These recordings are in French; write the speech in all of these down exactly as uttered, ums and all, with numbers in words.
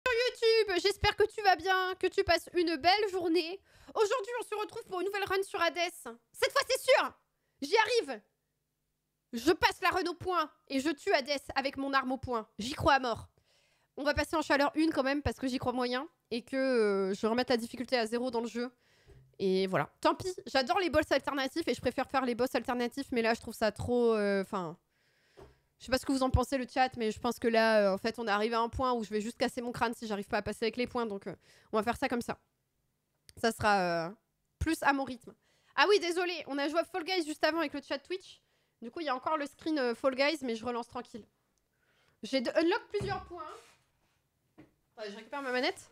YouTube, j'espère que tu vas bien, que tu passes une belle journée. Aujourd'hui, on se retrouve pour une nouvelle run sur Hades. Cette fois, c'est sûr, j'y arrive. Je passe la run au point et je tue Hades avec mon arme au point. J'y crois à mort. On va passer en chaleur une quand même parce que j'y crois moyen et que euh, je remette la difficulté à zéro dans le jeu. Et voilà. Tant pis, j'adore les boss alternatifs et je préfère faire les boss alternatifs, mais là, je trouve ça trop... Enfin... Euh, Je sais pas ce que vous en pensez le chat, mais je pense que là, euh, en fait, on est arrivé à un point où je vais juste casser mon crâne si j'arrive pas à passer avec les points. Donc, euh, on va faire ça comme ça. Ça sera euh, plus à mon rythme. Ah oui, désolé, on a joué à Fall Guys juste avant avec le chat Twitch. Du coup, il y a encore le screen euh, Fall Guys, mais je relance tranquille. J'ai de unlock plusieurs points. Attendez, je récupère ma manette.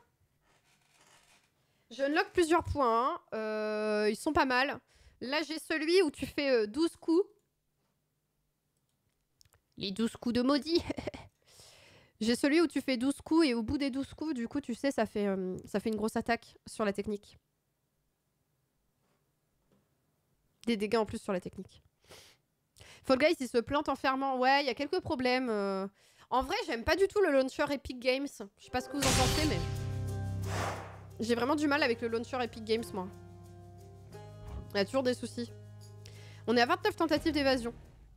Je unlock plusieurs points. Euh, ils sont pas mal. Là, j'ai celui où tu fais euh, douze coups. Les douze coups de maudit. J'ai celui où tu fais douze coups et au bout des douze coups, du coup, tu sais, ça fait, euh, ça fait une grosse attaque sur la technique. Des dégâts en plus sur la technique. Fall Guys, il se plante en fermant. Ouais, il y a quelques problèmes. Euh... En vrai, j'aime pas du tout le launcher Epic Games. Je sais pas ce que vous en pensez, mais... J'ai vraiment du mal avec le launcher Epic Games, moi. Il y a toujours des soucis. On est à vingt-neuf tentatives d'évasion.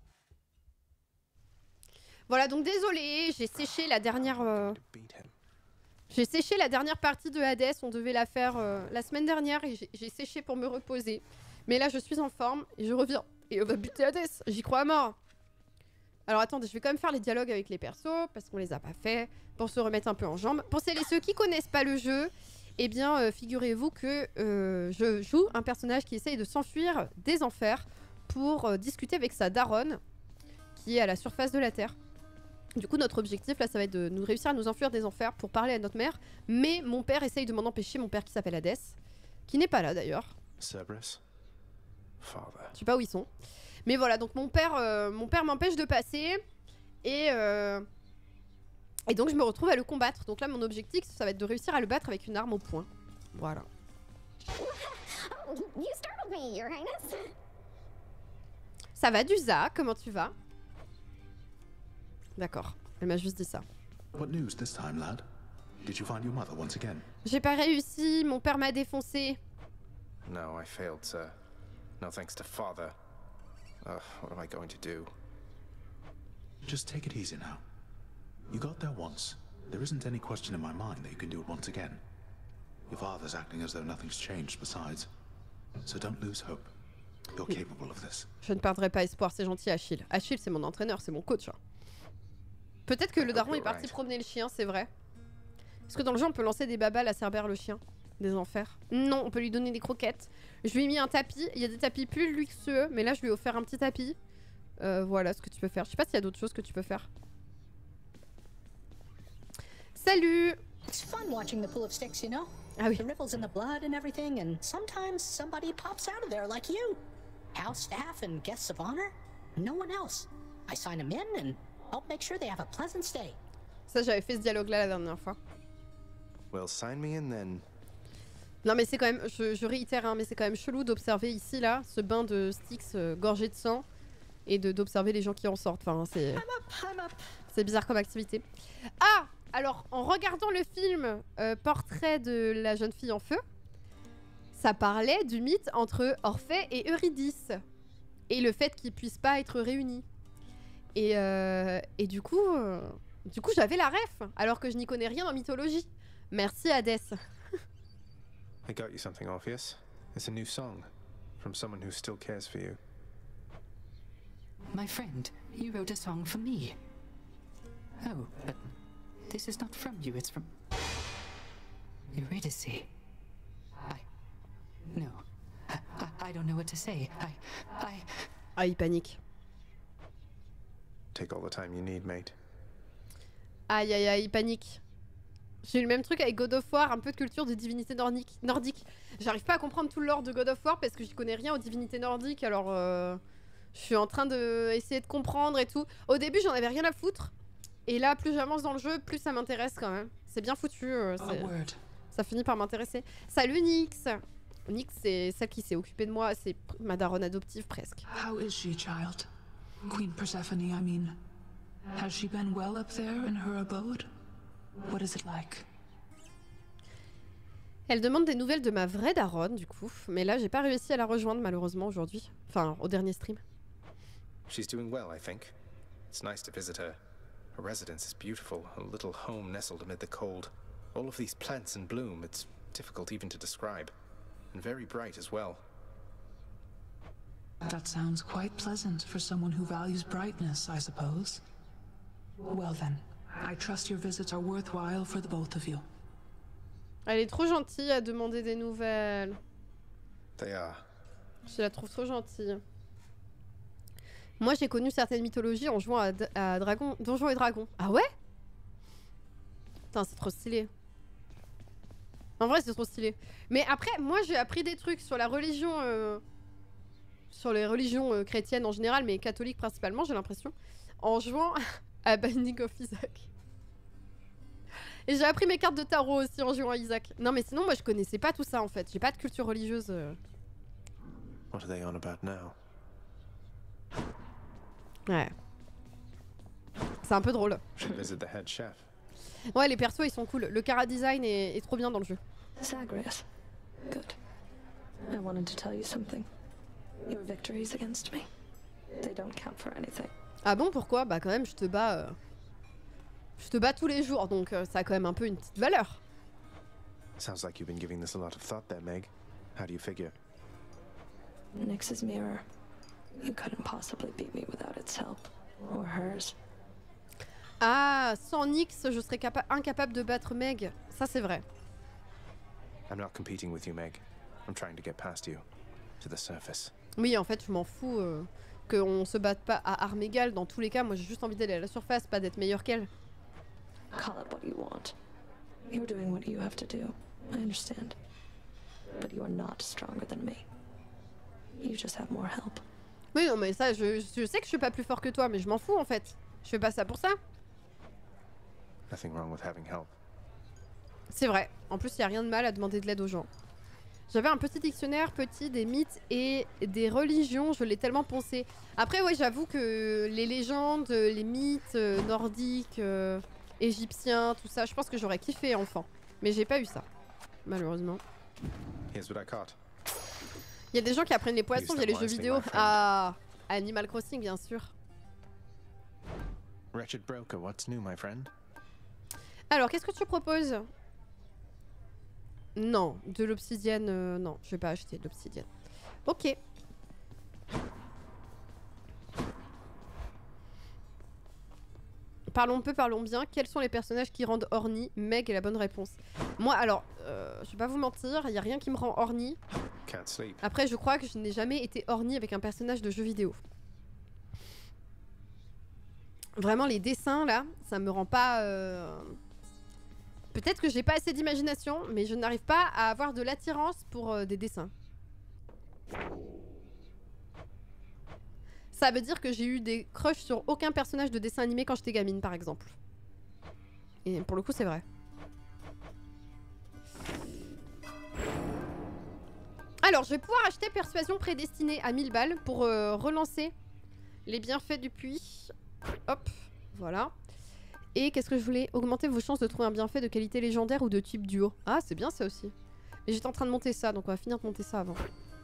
Voilà, donc désolé, j'ai séché la dernière... Euh... J'ai séché la dernière partie de Hades, on devait la faire euh, la semaine dernière et j'ai séché pour me reposer. Mais là, je suis en forme et je reviens. Et on va buter Hades, j'y crois à mort. Alors attendez, je vais quand même faire les dialogues avec les persos, parce qu'on les a pas fait, pour se remettre un peu en jambes. Pour celles et ceux qui connaissent pas le jeu, eh bien, euh, figurez-vous que euh, je joue un personnage qui essaye de s'enfuir des enfers pour euh, discuter avec sa daronne, qui est à la surface de la Terre. Du coup, notre objectif, là, ça va être de nous réussir à nous enfuir des enfers pour parler à notre mère. Mais mon père essaye de m'en empêcher, mon père qui s'appelle Hades, qui n'est pas là d'ailleurs. Cerberus. Father. Je sais pas où ils sont. Mais voilà, donc mon père, euh, mon père m'empêche de passer. Et, euh, et donc je me retrouve à le combattre. Donc là, mon objectif, ça va être de réussir à le battre avec une arme au poing. Voilà. Ça va, Dusa? Comment tu vas? D'accord, elle m'a juste dit ça. What news this time, lad? Did you find your mother once again? J'ai pas réussi, mon père m'a défoncé. No, I failed, sir. No thanks to father. Uh, what am I going to do? Just take it easy now. You got there once. There isn't any question in my mind that you can do it once again. Your father's acting as though nothing's changed besides. So don't lose hope. You're capable of this. Je ne perdrai pas espoir, c'est gentil Achille. Achille, c'est mon entraîneur, c'est mon coach. Hein. Peut-être que le daron est parti promener le chien, c'est vrai. Est-ce que dans le jeu, on peut lancer des babales à Cerbère le chien? Des enfers? Non, on peut lui donner des croquettes. Je lui ai mis un tapis. Il y a des tapis plus luxueux, mais là, je lui ai offert un petit tapis. Euh, voilà ce que tu peux faire. Je sais pas s'il y a d'autres choses que tu peux faire. Salut! It's fun watching the pool of sticks, you know? Ah oui. The ripples in the blood and everything, and sometimes somebody pops out of there like you. House staff and guests of honor? No one else. I sign them in and help make sure they have a pleasant stay. Ça, j'avais fait ce dialogue-là la dernière fois. Well, sign me in then. Non, mais c'est quand même, je, je réitère, hein, mais c'est quand même chelou d'observer ici, là, ce bain de Styx euh, gorgé de sang et de d'observer les gens qui en sortent. Enfin, c'est. C'est bizarre comme activité. Ah! Alors, en regardant le film euh, Portrait de la jeune fille en feu, ça parlait du mythe entre Orphée et Eurydice. Et le fait qu'ils puissent pas être réunis. Et, euh, et du coup, euh, du coup j'avais la ref, alors que je n'y connais rien en mythologie. Merci Hadès. I got you something, Orpheus. It's a new song from someone who still cares for you. My friend, you wrote a song for me. Oh, but this is not from you, it's from Eurydice. I... No. I, I, I don't know what to say. I... I... Ah, il panique. Take all the time you need, mate. Aïe, aïe, aïe, il panique. J'ai eu le même truc avec God of War, un peu de culture de divinité nordique. nordique. J'arrive pas à comprendre tout le lore de God of War parce que j'y connais rien aux divinités nordiques, alors euh, je suis en train de essayer de comprendre et tout. Au début, j'en avais rien à foutre. Et là, plus j'avance dans le jeu, plus ça m'intéresse quand même. C'est bien foutu. Euh, ça finit par m'intéresser. Salut Nyx. Nyx, c'est celle qui s'est occupée de moi. C'est ma daronne adoptive presque. How is she, child? Queen Persephone, I mean. Has she been well up there in her abode? What is it like? Elle demande des nouvelles de ma vraie daronne, du coup. Mais là, j'ai pas réussi à la rejoindre, malheureusement, aujourd'hui. Enfin, au dernier stream. She's doing well, I think. It's nice to visit her. Her residence is beautiful, a little home nestled amid the cold. All of these plants in bloom, it's difficult even to describe. And very bright as well. That sounds quite pleasant for someone who values brightness, I suppose. Well then, I trust your visits are worthwhile for the both of you. Elle est trop gentille à demander des nouvelles. They are. Je la trouve trop gentille. Moi, j'ai connu certaines mythologies en jouant à, à Dragon, Donjons et Dragons. Ah ouais? Putain, c'est trop stylé. En vrai, c'est trop stylé. Mais après, moi, j'ai appris des trucs sur la religion... Euh... Sur les religions euh, chrétiennes en général, mais catholiques principalement, j'ai l'impression. En jouant à Binding of Isaac. Et j'ai appris mes cartes de tarot aussi en jouant à Isaac. Non mais sinon moi je connaissais pas tout ça en fait. J'ai pas de culture religieuse. Euh... What are they on about now? Ouais. C'est un peu drôle. Should visit the head chef. Ouais, les persos ils sont cool. Le chara design est, est trop bien dans le jeu. Zagreus. Good. I wanted to tell you something. Your victories against me. They don't count for anything. Ah bon, pourquoi? Bah quand même je te bats... Euh... Je te bats tous les jours, donc euh, ça a quand même un peu une petite valeur. Sounds like you've been giving this a lot of thought there, Meg. How do you figure? Nyx's mirror. You couldn't possibly beat me without its help. Or hers. Ah, sans Nyx, je serais incapable de battre Meg. Ça c'est vrai. I'm not competing with you, Meg. I'm trying to get past you. To the surface. Oui, en fait, je m'en fous euh, qu'on se batte pas à armes égales. Dans tous les cas, moi j'ai juste envie d'aller à la surface, pas d'être meilleure qu'elle. Call it what you want. You're doing what you have to do. I understand. But you are not stronger than me. You just have more help. Oui, non, mais ça, je, je sais que je suis pas plus fort que toi, mais je m'en fous en fait. Je fais pas ça pour ça. Nothing wrong with having help. C'est vrai. En plus, il y a rien de mal à demander de l'aide aux gens. J'avais un petit dictionnaire petit des mythes et des religions, je l'ai tellement poncé. Après, ouais, j'avoue que les légendes, les mythes euh, nordiques, euh, égyptiens, tout ça, je pense que j'aurais kiffé enfant. Mais j'ai pas eu ça, malheureusement. Here's what I caught. Il y a des gens qui apprennent les poissons via les jeux vidéo. Ah, Animal Crossing, bien sûr. Wretched broker, what's new, my friend? Alors, qu'est-ce que tu proposes? Non, de l'obsidienne, euh, non, je vais pas acheter de l'obsidienne. Ok. Parlons peu, parlons bien. Quels sont les personnages qui rendent horny? Meg est la bonne réponse. Moi, alors, euh, je vais pas vous mentir, il y a rien qui me rend horny. Can't sleep. Après, je crois que je n'ai jamais été horny avec un personnage de jeu vidéo. Vraiment, les dessins, là, ça me rend pas... Euh... Peut-être que j'ai pas assez d'imagination, mais je n'arrive pas à avoir de l'attirance pour euh, des dessins. Ça veut dire que j'ai eu des crushs sur aucun personnage de dessin animé quand j'étais gamine, par exemple. Et pour le coup, c'est vrai. Alors, je vais pouvoir acheter Persuasion prédestinée à mille balles pour euh, relancer les bienfaits du puits. Hop, voilà. Et qu'est-ce que je voulais? Augmenter vos chances de trouver un bienfait de qualité légendaire ou de type duo. Ah, c'est bien ça aussi. Mais j'étais en train de monter ça, donc on va finir de monter ça avant.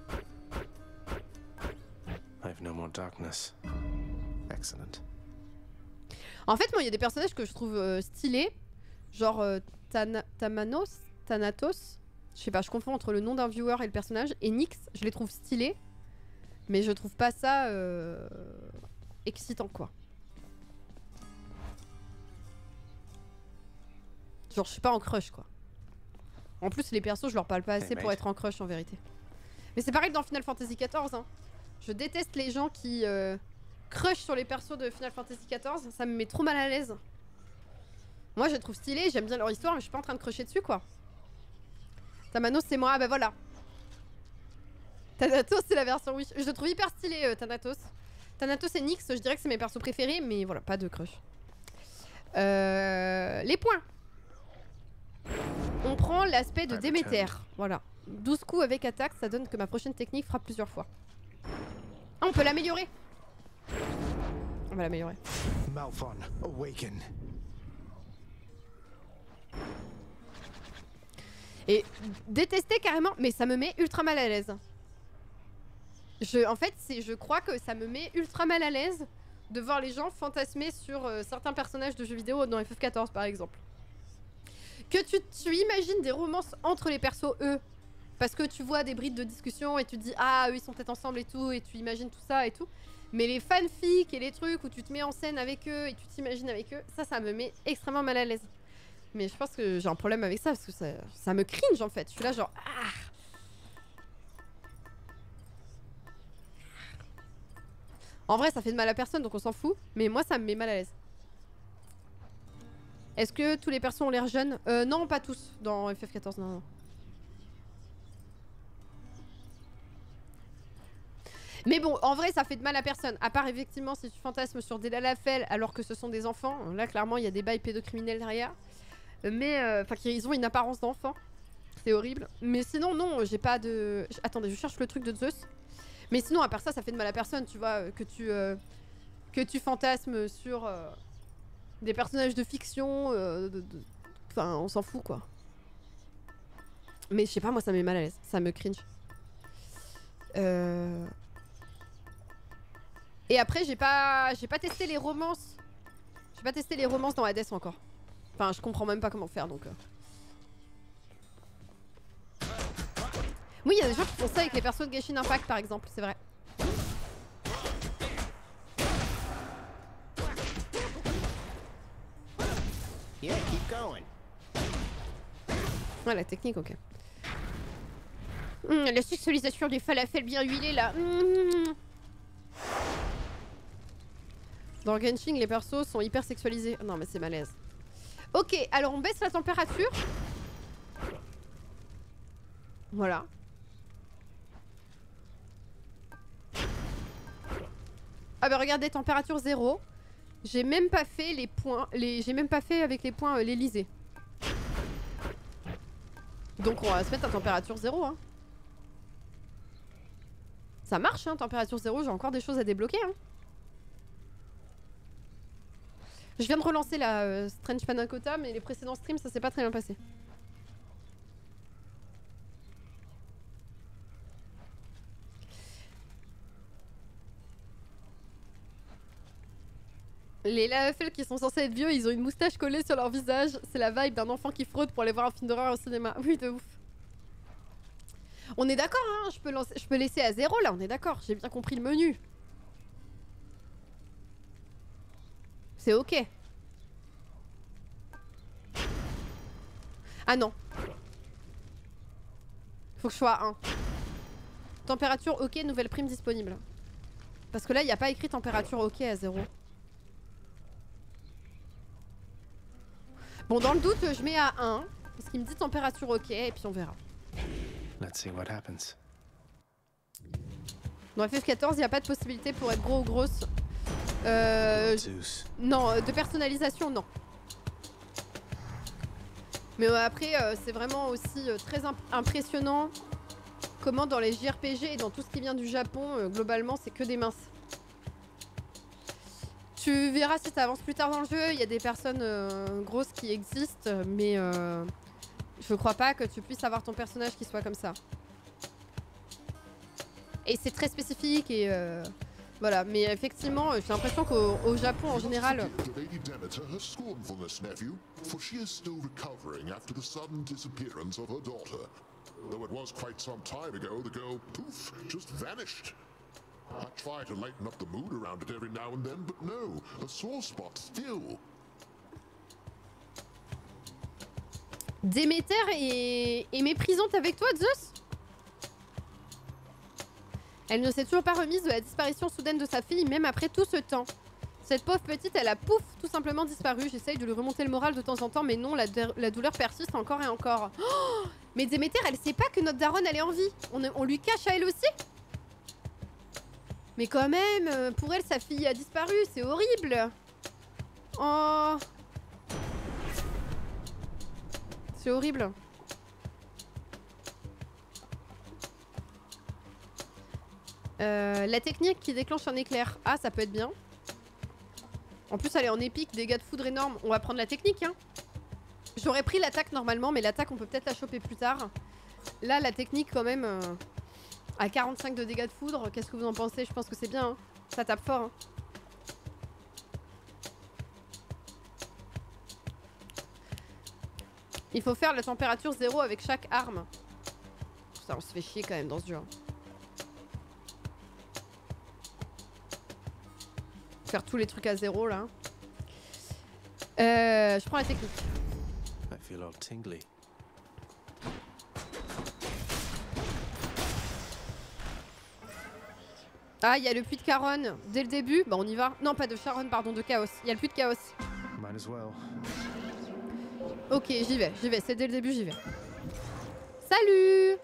I have no more darkness. Excellent. En fait, moi, il y a des personnages que je trouve euh, stylés. Genre euh, Tana Tamanos, Thanatos. Je sais pas, je confonds entre le nom d'un viewer et le personnage. Et Nyx, je les trouve stylés. Mais je trouve pas ça euh, excitant, quoi. Genre, je suis pas en crush, quoi. En plus, les persos, je leur parle pas assez hey, pour être en crush, en vérité. Mais c'est pareil que dans Final Fantasy quatorze, hein. Je déteste les gens qui euh, crush sur les persos de Final Fantasy quatorze. Ça me met trop mal à l'aise. Moi, je les trouve stylés, j'aime bien leur histoire, mais je suis pas en train de crusher dessus, quoi. Thanatos, c'est moi. Ah bah voilà. Thanatos, c'est la version Wish. Je le trouve hyper stylé, euh, Thanatos. Thanatos et Nyx, je dirais que c'est mes persos préférés, mais voilà, pas de crush. Euh, les points. On prend l'aspect de Déméter. Voilà. douze coups avec attaque, ça donne que ma prochaine technique frappe plusieurs fois. Ah, on peut l'améliorer. On va l'améliorer. Malphon, awaken. Et détester carrément, mais ça me met ultra mal à l'aise. Je, en fait, c'est, je crois que ça me met ultra mal à l'aise de voir les gens fantasmer sur euh, certains personnages de jeux vidéo dans F F quatorze par exemple. Que tu, tu imagines des romances entre les persos eux, parce que tu vois des brides de discussion et tu te dis ah eux ils sont peut-être ensemble et tout, et tu imagines tout ça et tout. Mais les fanfics et les trucs où tu te mets en scène avec eux et tu t'imagines avec eux, ça, ça me met extrêmement mal à l'aise. Mais je pense que j'ai un problème avec ça parce que ça, ça me cringe en fait. Je suis là genre ah. En vrai, ça fait de mal à personne donc on s'en fout. Mais moi, ça me met mal à l'aise. Est-ce que tous les persos ont l'air jeunes? Euh, non, pas tous dans F F quatorze, non, non. Mais bon, en vrai, ça fait de mal à personne. À part effectivement si tu fantasmes sur des Lalafell alors que ce sont des enfants. Là, clairement, il y a des bails pédocriminels derrière. Mais, enfin, euh, ils ont une apparence d'enfant. C'est horrible. Mais sinon, non, j'ai pas de... Attendez, je cherche le truc de Zeus. Mais sinon, à part ça, ça fait de mal à personne, tu vois, que tu, euh, que tu fantasmes sur euh, des personnages de fiction. Euh, de, de... Enfin, on s'en fout, quoi. Mais je sais pas, moi, ça me met mal à l'aise. Ça me cringe. Euh... Et après, j'ai pas, j'ai pas testé les romances. J'ai pas testé les romances dans Hades encore. Enfin, je comprends même pas comment faire, donc... Euh... Oui, il y a des gens qui font ça avec les persos de Genshin Impact par exemple, c'est vrai. Yeah, keep going. Ouais, la technique, ok. Mmh, la sexualisation des falafels bien huilés là. Mmh. Dans Genshin, les persos sont hyper sexualisés. Non, mais c'est malaise. Ok, alors on baisse la température. Voilà. Ah bah regardez, température zéro. J'ai même pas fait les points, les... j'ai même pas fait avec les points euh, l'Elysée. Donc on va se mettre à température zéro. Hein. Ça marche, hein, température zéro, j'ai encore des choses à débloquer. Hein. Je viens de relancer la euh, Strange Panna Cotta, mais les précédents streams, ça s'est pas très bien passé. Les Lalafell qui sont censés être vieux, ils ont une moustache collée sur leur visage. C'est la vibe d'un enfant qui fraude pour aller voir un film d'horreur au cinéma. Oui, de ouf. On est d'accord, hein, je peux, lancer, je peux laisser à zéro là, on est d'accord. J'ai bien compris le menu. C'est ok. Ah non. Faut que je sois à un. Température ok, nouvelle prime disponible. Parce que là, il n'y a pas écrit température ok à zéro. Bon, dans le doute, je mets à un. Parce qu'il me dit température ok, et puis on verra. Let's see what happens. Dans F F quatorze, il n'y a pas de possibilité pour être gros ou grosse. Euh, non, de personnalisation, non. Mais euh, après, euh, c'est vraiment aussi euh, très imp impressionnant comment dans les J R P G et dans tout ce qui vient du Japon, euh, globalement, c'est que des minces. Tu verras si tu avances plus tard dans le jeu, il y a des personnes euh, grosses qui existent, mais euh, je crois pas que tu puisses avoir ton personnage qui soit comme ça. Et c'est très spécifique et euh, voilà, mais effectivement, j'ai l'impression qu'au au Japon en général... I try to lighten up the mood around it every now and then, but no, a sore spot still. Déméter est... est méprisante avec toi, Zeus? Elle ne s'est toujours pas remise de la disparition soudaine de sa fille, même après tout ce temps. Cette pauvre petite, elle a pouf, tout simplement disparu. J'essaye de lui remonter le moral de temps en temps, mais non, la, la douleur persiste encore et encore. Oh, mais Déméter, elle sait pas que notre daronne, elle est en vie. On, on lui cache à elle aussi? Mais quand même, pour elle, sa fille a disparu, c'est horrible. Oh. C'est horrible. Euh, la technique qui déclenche un éclair. Ah, ça peut être bien. En plus, elle est en épique, dégâts de foudre énormes. On va prendre la technique, hein. J'aurais pris l'attaque normalement, mais l'attaque on peut peut-être la choper plus tard. Là la technique quand même euh, à quarante-cinq de dégâts de foudre, qu'est-ce que vous en pensez? Je pense que c'est bien, hein. Ça tape fort. Hein. Il faut faire la température zéro avec chaque arme. Ça on se fait chier quand même dans ce jeu. Hein. Faire tous les trucs à zéro là. Euh, je prends la technique. I feel all tingly. Ah, il y a le puits de Charon dès le début. Bah, on y va. Non, pas de Charon, pardon, de Chaos. Il y a le puits de Chaos. Might as well. Ok, j'y vais, j'y vais. C'est dès le début, j'y vais. Salut!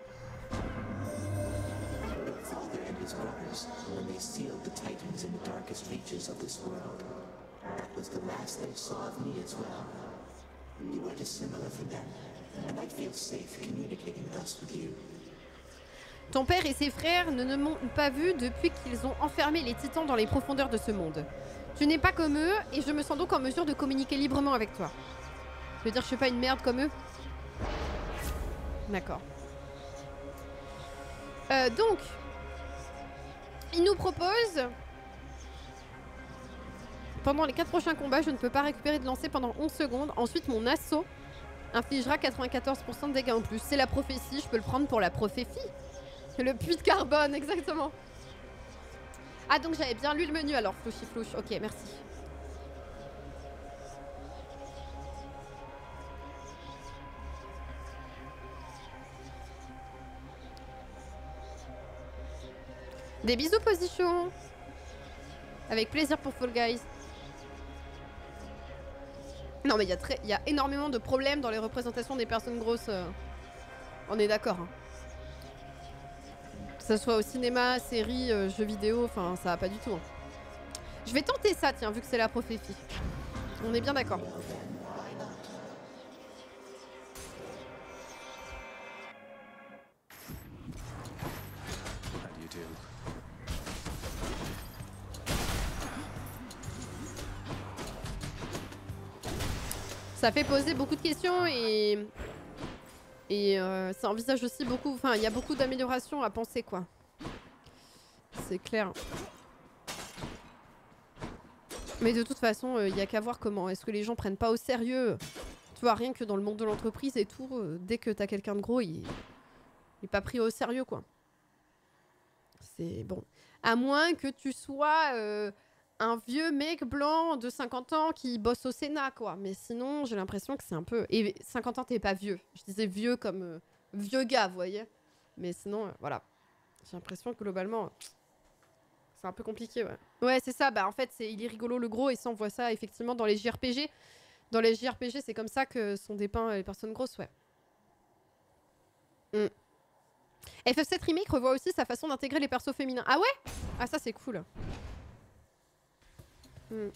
Ton père et ses frères ne nous m'ont pas vus depuis qu'ils ont enfermé les titans dans les profondeurs de ce monde. Tu n'es pas comme eux et je me sens donc en mesure de communiquer librement avec toi. Je veux dire, je suis pas une merde comme eux? D'accord. Euh, donc, il nous propose... Pendant les quatre prochains combats, je ne peux pas récupérer de lancer pendant onze secondes. Ensuite, mon assaut infligera quatre-vingt-quatorze pour cent de dégâts en plus. C'est la prophétie, je peux le prendre pour la prophétie. Le puits de carbone, exactement. Ah, donc j'avais bien lu le menu alors, flouchi flouche. Ok, merci. Des bisous, position. Avec plaisir pour Fall Guys. Non, mais il y a très, il y a énormément de problèmes dans les représentations des personnes grosses. Euh... On est d'accord. Hein. Que ce soit au cinéma, série, euh, jeux vidéo, enfin, ça va pas du tout. Hein. Je vais tenter ça, tiens, vu que c'est la prophétie. On est bien d'accord. Ça fait poser beaucoup de questions et, et euh, ça envisage aussi beaucoup, enfin il y a beaucoup d'améliorations à penser quoi. C'est clair. Mais de toute façon, il euh, n'y a qu'à voir comment est-ce que les gens prennent pas au sérieux. Tu vois, rien que dans le monde de l'entreprise et tout, euh, dès que t'as quelqu'un de gros, il n'est pas pris au sérieux quoi. C'est bon. À moins que tu sois... Euh, un vieux mec blanc de cinquante ans qui bosse au Sénat, quoi. Mais sinon, j'ai l'impression que c'est un peu... Et cinquante ans, t'es pas vieux. Je disais vieux comme euh, vieux gars, vous voyez. Mais sinon, euh, voilà. J'ai l'impression que globalement, c'est un peu compliqué, ouais. Ouais, c'est ça. Bah, en fait, c'est il est rigolo le gros et ça, on voit ça effectivement dans les J R P G. Dans les J R P G, c'est comme ça que sont dépeints les personnes grosses, ouais. Mm. F F sept Remake revoit aussi sa façon d'intégrer les persos féminins. Ah ouais? Ah, ça, c'est cool. Hmm.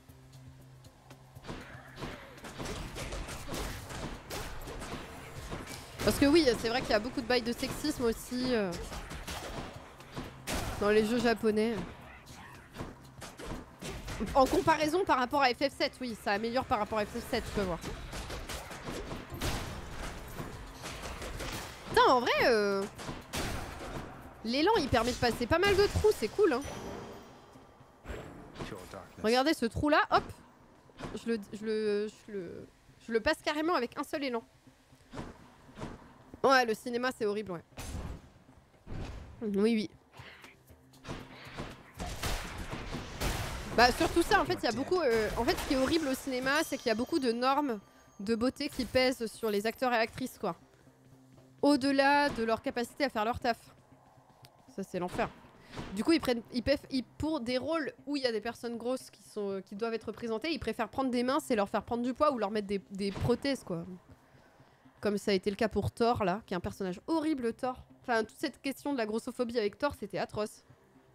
Parce que oui, c'est vrai qu'il y a beaucoup de bails de sexisme aussi euh, dans les jeux japonais. En comparaison par rapport à F F sept, oui, ça améliore par rapport à F F sept, tu peux voir. Putain, en vrai, euh, l'élan il permet de passer pas mal de trous, c'est cool, hein. Regardez ce trou là, hop, je le, je, le, je, le, je le passe carrément avec un seul élan. Ouais, le cinéma c'est horrible, ouais. Oui, oui. Bah surtout ça, en fait, il y a beaucoup... Euh, en fait, ce qui est horrible au cinéma, c'est qu'il y a beaucoup de normes de beauté qui pèsent sur les acteurs et actrices, quoi. Au-delà de leur capacité à faire leur taf. Ça, c'est l'enfer. Du coup, ils prennent, ils peuvent, ils, pour des rôles où il y a des personnes grosses qui, sont, qui doivent être représentées, ils préfèrent prendre des minces et leur faire prendre du poids ou leur mettre des, des prothèses, quoi. Comme ça a été le cas pour Thor, là, qui est un personnage horrible, Thor. Enfin, toute cette question de la grossophobie avec Thor, c'était atroce.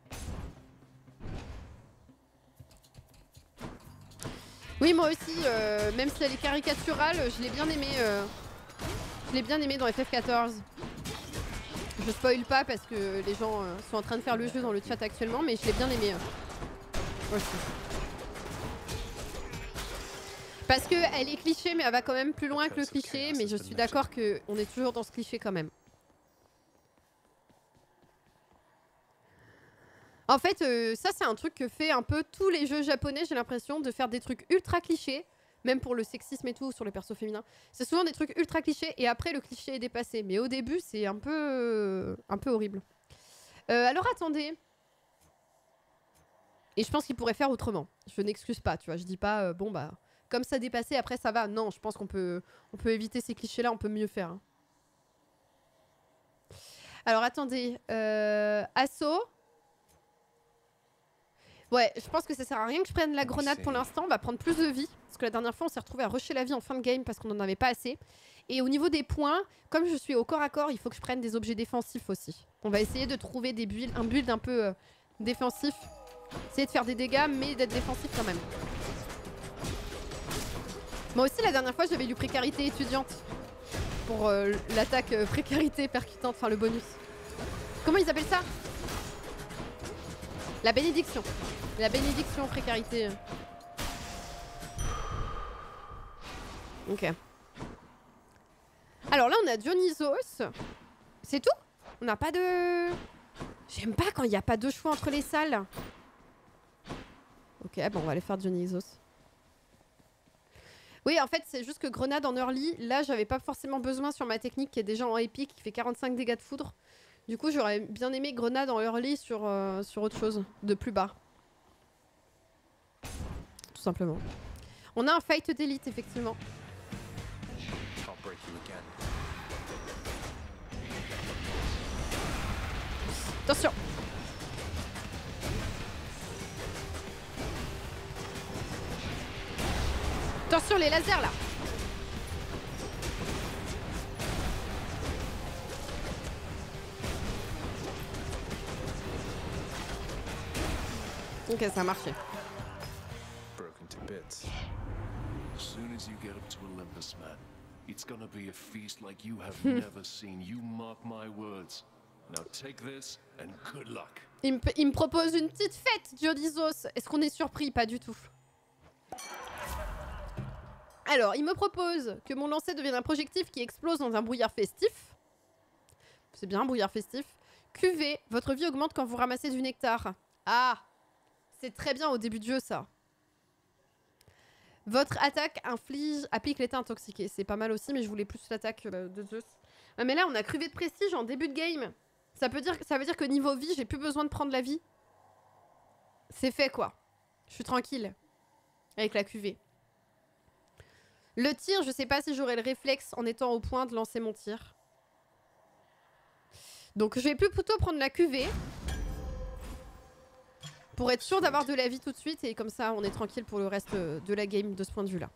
Oui, moi aussi, euh, même si elle est caricaturale, je l'ai bien aimé. Euh, je l'ai bien aimé dans F F quatorze. Je spoil pas parce que les gens euh, sont en train de faire le jeu dans le chat actuellement, mais je l'ai bien aimé. Euh, aussi. Parce que elle est cliché, mais elle va quand même plus loin que le cliché. Mais je suis d'accord qu'on est toujours dans ce cliché quand même. En fait, euh, ça c'est un truc que fait un peu tous les jeux japonais, j'ai l'impression, de faire des trucs ultra clichés, même pour le sexisme et tout, sur les persos féminins. C'est souvent des trucs ultra clichés et après le cliché est dépassé. Mais au début, c'est un peu, euh, un peu horrible. Euh, alors attendez. Et je pense qu'il pourrait faire autrement. Je n'excuse pas, tu vois. Je dis pas, euh, bon bah, comme ça dépassé, après ça va. Non, je pense qu'on peut, on peut éviter ces clichés-là, on peut mieux faire. Hein. Alors attendez. Euh, Assaut. Ouais, je pense que ça sert à rien que je prenne la grenade pour l'instant. On va prendre plus de vie. Parce que la dernière fois, on s'est retrouvé à rusher la vie en fin de game parce qu'on n'en avait pas assez. Et au niveau des points, comme je suis au corps à corps, il faut que je prenne des objets défensifs aussi. On va essayer de trouver des builds, un build un peu euh, défensif. Essayer de faire des dégâts, mais d'être défensif quand même. Moi aussi, la dernière fois, j'avais lu précarité étudiante. Pour euh, l'attaque euh, précarité percutante, enfin le bonus. Comment ils appellent ça? La bénédiction. La bénédiction précarité. Ok. Alors là, on a Dionysos. C'est tout? On n'a pas de... J'aime pas quand il n'y a pas de choix entre les salles. Ok, bon, on va aller faire Dionysos. Oui, en fait, c'est juste que grenade en early, là, j'avais pas forcément besoin sur ma technique qui est déjà en épique, qui fait quarante-cinq dégâts de foudre. Du coup, j'aurais bien aimé grenade en early sur, euh, sur autre chose, de plus bas. Tout simplement. On a un fight d'élite, effectivement. Attention. Attention, les lasers, là. Ok, ça a marché. Broken to bits. As soon as you get up to Olympus, man, it's gonna be a feast like you have never seen. You mark my words. Now take this and good luck. Il me, il me propose une petite fête, Dionysos. Est-ce qu'on est surpris? Pas du tout. Alors, il me propose que mon lancer devienne un projectile qui explose dans un brouillard festif. C'est bien, un brouillard festif. Q V, votre vie augmente quand vous ramassez du nectar. Ah, c'est très bien au début de jeu, ça. Votre attaque inflige, applique l'état intoxiqué. C'est pas mal aussi, mais je voulais plus l'attaque euh, de Zeus. Ah, mais là, on a Cruvé de prestige en début de game. Ça, peut dire, ça veut dire que niveau vie, j'ai plus besoin de prendre la vie. C'est fait, quoi. Je suis tranquille. Avec la Q V. Le tir, je sais pas si j'aurai le réflexe en étant au point de lancer mon tir. Donc je vais plus plutôt prendre la Q V. Pour être sûr d'avoir de la vie tout de suite. Et comme ça, on est tranquille pour le reste de la game de ce point de vue-là.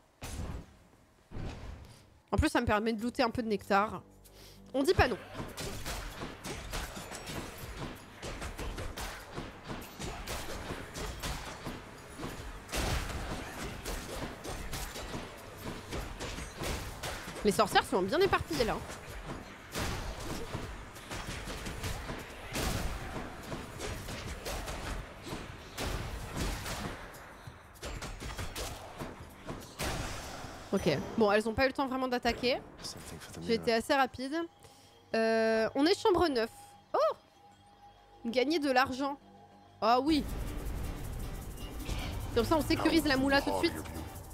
En plus, ça me permet de looter un peu de nectar. On dit pas non. Les sorcières sont bien éparpillées là. Ok, bon, elles ont pas eu le temps vraiment d'attaquer. J'ai été assez rapide. Euh, on est chambre neuf. Oh! Gagner de l'argent. Ah oui. Comme ça, on sécurise la moula tout de suite.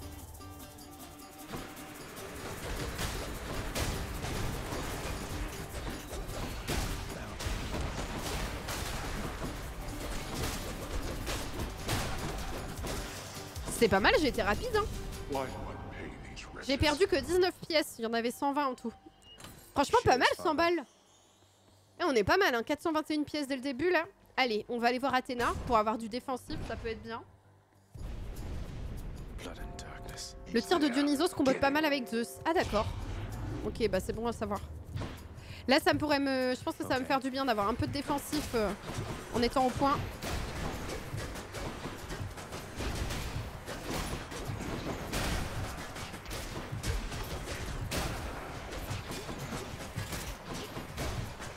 C'est pas mal, j'ai été rapide hein. J'ai perdu que dix-neuf pièces, il y en avait cent vingt en tout. Franchement pas mal cent balles. Et on est pas mal hein, quatre cent vingt et une pièces dès le début là. Allez, on va aller voir Athéna pour avoir du défensif, ça peut être bien. Le tir de Dionysos combote pas mal avec Zeus. Ah d'accord. Ok, bah c'est bon à savoir. Là ça me pourrait me... Je pense que ça va me faire du bien d'avoir un peu de défensif euh, en étant au point.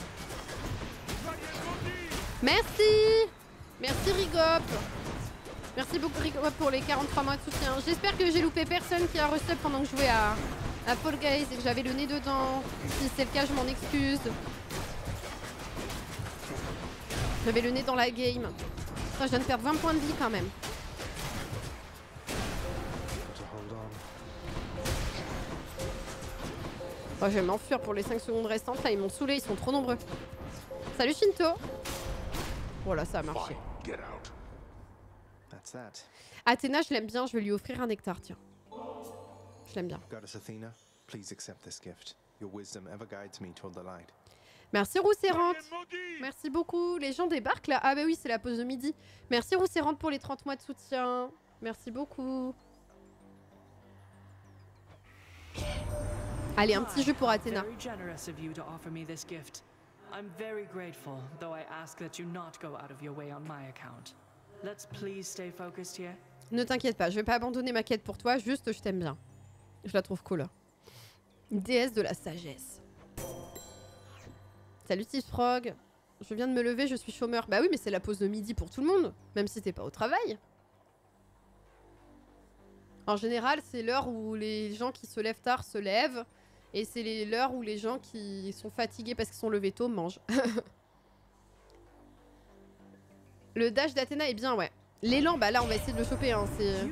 Merci. Merci Rigop. Merci beaucoup Rico pour les quarante-trois mois de soutien. J'espère que j'ai loupé personne qui a resub pendant que je jouais à, à Fall Guys et que j'avais le nez dedans. Si c'est le cas, je m'en excuse. J'avais le nez dans la game. Putain, je viens de perdre vingt points de vie quand même. Oh, je vais m'enfuir pour les cinq secondes restantes. Là, ils m'ont saoulé, ils sont trop nombreux. Salut Shinto. Voilà, ça a marché. Athéna, je l'aime bien, je vais lui offrir un nectar, tiens. Je l'aime bien. Goddess Athena, please accept this gift. Your wisdom ever guides me toward the light. Merci Rousserante. Merci beaucoup. Les gens débarquent là. Ah bah oui, c'est la pause de midi. Merci Rousserante pour les trente mois de soutien. Merci beaucoup. Allez, un petit jeu pour Athéna. I'm very grateful, though I ask that you not go out of your way on my account. Let's please stay focused here. Ne t'inquiète pas, je vais pas abandonner ma quête pour toi, juste je t'aime bien. Je la trouve cool. Déesse de la sagesse. Salut Tisfrog. Je viens de me lever, je suis chômeur. Bah oui, mais c'est la pause de midi pour tout le monde, même si t'es pas au travail. En général, c'est l'heure où les gens qui se lèvent tard se lèvent. Et c'est l'heure où les gens qui sont fatigués parce qu'ils sont levés tôt mangent. Le dash d'Athéna est bien, ouais. L'élan, bah là, on va essayer de le choper. Hein, c'est...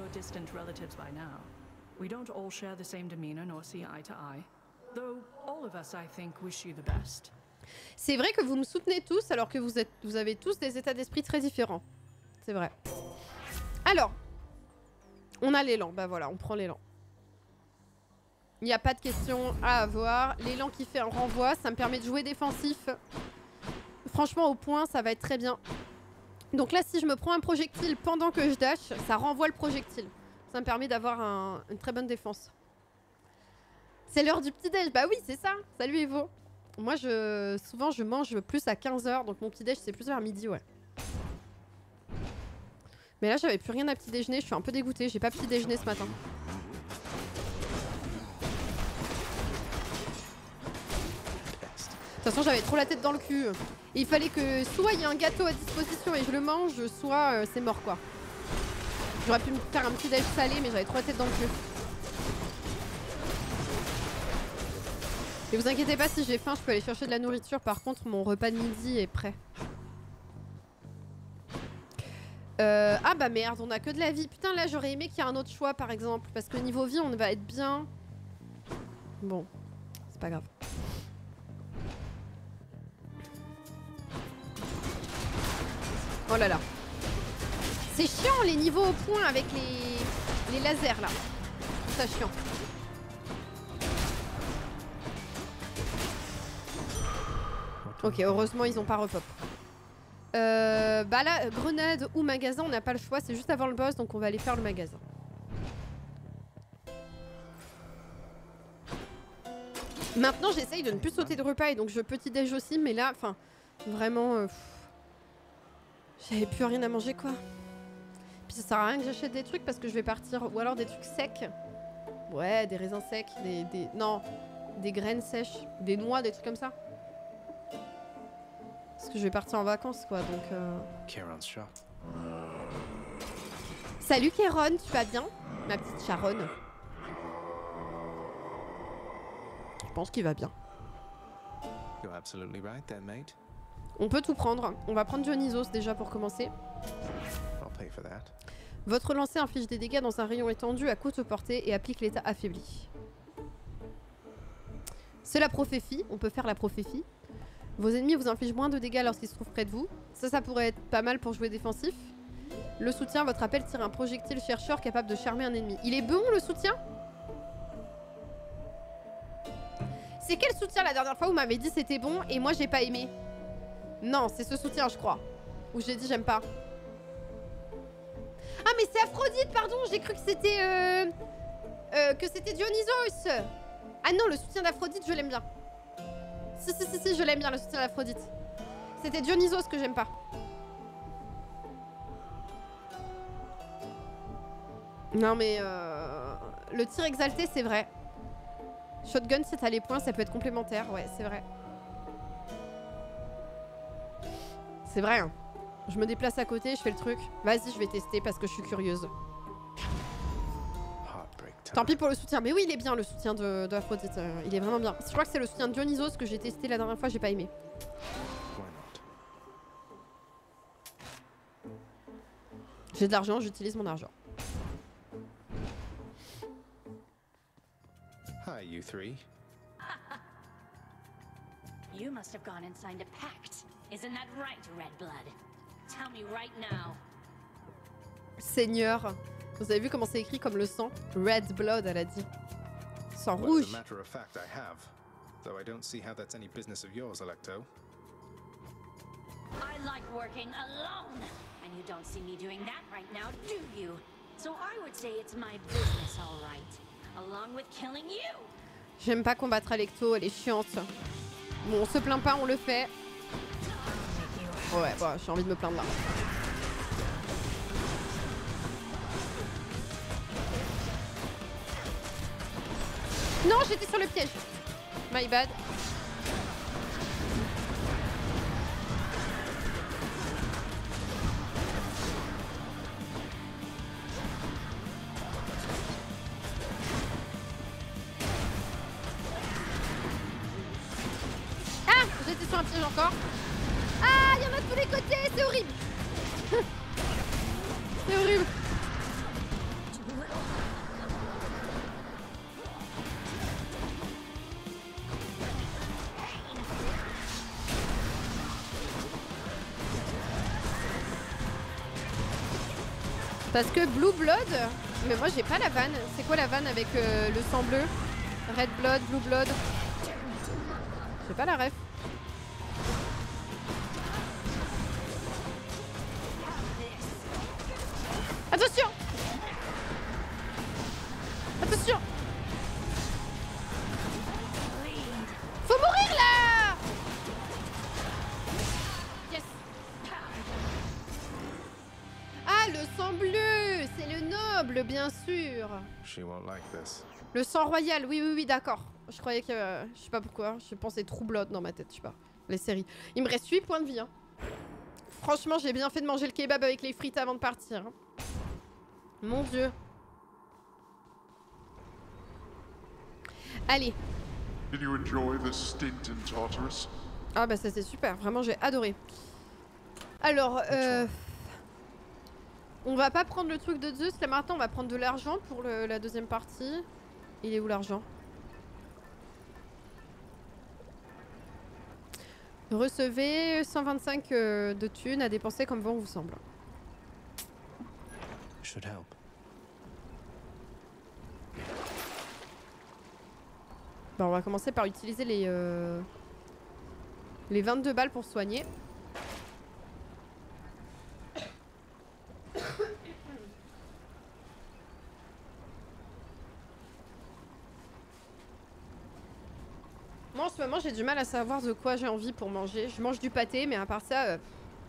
C'est vrai que vous me soutenez tous alors que vous, êtes, vous avez tous des états d'esprit très différents. C'est vrai. Alors, on a l'élan. Bah voilà, on prend l'élan. Il n'y a pas de question à avoir. L'élan qui fait un renvoi, ça me permet de jouer défensif. Franchement, au point, ça va être très bien. Donc là, si je me prends un projectile pendant que je dash, ça renvoie le projectile. Ça me permet d'avoir un, une très bonne défense. C'est l'heure du petit-déj. Bah oui, c'est ça. Salut Evo. Moi, je, souvent, je mange plus à quinze heures. Donc mon petit-déj, c'est plus vers midi, ouais. Mais là, j'avais plus rien à petit-déjeuner. Je suis un peu dégoûtée. J'ai pas petit-déjeuner ce matin. De toute façon, j'avais trop la tête dans le cul. Et il fallait que soit il y ait un gâteau à disposition et je le mange, soit euh, c'est mort quoi. J'aurais pu me faire un petit déj salé, mais j'avais trop la tête dans le cul. Et vous inquiétez pas, si j'ai faim, je peux aller chercher de la nourriture. Par contre, mon repas de midi est prêt. Euh, ah bah merde, on a que de la vie. Putain, là j'aurais aimé qu'il y ait un autre choix par exemple. Parce que niveau vie, on va être bien. Bon, c'est pas grave. Oh là là. C'est chiant les niveaux au point avec les, les lasers là. C'est chiant. Ok, heureusement ils ont pas repop. Euh, bah là, grenade ou magasin, on n'a pas le choix. C'est juste avant le boss, donc on va aller faire le magasin. Maintenant j'essaye de ne plus sauter de repas et donc je petit déj aussi. Mais là, enfin, vraiment... Euh, J'avais plus rien à manger quoi. Puis ça sert à rien que j'achète des trucs parce que je vais partir. Ou alors des trucs secs. Ouais, des raisins secs, des, des... Non, des graines sèches, des noix, des trucs comme ça. Parce que je vais partir en vacances quoi, donc... Euh... Charon's shop. Salut Kéron, tu vas bien? Ma petite charonne. Je pense qu'il va bien. You're absolutely right there, mate. On peut tout prendre. On va prendre Dionysos déjà pour commencer. I'll pay for that. Votre lancer inflige des dégâts dans un rayon étendu à courte portée et applique l'état affaibli. C'est la prophétie. On peut faire la prophétie. Vos ennemis vous infligent moins de dégâts lorsqu'ils se trouvent près de vous. Ça, ça pourrait être pas mal pour jouer défensif. Le soutien, votre appel tire un projectile chercheur capable de charmer un ennemi. Il est bon le soutien? C'est quel soutien la dernière fois où vous m'avez dit c'était bon et moi j'ai pas aimé? Non, c'est ce soutien, je crois. Où j'ai dit j'aime pas. Ah, mais c'est Aphrodite, pardon. J'ai cru que c'était... Euh, euh, que c'était Dionysos. Ah non, le soutien d'Aphrodite, je l'aime bien. Si, si, si, si, je l'aime bien, le soutien d'Aphrodite. C'était Dionysos que j'aime pas. Non, mais... Euh, le tir exalté, c'est vrai. Shotgun, si t'as les points, ça peut être complémentaire. Ouais, c'est vrai. C'est vrai, hein. Je me déplace à côté, je fais le truc. Vas-y, je vais tester parce que je suis curieuse. Tant pis pour le soutien. Mais oui, il est bien le soutien de, de Aphrodite. Euh, il est vraiment bien. Je crois que c'est le soutien de Dionysos que j'ai testé la dernière fois, j'ai pas aimé. J'ai de l'argent, j'utilise mon argent. Hi, you three. You must have gone and signed a pact. Isn't that right, Redblood? Tell me right now. Seigneur. Vous avez vu comment c'est écrit comme le sang? Red blood, elle a dit. Sang Well, rouge. as a matter of fact, I have. Though I don't see how that's any business of yours, Alecto. I like working alone. And you don't see me doing that right now, do you? So I would say it's my business, all right. Along with killing you. J'aime pas combattre Alecto, elle est chiante. Bon, on se plaint pas, on le fait. Ouais, bon, j'ai envie de me plaindre là. Non, j'étais sur le piège. My bad. Ah, j'étais sur un piège encore. Ah, il y en a de tous les côtés, c'est horrible. C'est horrible. Parce que Blue Blood, mais moi j'ai pas la vanne. C'est quoi la vanne avec euh, le sang bleu? Red Blood, Blue Blood. J'ai pas la ref. Attention! Attention! Faut mourir là! Yes! Ah, le sang bleu! C'est le noble, bien sûr! She won't like this. Le sang royal, oui, oui, oui, d'accord. Je croyais que... Euh, je sais pas pourquoi, je pensais True Blood dans ma tête, je sais pas. Les séries. Il me reste huit points de vie. Hein. Franchement, j'ai bien fait de manger le kebab avec les frites avant de partir. Hein. Mon dieu. Allez. Did you enjoy the stint in Tartarus? Ah bah ça c'est super, vraiment j'ai adoré. Alors, euh... on va pas prendre le truc de Zeus là maintenant, on va prendre de l'argent pour le, la deuxième partie. Il est où l'argent? Recevez cent vingt-cinq euh, de thunes à dépenser comme bon vous semble. Should help. Bon, on va commencer par utiliser les, euh, les vingt-deux balles pour soigner. Moi en ce moment j'ai du mal à savoir de quoi j'ai envie pour manger. Je mange du pâté mais à part ça... Euh...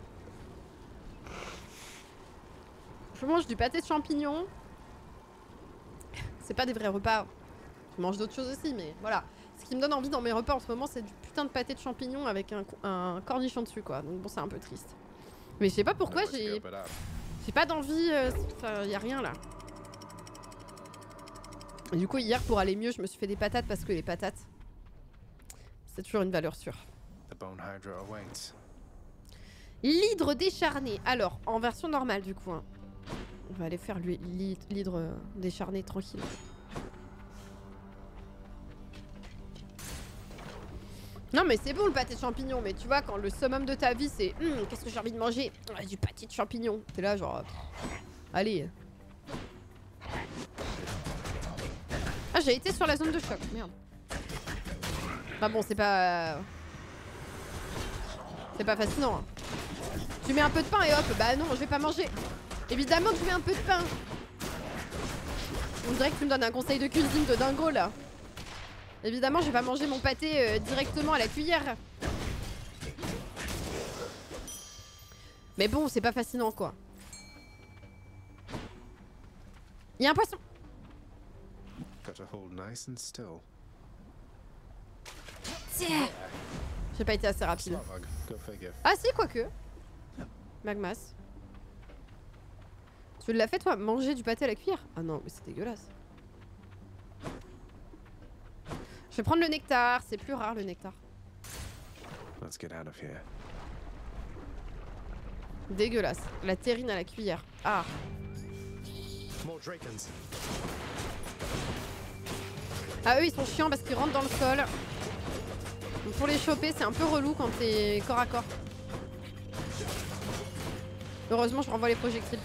Je mange du pâté de champignons. C'est pas des vrais repas. Je mange d'autres choses aussi mais voilà. Ce qui me donne envie dans mes repas en ce moment c'est du putain de pâté de champignons avec un, un cornichon dessus quoi. Donc bon c'est un peu triste. Mais je sais pas pourquoi j'ai... J'ai pas d'envie... Euh... Enfin y a rien là. Et du coup hier pour aller mieux je me suis fait des patates parce que les patates... C'est toujours une valeur sûre. L'hydre décharné. Alors, en version normale du coup. Hein. On va aller faire l'hydre décharné tranquille. Non mais c'est bon le pâté de champignons. Mais tu vois quand le summum de ta vie c'est hm, qu'est-ce que j'ai envie de manger? ah, Du pâté de champignons. T'es là genre... Allez. Ah j'ai été sur la zone de choc. Merde. Bah bon, c'est pas... C'est pas fascinant. Hein. Tu mets un peu de pain et hop, bah non, je vais pas manger. Évidemment que tu mets un peu de pain. On dirait que tu me donnes un conseil de cuisine de dingo là. Évidemment, je vais pas manger mon pâté euh, directement à la cuillère. Mais bon, c'est pas fascinant quoi. Il y a un poisson. J'ai pas été assez rapide. Ah si, quoique. Magmas. Tu l'as fait toi, manger du pâté à la cuillère? Ah non, mais c'est dégueulasse. Je vais prendre le nectar, c'est plus rare le nectar. Let's get out of here. Dégueulasse. La terrine à la cuillère. Ah. More Drakens. Ah eux ils sont chiants parce qu'ils rentrent dans le sol. Donc pour les choper c'est un peu relou quand t'es corps à corps. Heureusement je renvoie les projectiles.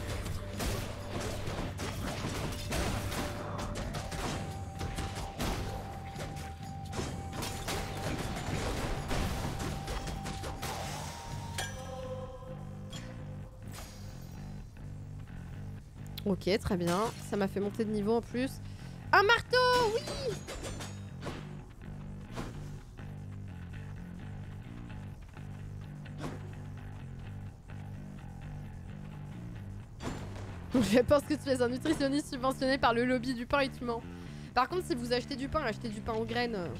Ok, très bien. Ça m'a fait monter de niveau en plus. Un marteau, oui! Je pense que tu es un nutritionniste subventionné par le lobby du pain et tu mens. Par contre, si vous achetez du pain, achetez du pain aux graines. euh,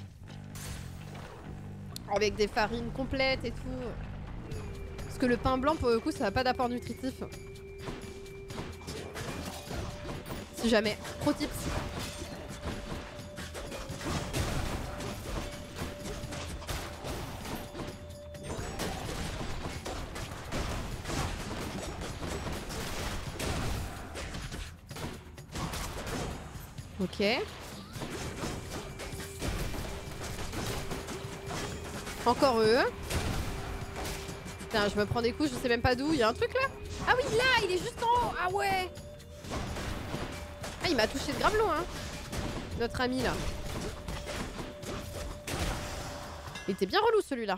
Avec des farines complètes et tout. Parce que le pain blanc, pour le coup, ça n'a pas d'apport nutritif. Si jamais. Pro tips. Ok. Encore eux. Putain, je me prends des coups, je sais même pas d'où. Il y a un truc là? Ah oui, là, il est juste en haut. Ah ouais. Ah, il m'a touché de grave loin, hein. Notre ami là. Il était bien relou celui-là.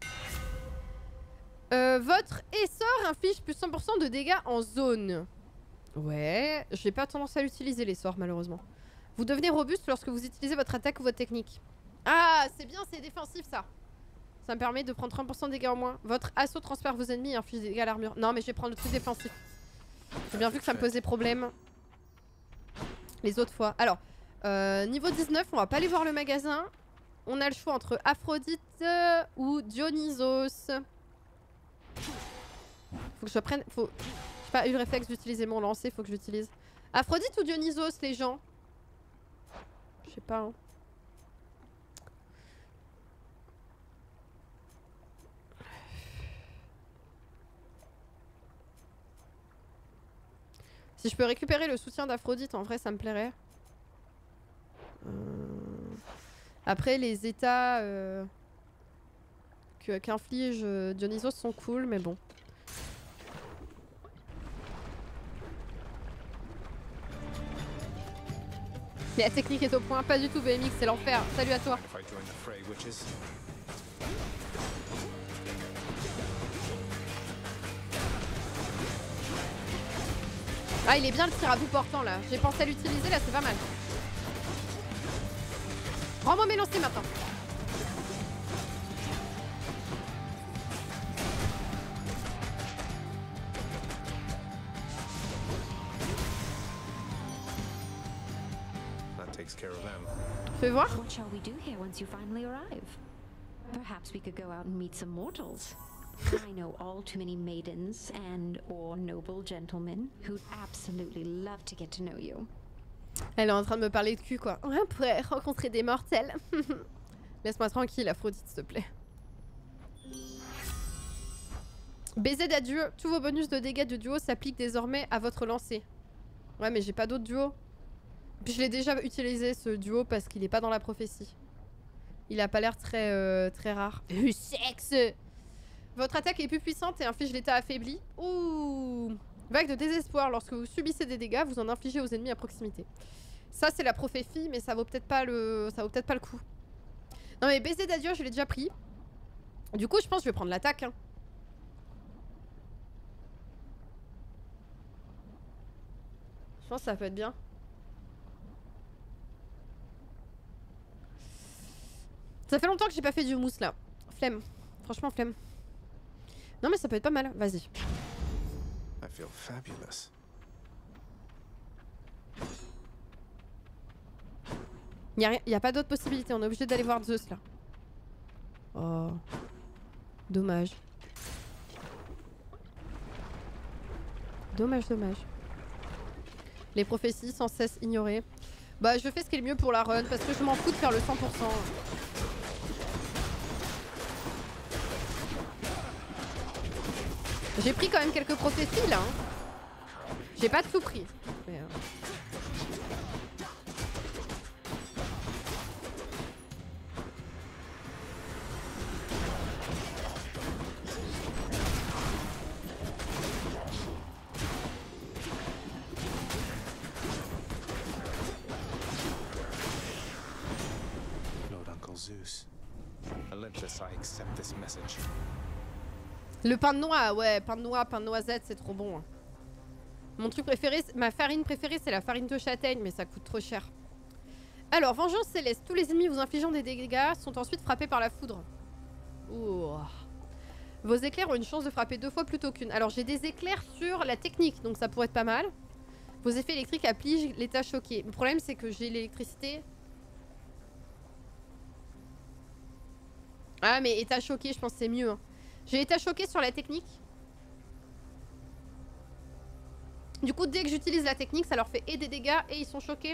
Euh, votre essor inflige plus cent pour cent de dégâts en zone. Ouais, j'ai pas tendance à l'utiliser l'essor malheureusement. Vous devenez robuste lorsque vous utilisez votre attaque ou votre technique. Ah, c'est bien, c'est défensif ça. Ça me permet de prendre trente pour cent de dégâts en moins. Votre assaut transperce vos ennemis et inflige des dégâts à l'armure. Non, mais je vais prendre le truc défensif. J'ai bien vu que ça me posait problème les autres fois. Alors, euh, niveau dix-neuf, on va pas aller voir le magasin. On a le choix entre Aphrodite euh, ou Dionysos. Faut que je prenne... Faut... J'ai pas eu le réflexe d'utiliser mon lancer, faut que je l'utilise. Aphrodite ou Dionysos, les gens? Je sais pas, hein. Si je peux récupérer le soutien d'Aphrodite, en vrai, ça me plairait. Euh... Après, les états euh... qu'inflige euh, Dionysos sont cool, mais bon. La technique est au point, pas du tout B M X, c'est l'enfer. Salut à toi. Ah, il est bien le tir à bout portant là. J'ai pensé à l'utiliser là, c'est pas mal. Rends-moi mes lancers maintenant. Fais voir. What shall we do here once you finally arrive? Perhaps we could go out and meet some mortals. I know all too many maidens and or noble gentlemen who'd absolutely love to get to know you. Elle est en train de me parler de cul quoi. On pourrait rencontrer des mortels. Laisse-moi tranquille, Aphrodite, s'il te plaît. Baiser d'adieu. Tous vos bonus de dégâts de duo s'appliquent désormais à votre lancer. Ouais, mais j'ai pas d'autre duo. Puis je l'ai déjà utilisé ce duo parce qu'il est pas dans la prophétie. Il a pas l'air très euh, très rare. Le sexe. Votre attaque est plus puissante et inflige l'état affaibli. Ouh. Vague de désespoir. Lorsque vous subissez des dégâts, vous en infligez aux ennemis à proximité. Ça c'est la prophétie, mais ça vaut peut-être pas le ça vaut peut-être pas le coup. Non mais baiser d'adieu, je l'ai déjà pris. Du coup, je pense que je vais prendre l'attaque. Hein. Je pense que ça peut être bien. Ça fait longtemps que j'ai pas fait du mousse là. Flemme. Franchement, flemme. Non mais ça peut être pas mal. Vas-y. I feel fabulous. Il n'y a, a pas d'autre possibilité. On est obligé d'aller voir Zeus là. Oh. Dommage. Dommage, dommage. Les prophéties sans cesse ignorées. Bah je fais ce qui est le mieux pour la run parce que je m'en fous de faire le cent pour cent. J'ai pris quand même quelques prophéties là. Hein. J'ai pas tout pris. Mais, euh... Zeus. Olympus, I accept this message. Le pain de noix, ouais, pain de noix, pain de noisette, c'est trop bon. Hein. Mon truc préféré, ma farine préférée, c'est la farine de châtaigne, mais ça coûte trop cher. Alors, vengeance céleste. Tous les ennemis vous infligeant des dégâts sont ensuite frappés par la foudre. Ouh. Vos éclairs ont une chance de frapper deux fois plutôt qu'une. Alors, j'ai des éclairs sur la technique, donc ça pourrait être pas mal. Vos effets électriques affligent l'état choqué. Le problème, c'est que j'ai l'électricité. Ah mais état choqué je pense que c'est mieux hein. J'ai état choqué sur la technique. Du coup dès que j'utilise la technique ça leur fait et des dégâts et ils sont choqués.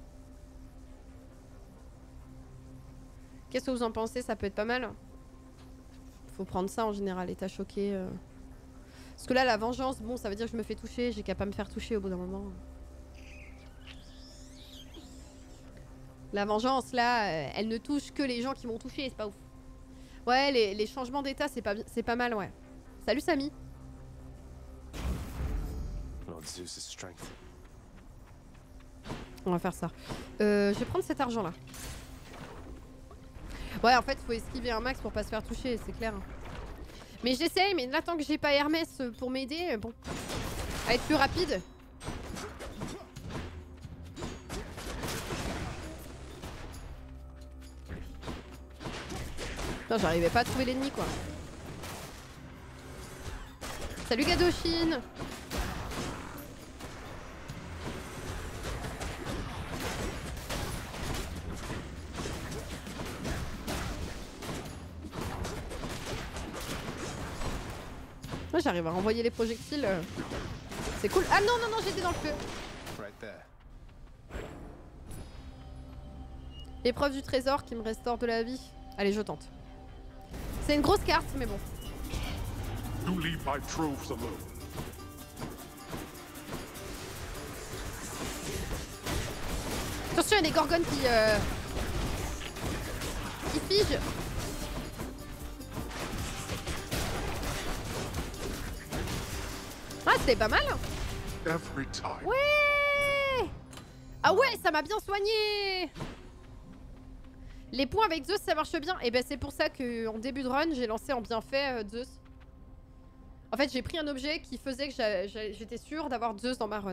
Qu'est-ce que vous en pensez? Ça peut être pas mal. Faut prendre ça en général, état choqué euh... Parce que là la vengeance, bon ça veut dire que je me fais toucher. J'ai qu'à pas me faire toucher au bout d'un moment. La vengeance là euh, elle ne touche que les gens qui m'ont touché. C'est pas ouf. Ouais, les, les changements d'état, c'est pas, c'est pas mal, ouais. Salut, Samy. Lord Zeus's strength. On va faire ça. Euh, je vais prendre cet argent-là. Ouais, en fait, il faut esquiver un max pour pas se faire toucher, c'est clair. Mais j'essaye, mais là, tant que j'ai pas Hermès pour m'aider, bon. À être plus rapide. J'arrivais pas à trouver l'ennemi quoi. Salut Gadoshin. Moi j'arrive à renvoyer les projectiles. C'est cool. Ah non non non j'étais dans le feu. Right there. L'épreuve du trésor qui me restaure de la vie. Allez je tente. C'est une grosse carte, mais bon. You leave my troves alone. Attention, il y a des gorgones qui... Euh... qui figent. Ah, c'était pas mal. Ouais. Ah ouais, ça m'a bien soigné. Les points avec Zeus ça marche bien. Et ben c'est pour ça qu'en début de run j'ai lancé en bienfait euh, Zeus. En fait j'ai pris un objet qui faisait que j'étais sûre d'avoir Zeus dans ma run.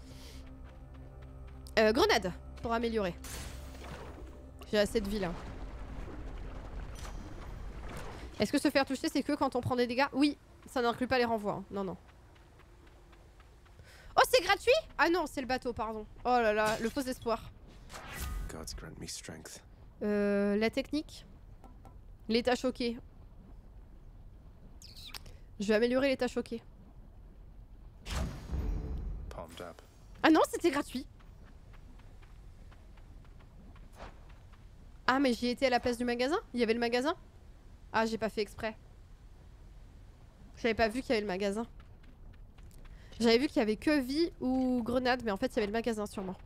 euh, Grenade pour améliorer. J'ai assez de vie là. Est-ce que se faire toucher c'est que quand on prend des dégâts? Oui, ça n'inclut pas les renvois hein. Non non. Oh c'est gratuit? Ah non c'est le bateau pardon. Oh là là le faux espoir. Gods grant me strength. Euh, la technique. L'état choqué. Je vais améliorer l'état choqué. Ah non, c'était gratuit. Ah mais j'y étais à la place du magasin? Il y avait le magasin? Ah j'ai pas fait exprès. J'avais pas vu qu'il y avait le magasin. J'avais vu qu'il y avait que vie ou grenade, mais en fait il y avait le magasin sûrement.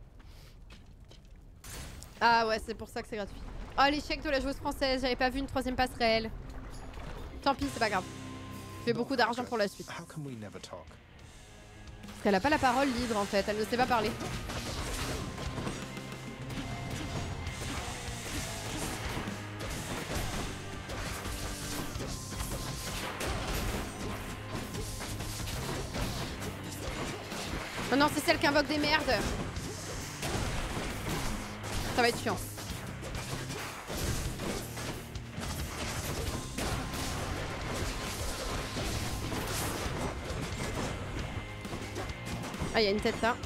Ah ouais, c'est pour ça que c'est gratuit. Oh, l'échec de la joueuse française, j'avais pas vu une troisième passerelle. Tant pis, c'est pas grave. Je fais beaucoup d'argent pour la suite. Parce qu'elle a pas la parole libre en fait, elle ne sait pas parler. Oh non, c'est celle qui invoque des merdes. Ça va être chiant. Ah, il y a une tête là.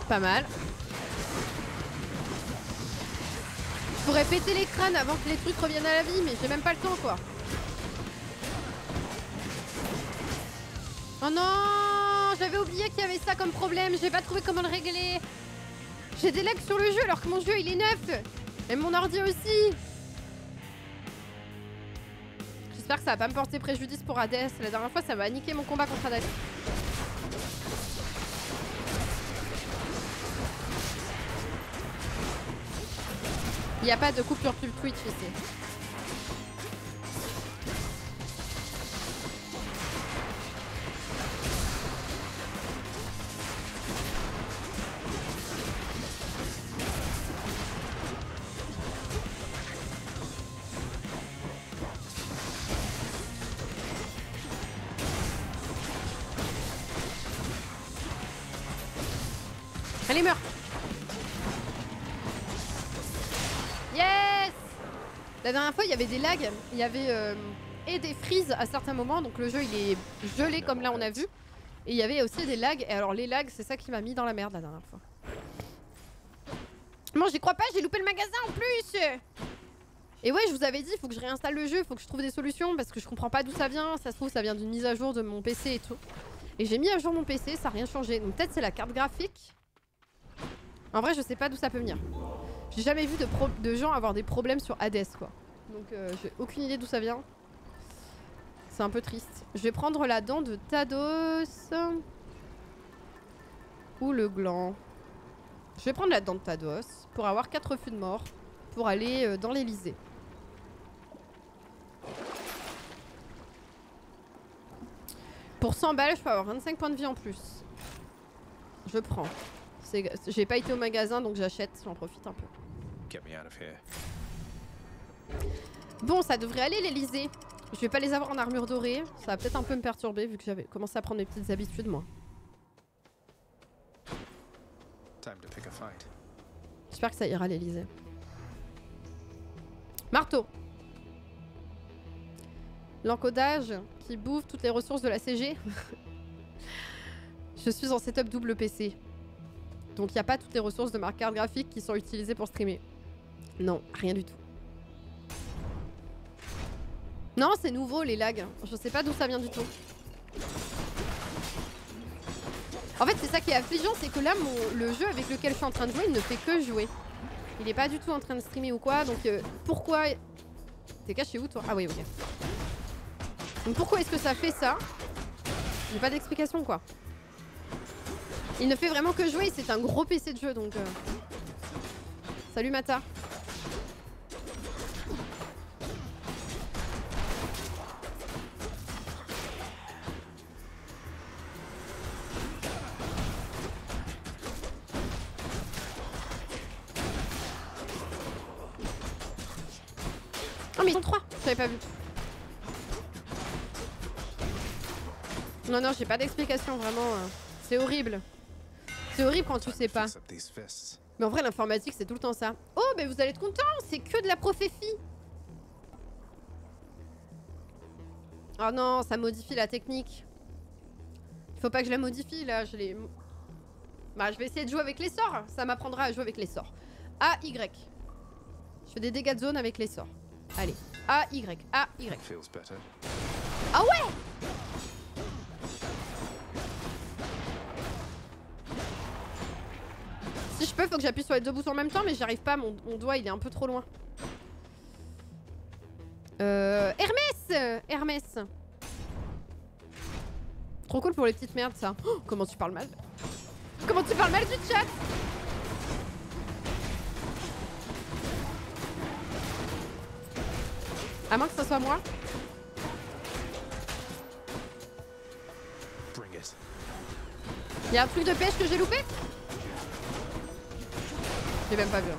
Pas mal. Je pourrais péter les crânes avant que les trucs reviennent à la vie, mais j'ai même pas le temps quoi. Oh non, j'avais oublié qu'il y avait ça comme problème, j'ai pas trouvé comment le régler. J'ai des lags sur le jeu alors que mon jeu il est neuf. Et mon ordi aussi. J'espère que ça va pas me porter préjudice pour Hades. La dernière fois ça m'a niqué mon combat contre Hades. Il n'y a pas de coupure pub Twitch ici. Allez, meurs. Yes. La dernière fois, il y avait des lags. Il y avait euh, et des freezes à certains moments. Donc le jeu, il est gelé comme là, on a vu. Et il y avait aussi des lags. Et alors les lags, c'est ça qui m'a mis dans la merde la dernière fois. Non, j'y crois pas. J'ai loupé le magasin en plus. Et ouais, je vous avais dit, il faut que je réinstalle le jeu. Il faut que je trouve des solutions. Parce que je comprends pas d'où ça vient. Ça se trouve, ça vient d'une mise à jour de mon P C et tout. Et j'ai mis à jour mon P C. Ça n'a rien changé. Donc peut-être c'est la carte graphique. En vrai, je sais pas d'où ça peut venir. J'ai jamais vu de, pro de gens avoir des problèmes sur Hades, quoi. Donc, euh, j'ai aucune idée d'où ça vient. C'est un peu triste. Je vais prendre la dent de Tados. Ou le gland. Je vais prendre la dent de Tados pour avoir quatre refus de mort. Pour aller euh, dans l'Elysée. Pour cent balles, je peux avoir vingt-cinq points de vie en plus. Je prends. J'ai pas été au magasin donc j'achète, j'en profite un peu. Bon, ça devrait aller l'Elysée. Je vais pas les avoir en armure dorée. Ça va peut-être un peu me perturber vu que j'avais commencé à prendre mes petites habitudes moi. J'espère que ça ira l'Elysée. Marteau. L'encodage qui bouffe toutes les ressources de la C G. Je suis en setup double P C. Donc il n'y a pas toutes les ressources de ma carte graphique qui sont utilisées pour streamer. Non, rien du tout. Non, c'est nouveau les lags. Je sais pas d'où ça vient du tout. En fait, c'est ça qui est affligeant, c'est que là, mon, le jeu avec lequel je suis en train de jouer, il ne fait que jouer. Il est pas du tout en train de streamer ou quoi, donc euh, pourquoi... T'es caché où toi? Ah oui, ok. Donc pourquoi est-ce que ça fait ça? J'ai pas d'explication quoi. Il ne fait vraiment que jouer, c'est un gros P C de jeu donc... Euh... Salut Mata. Oh mais ils sont trois, j'avais pas vu. Non non, j'ai pas d'explication vraiment. Euh... C'est horrible. C'est horrible quand tu sais pas. Mais en vrai, l'informatique, c'est tout le temps ça. Oh, mais vous allez être contents, c'est que de la prophétie. Oh non, ça modifie la technique. Il faut pas que je la modifie, là. Je l'ai... Bah, je vais essayer de jouer avec les sorts. Ça m'apprendra à jouer avec les sorts. A, Y. Je fais des dégâts de zone avec les sorts. Allez. A, Y. A, Y. Ah ouais! Si je peux, faut que j'appuie sur les deux boutons en même temps, mais j'y arrive pas, mon, mon doigt il est un peu trop loin. Euh... Hermès Hermès. Trop cool pour les petites merdes ça. Oh, comment tu parles mal? Comment tu parles mal du chat? À moins que ce soit moi. Y'a un truc de pêche que j'ai loupé? J'ai même pas vu.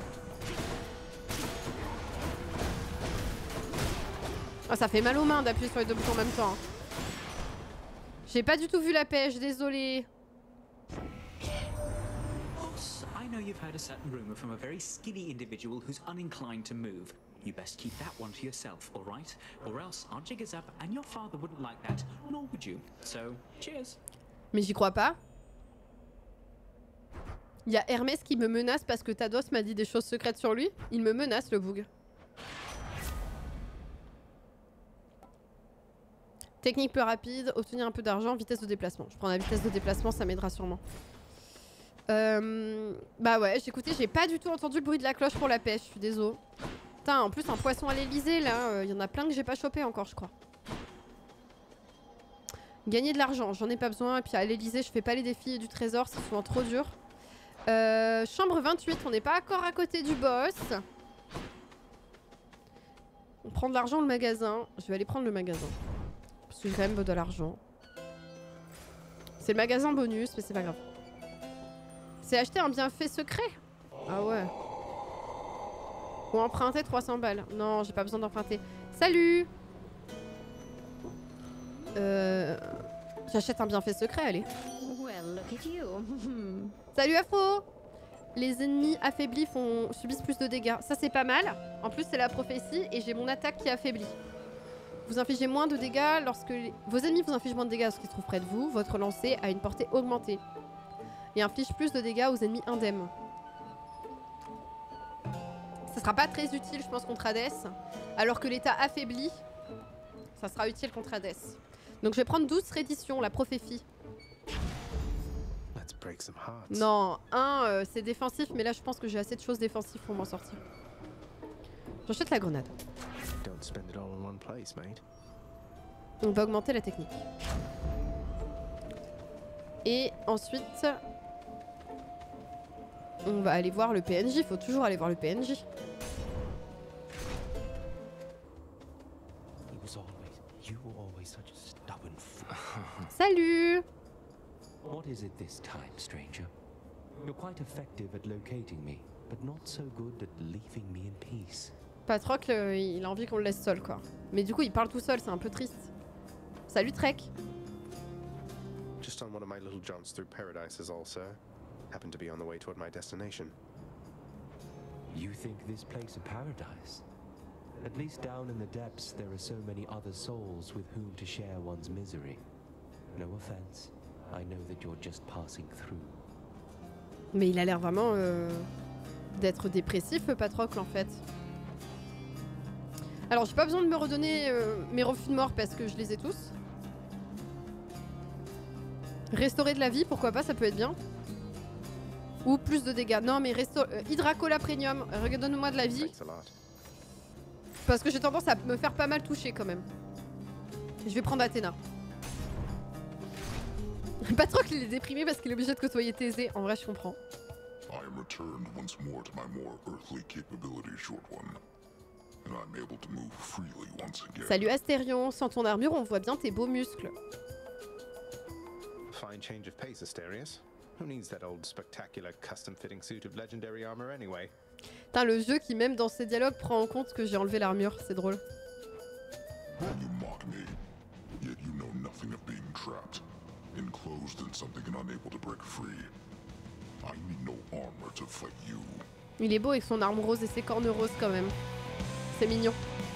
Ah, ça fait mal aux mains d'appuyer sur les deux boutons en même temps. J'ai pas du tout vu la pêche, désolé. I know you've heard a certain rumor from a very skinny individual who's uninclined to move. You best keep that one to yourself, all right? Or else our jig is up and your father wouldn't like that, nor would you. So, cheers. Mais j'y crois pas. Il y a Hermès qui me menace parce que Tados m'a dit des choses secrètes sur lui. Il me menace, le boug. Technique plus rapide, obtenir un peu d'argent, vitesse de déplacement. Je prends la vitesse de déplacement, ça m'aidera sûrement. Euh, bah ouais, j'écoutais, j'ai pas du tout entendu le bruit de la cloche pour la pêche, je suis désolée. Putain, en plus un poisson à l'Elysée là, il euh, y en a plein que j'ai pas chopé encore, je crois. Gagner de l'argent, j'en ai pas besoin. Et puis à l'Elysée, je fais pas les défis du trésor, c'est souvent trop dur. Euh, chambre vingt-huit, on n'est pas encore à côté du boss. On prend de l'argent au magasin. Je vais aller prendre le magasin. Parce que j'ai quand même de l'argent. C'est le magasin bonus, mais c'est pas grave. C'est acheter un bienfait secret. Ah ouais. Ou emprunter trois cents balles. Non, j'ai pas besoin d'emprunter. Salut. Euh... J'achète un bienfait secret, allez. Well, look at you. Salut Afro. Les ennemis affaiblis font... subissent plus de dégâts. Ça c'est pas mal. En plus c'est la prophétie et j'ai mon attaque qui affaiblit. Vous infligez moins de dégâts lorsque... Les... Vos ennemis vous infligent moins de dégâts lorsqu'ils se trouvent près de vous. Votre lancer a une portée augmentée. Et inflige plus de dégâts aux ennemis indemnes. Ça sera pas très utile je pense contre Hades. Alors que l'état affaibli, ça sera utile contre Hades. Donc je vais prendre douze redditions, la prophétie. Non, un euh, c'est défensif, mais là je pense que j'ai assez de choses défensives pour m'en sortir. J'achète la grenade. On va augmenter la technique. Et ensuite, on va aller voir le P N J. Faut toujours aller voir le P N J. Salut. What is it this time, stranger? You're quite effective at locating me, but not so good at leaving me in peace. Patrocle, euh, il a envie qu'on le laisse seul, quoi. Mais du coup, il parle tout seul, c'est un peu triste. Salut, Trek. Just on one of my little jaunts through paradise is all, sir. Happened to be on the way toward my destination. You think this place a paradise? At least down in the depths, there are so many other souls with whom to share one's misery. No offense. I know that you're just passing through. Mais il a l'air vraiment euh, d'être dépressif, Patrocle, en fait. Alors, j'ai pas besoin de me redonner euh, mes refus de mort parce que je les ai tous. Restaurer de la vie, pourquoi pas, ça peut être bien. Ou plus de dégâts. Non, mais resto euh, Hydracola Premium, redonne-moi de la vie. Parce que j'ai tendance à me faire pas mal toucher quand même. Je vais prendre Athéna. Patrocle, il est déprimé parce qu'il est obligé de côtoyer Thésée. En vrai, je comprends. I am returned once more to my more earthly capabilities, short one. And I'm able to move freely once again. Salut Astérion, sans ton armure, on voit bien tes beaux muscles. Fine change of pace, Asterius. Who needs that old spectacular custom-fitting suit of legendary armor anyway? Putain, le jeu qui même dans ses dialogues prend en compte que j'ai enlevé l'armure, c'est drôle. You mock me, yet you know nothing of being trapped, enclosed in something and unable to break free. I need no armor to fight you. Il est beau avec son arme rose et ses cornes roses quand même. C'est mignon.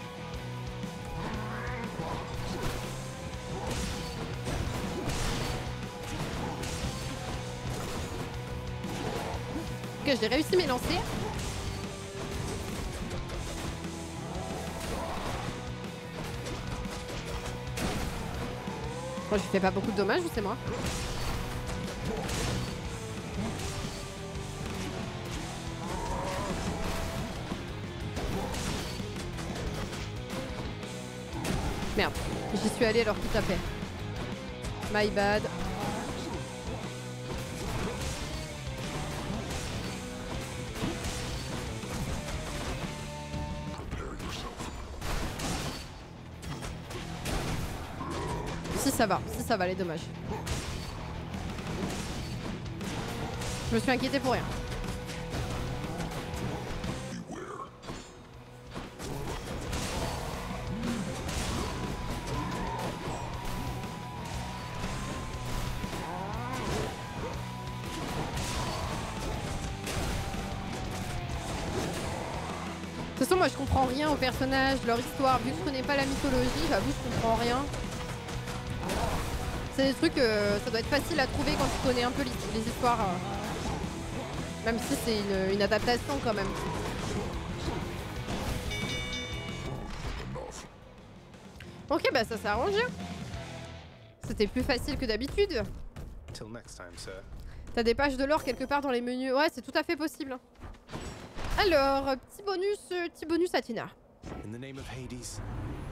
Ok, j'ai réussi mes lancers. Bon, je fais pas beaucoup de dommages, ou c'est moi? Merde, j'y suis allée alors qu'il tapait. My bad. Si ça va, si ça va, les dommages. Je me suis inquiétée pour rien. De toute façon, moi je comprends rien aux personnages, leur histoire. Vu que je connais pas la mythologie, j'avoue, je comprends rien. C'est des trucs, euh, ça doit être facile à trouver quand tu connais un peu les, les histoires. Euh. Même si c'est une, une adaptation quand même. Ok, bah ça s'est arrangé. C'était plus facile que d'habitude. Till next time, sir. T'as des pages de l'or quelque part dans les menus. Ouais, c'est tout à fait possible. Alors, petit bonus, euh, petit bonus à Tina. In the name of Hades.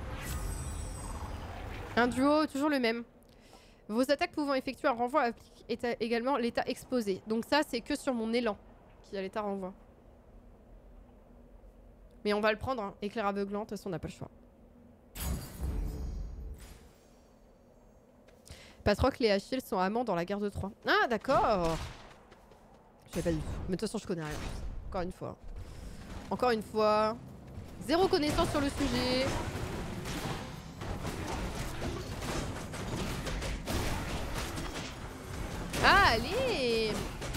Un duo, toujours le même. Vos attaques pouvant effectuer un renvoi appliquent éta- également l'état exposé. Donc ça, c'est que sur mon élan qui a l'état renvoi. Mais on va le prendre, hein. Éclair aveuglant, de toute façon on n'a pas le choix. Patrocle et Achille sont amants dans la guerre de Troie. Ah d'accord. Je sais pas du tout. Mais de toute façon je connais rien. Encore une fois. Encore une fois. Zéro connaissance sur le sujet. Ah, allez!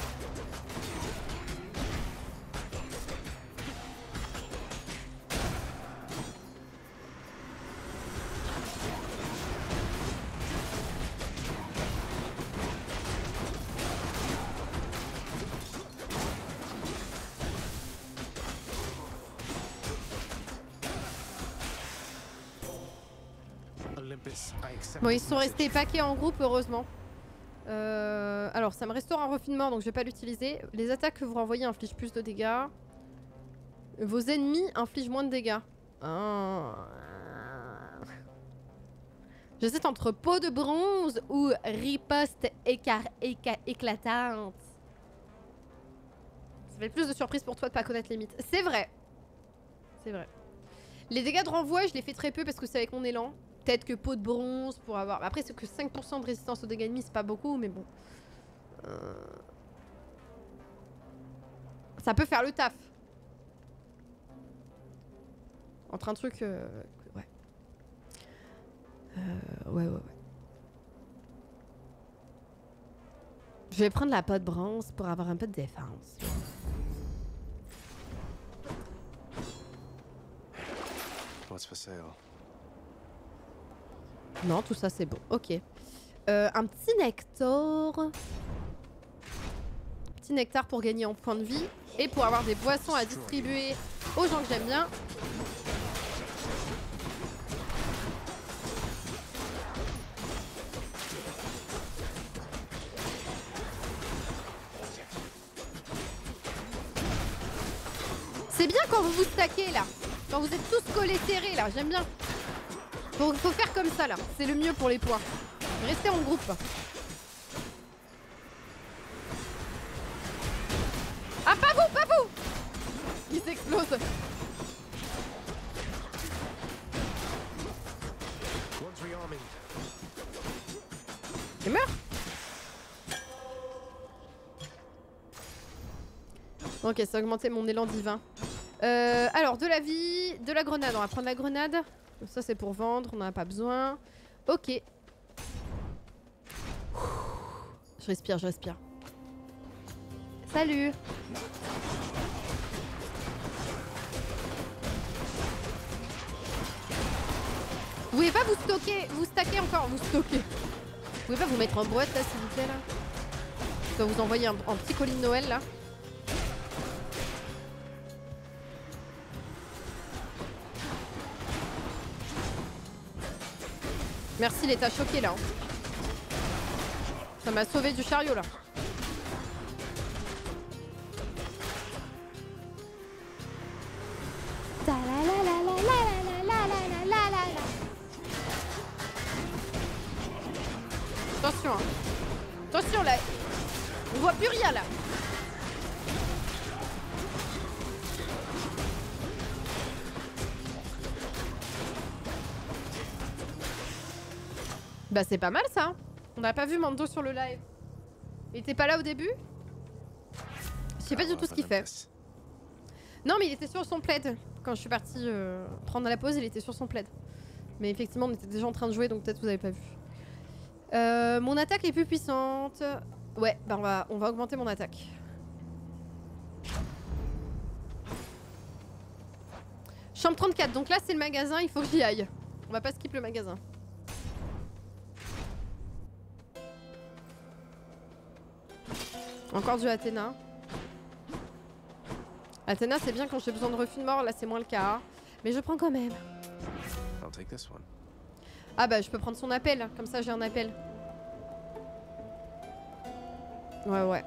Olympus, I accept Bon, ils this sont message. restés paquets en groupe, heureusement. Euh, alors, ça me restaure un refinement, donc je vais pas l'utiliser. Les attaques que vous renvoyez infligent plus de dégâts. Vos ennemis infligent moins de dégâts. Ah. J'hésite entre peau de bronze ou riposte écar éca éclatante. Ça fait plus de surprise pour toi de pas connaître les mythes. C'est vrai. C'est vrai. Les dégâts de renvoi, je les fais très peu parce que c'est avec mon élan. Peut-être que peau de bronze pour avoir... Après, c'est que cinq pour cent de résistance aux dégâts ennemis, c'est pas beaucoup, mais bon. Euh... Ça peut faire le taf. Entre un truc... Euh... Ouais. Euh... Ouais, ouais, ouais. Je vais prendre la peau de bronze pour avoir un peu de défense. What's for sale? Non, tout ça c'est bon. Ok. Euh, un petit nectar. Petit nectar pour gagner en points de vie. Et pour avoir des boissons à distribuer aux gens que j'aime bien. C'est bien quand vous vous stackez là. Quand vous êtes tous collés serrés là. J'aime bien. Faut, faut faire comme ça là, c'est le mieux pour les points. Restez en groupe. Ah pas vous, pas vous. Il s'explose. Il meurt. Ok, ça a augmenté mon élan divin. Euh, alors, de la vie, de la grenade. On va prendre la grenade. Ça c'est pour vendre, on n'en a pas besoin. Ok. Je respire, je respire. Salut. Vous pouvez pas vous stocker, vous stacker encore, vous stocker. Vous pouvez pas vous mettre en boîte là s'il vous plaît là. Je dois vous envoyer un, un petit colis de Noël là. Merci l'état choqué là. Ça m'a sauvé du chariot là. Attention hein. Attention là. On voit plus rien là. Bah c'est pas mal ça. On n'a pas vu Mando sur le live. Il était pas là au début? Je sais pas du tout ce qu'il fait. Non mais il était sur son plaid. Quand je suis partie euh, prendre la pause, il était sur son plaid. Mais effectivement on était déjà en train de jouer donc peut-être vous avez pas vu. Euh, mon attaque est plus puissante. Ouais bah on va, on va augmenter mon attaque. Chambre trente-quatre, donc là c'est le magasin, il faut que j'y aille. On va pas skip le magasin. Encore du Athéna. Athéna, c'est bien quand j'ai besoin de refus de mort, là c'est moins le cas. Hein. Mais je prends quand même. I'll take this one. Ah bah je peux prendre son appel, comme ça j'ai un appel. Ouais ouais.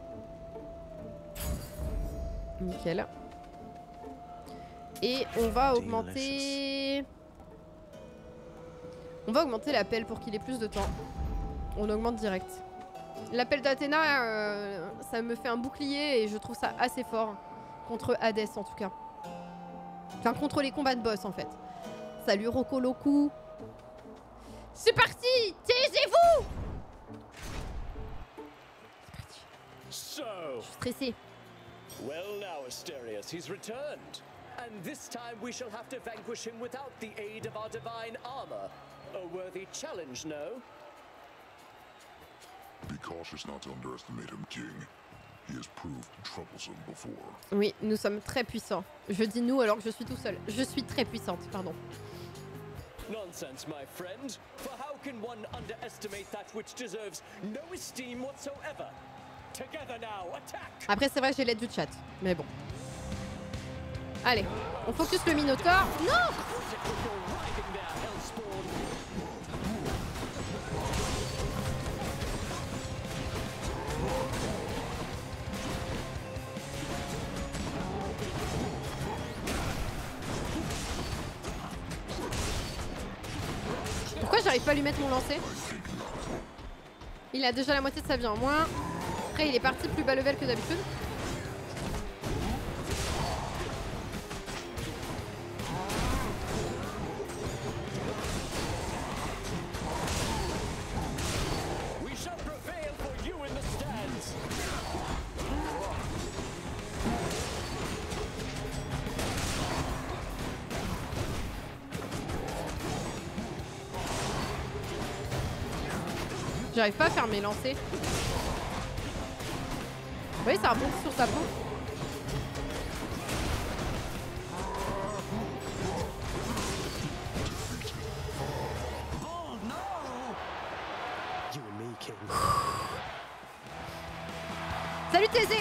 Nickel. Et on va augmenter... On va augmenter l'appel pour qu'il ait plus de temps. On augmente direct. L'appel d'Athéna, euh, ça me fait un bouclier et je trouve ça assez fort. Contre Hades en tout cas. Enfin contre les combats de boss en fait. Salut Rocco Loku. C'est parti. Taisez-vous. So, je suis stressée. Well now, Asterius, he's returned. And this time we shall have to vanquish him without the aid of our divine armor. A worthy challenge, no? Be cautious not to underestimate him, King. He has proved troublesome before. Oui, nous sommes très puissants. Je dis nous alors que je suis tout seul. Je suis très puissante, pardon. Nonsense, my friend. For how can one underestimate that which deserves no esteem whatsoever? Together now, attack! Après, c'est vrai que j'ai l'aide du chat, mais bon. Allez, on focus le Minotaure. Non! Pourquoi j'arrive pas à lui mettre mon lancer? Il a déjà la moitié de sa vie en moins. Après, il est parti plus bas level que d'habitude. J'arrive pas à faire mes lancers. Vous voyez, ça rebondit sur sa peau. Salut Thésée.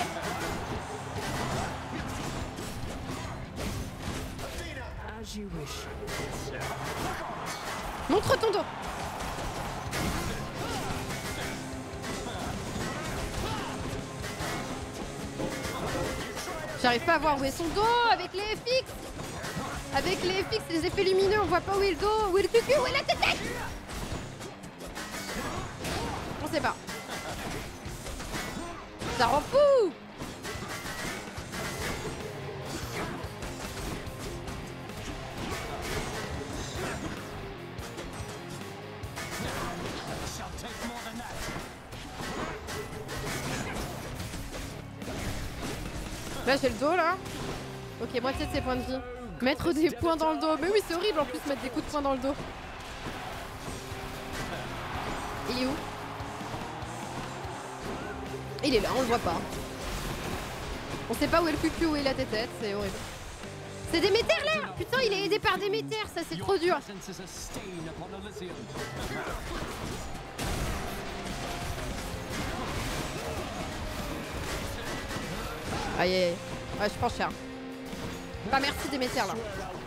Montre ton dos. J'arrive pas à voir où est son dos avec les F X. Avec les F X, les effets lumineux, on voit pas où est le dos, où est le cucu, où est la tête. On sait pas. Ça rend fou. Là j'ai le dos là. Ok, moitié de ses points de vie. Mettre des points dans le dos. Mais oui, c'est horrible en plus mettre des coups de poing dans le dos. Il est où? Il est là, on le voit pas. On sait pas où est le cucu, où est la tête, c'est horrible. C'est Déméter là! Putain, il est aidé par Déméter, ça c'est trop dur. Aïe aïe aïe. Ouais, je prends cher. Pas merci Déméter là.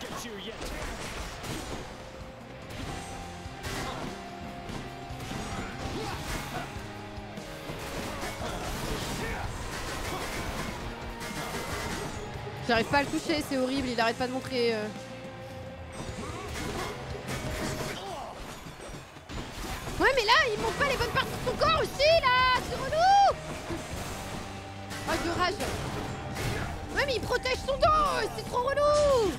J'arrive pas à le toucher, c'est horrible, il arrête pas de montrer. Euh... Ouais mais là, il montre pas les bonnes parties de son corps aussi là. C'est relou. Oh, de rage. Ouais mais il protège son dos, c'est trop relou.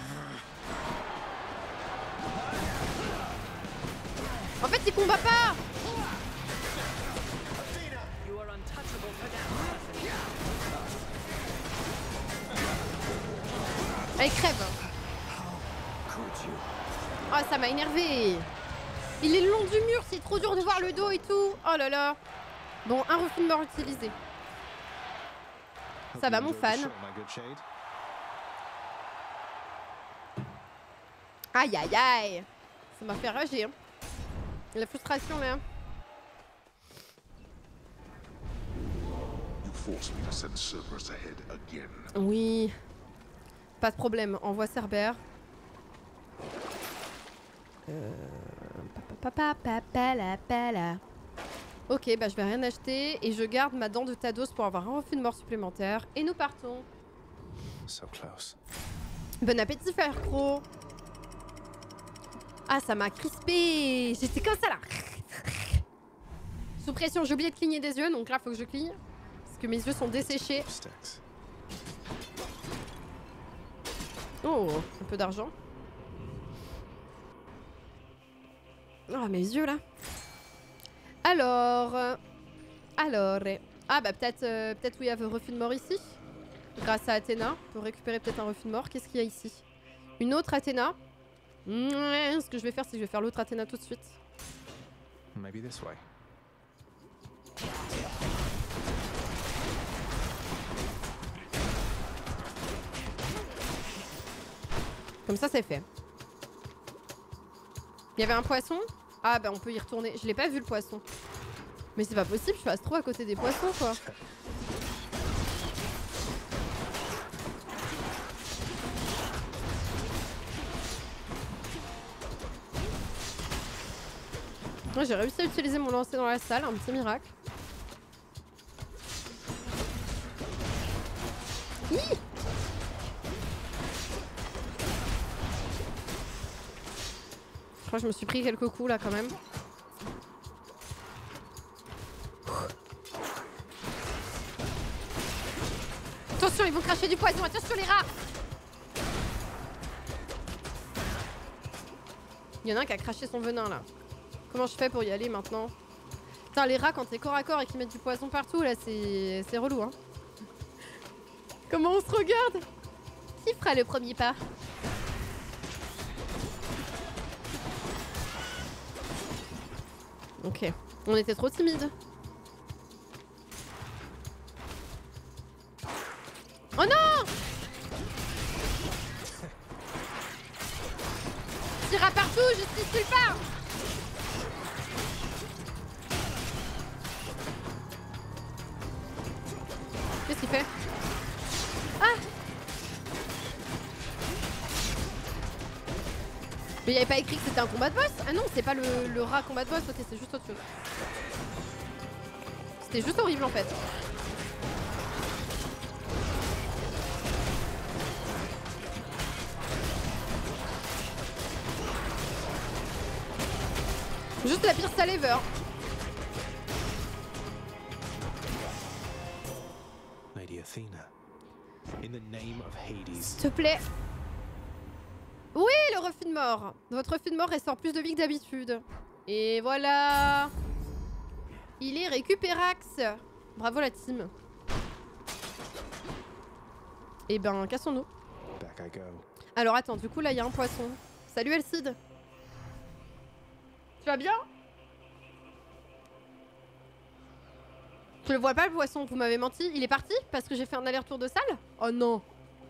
En fait il combat pas. Elle crève. Oh ça m'a énervé. Il est le long du mur, c'est trop dur de voir le dos et tout. Oh là là. Bon, un refus de mort utilisé. Ça va mon fan. Aïe aïe aïe. Ça m'a fait rager. Hein. La frustration là. You forced me to send Cerberus ahead again. Oui. Pas de problème, envoie Cerbère. Euh... Papa, papa, papa, papa. Ok, bah je vais rien acheter et je garde ma dent de Tados pour avoir un refus de mort supplémentaire. Et nous partons. So close. Bon appétit, frère Croc. Ah, ça m'a crispé. J'étais comme ça là. Sous pression, j'ai oublié de cligner des yeux, donc là faut que je cligne. Parce que mes yeux sont desséchés. Oh, un peu d'argent. Oh, mes yeux là. Alors. euh, Alors. Ah, bah peut-être euh, peut-être oui, il y a un refus de mort ici. Grâce à Athéna. On peut récupérer peut-être un refus de mort. Qu'est-ce qu'il y a ici? Une autre Athéna. Mmh, ce que je vais faire, c'est que je vais faire l'autre Athéna tout de suite. Maybe this way. Comme ça, c'est fait. Il y avait un poisson? Ah bah on peut y retourner. Je l'ai pas vu le poisson. Mais c'est pas possible, je passe trop à côté des poissons quoi. Moi j'ai réussi à utiliser mon lancer dans la salle, un petit miracle. Hi! Je crois que je me suis pris quelques coups là quand même. Attention, ils vont cracher du poison, attention les rats! Il y en a un qui a craché son venin là. Comment je fais pour y aller maintenant? Putain, les rats quand t'es corps à corps et qu'ils mettent du poison partout là, c'est c'est relou hein. Comment on se regarde? Qui fera le premier pas? Ok, on était trop timide. Oh non! Tira partout, justice nulle part! Qu'est-ce qu'il fait? Ah! Mais il n'y avait pas écrit que c'était un combat de boss? Ah non, c'est pas le, le rat combat de boss, ok, c'est juste autre chose. C'était juste horrible en fait. Juste la pire salle ever. Lady Athena, in the name of Hades. S'il te plaît. Oui, le refus de mort. Votre refus de mort restaure plus de vie que d'habitude. Et voilà. Il est récupérax. Bravo la team. Et ben, cassons-nous. Back I go. Alors attends, du coup là il y a un poisson. Salut Elcide. Tu vas bien? Je le vois pas le poisson, vous m'avez menti. Il est parti parce que j'ai fait un aller-retour de salle? Oh non.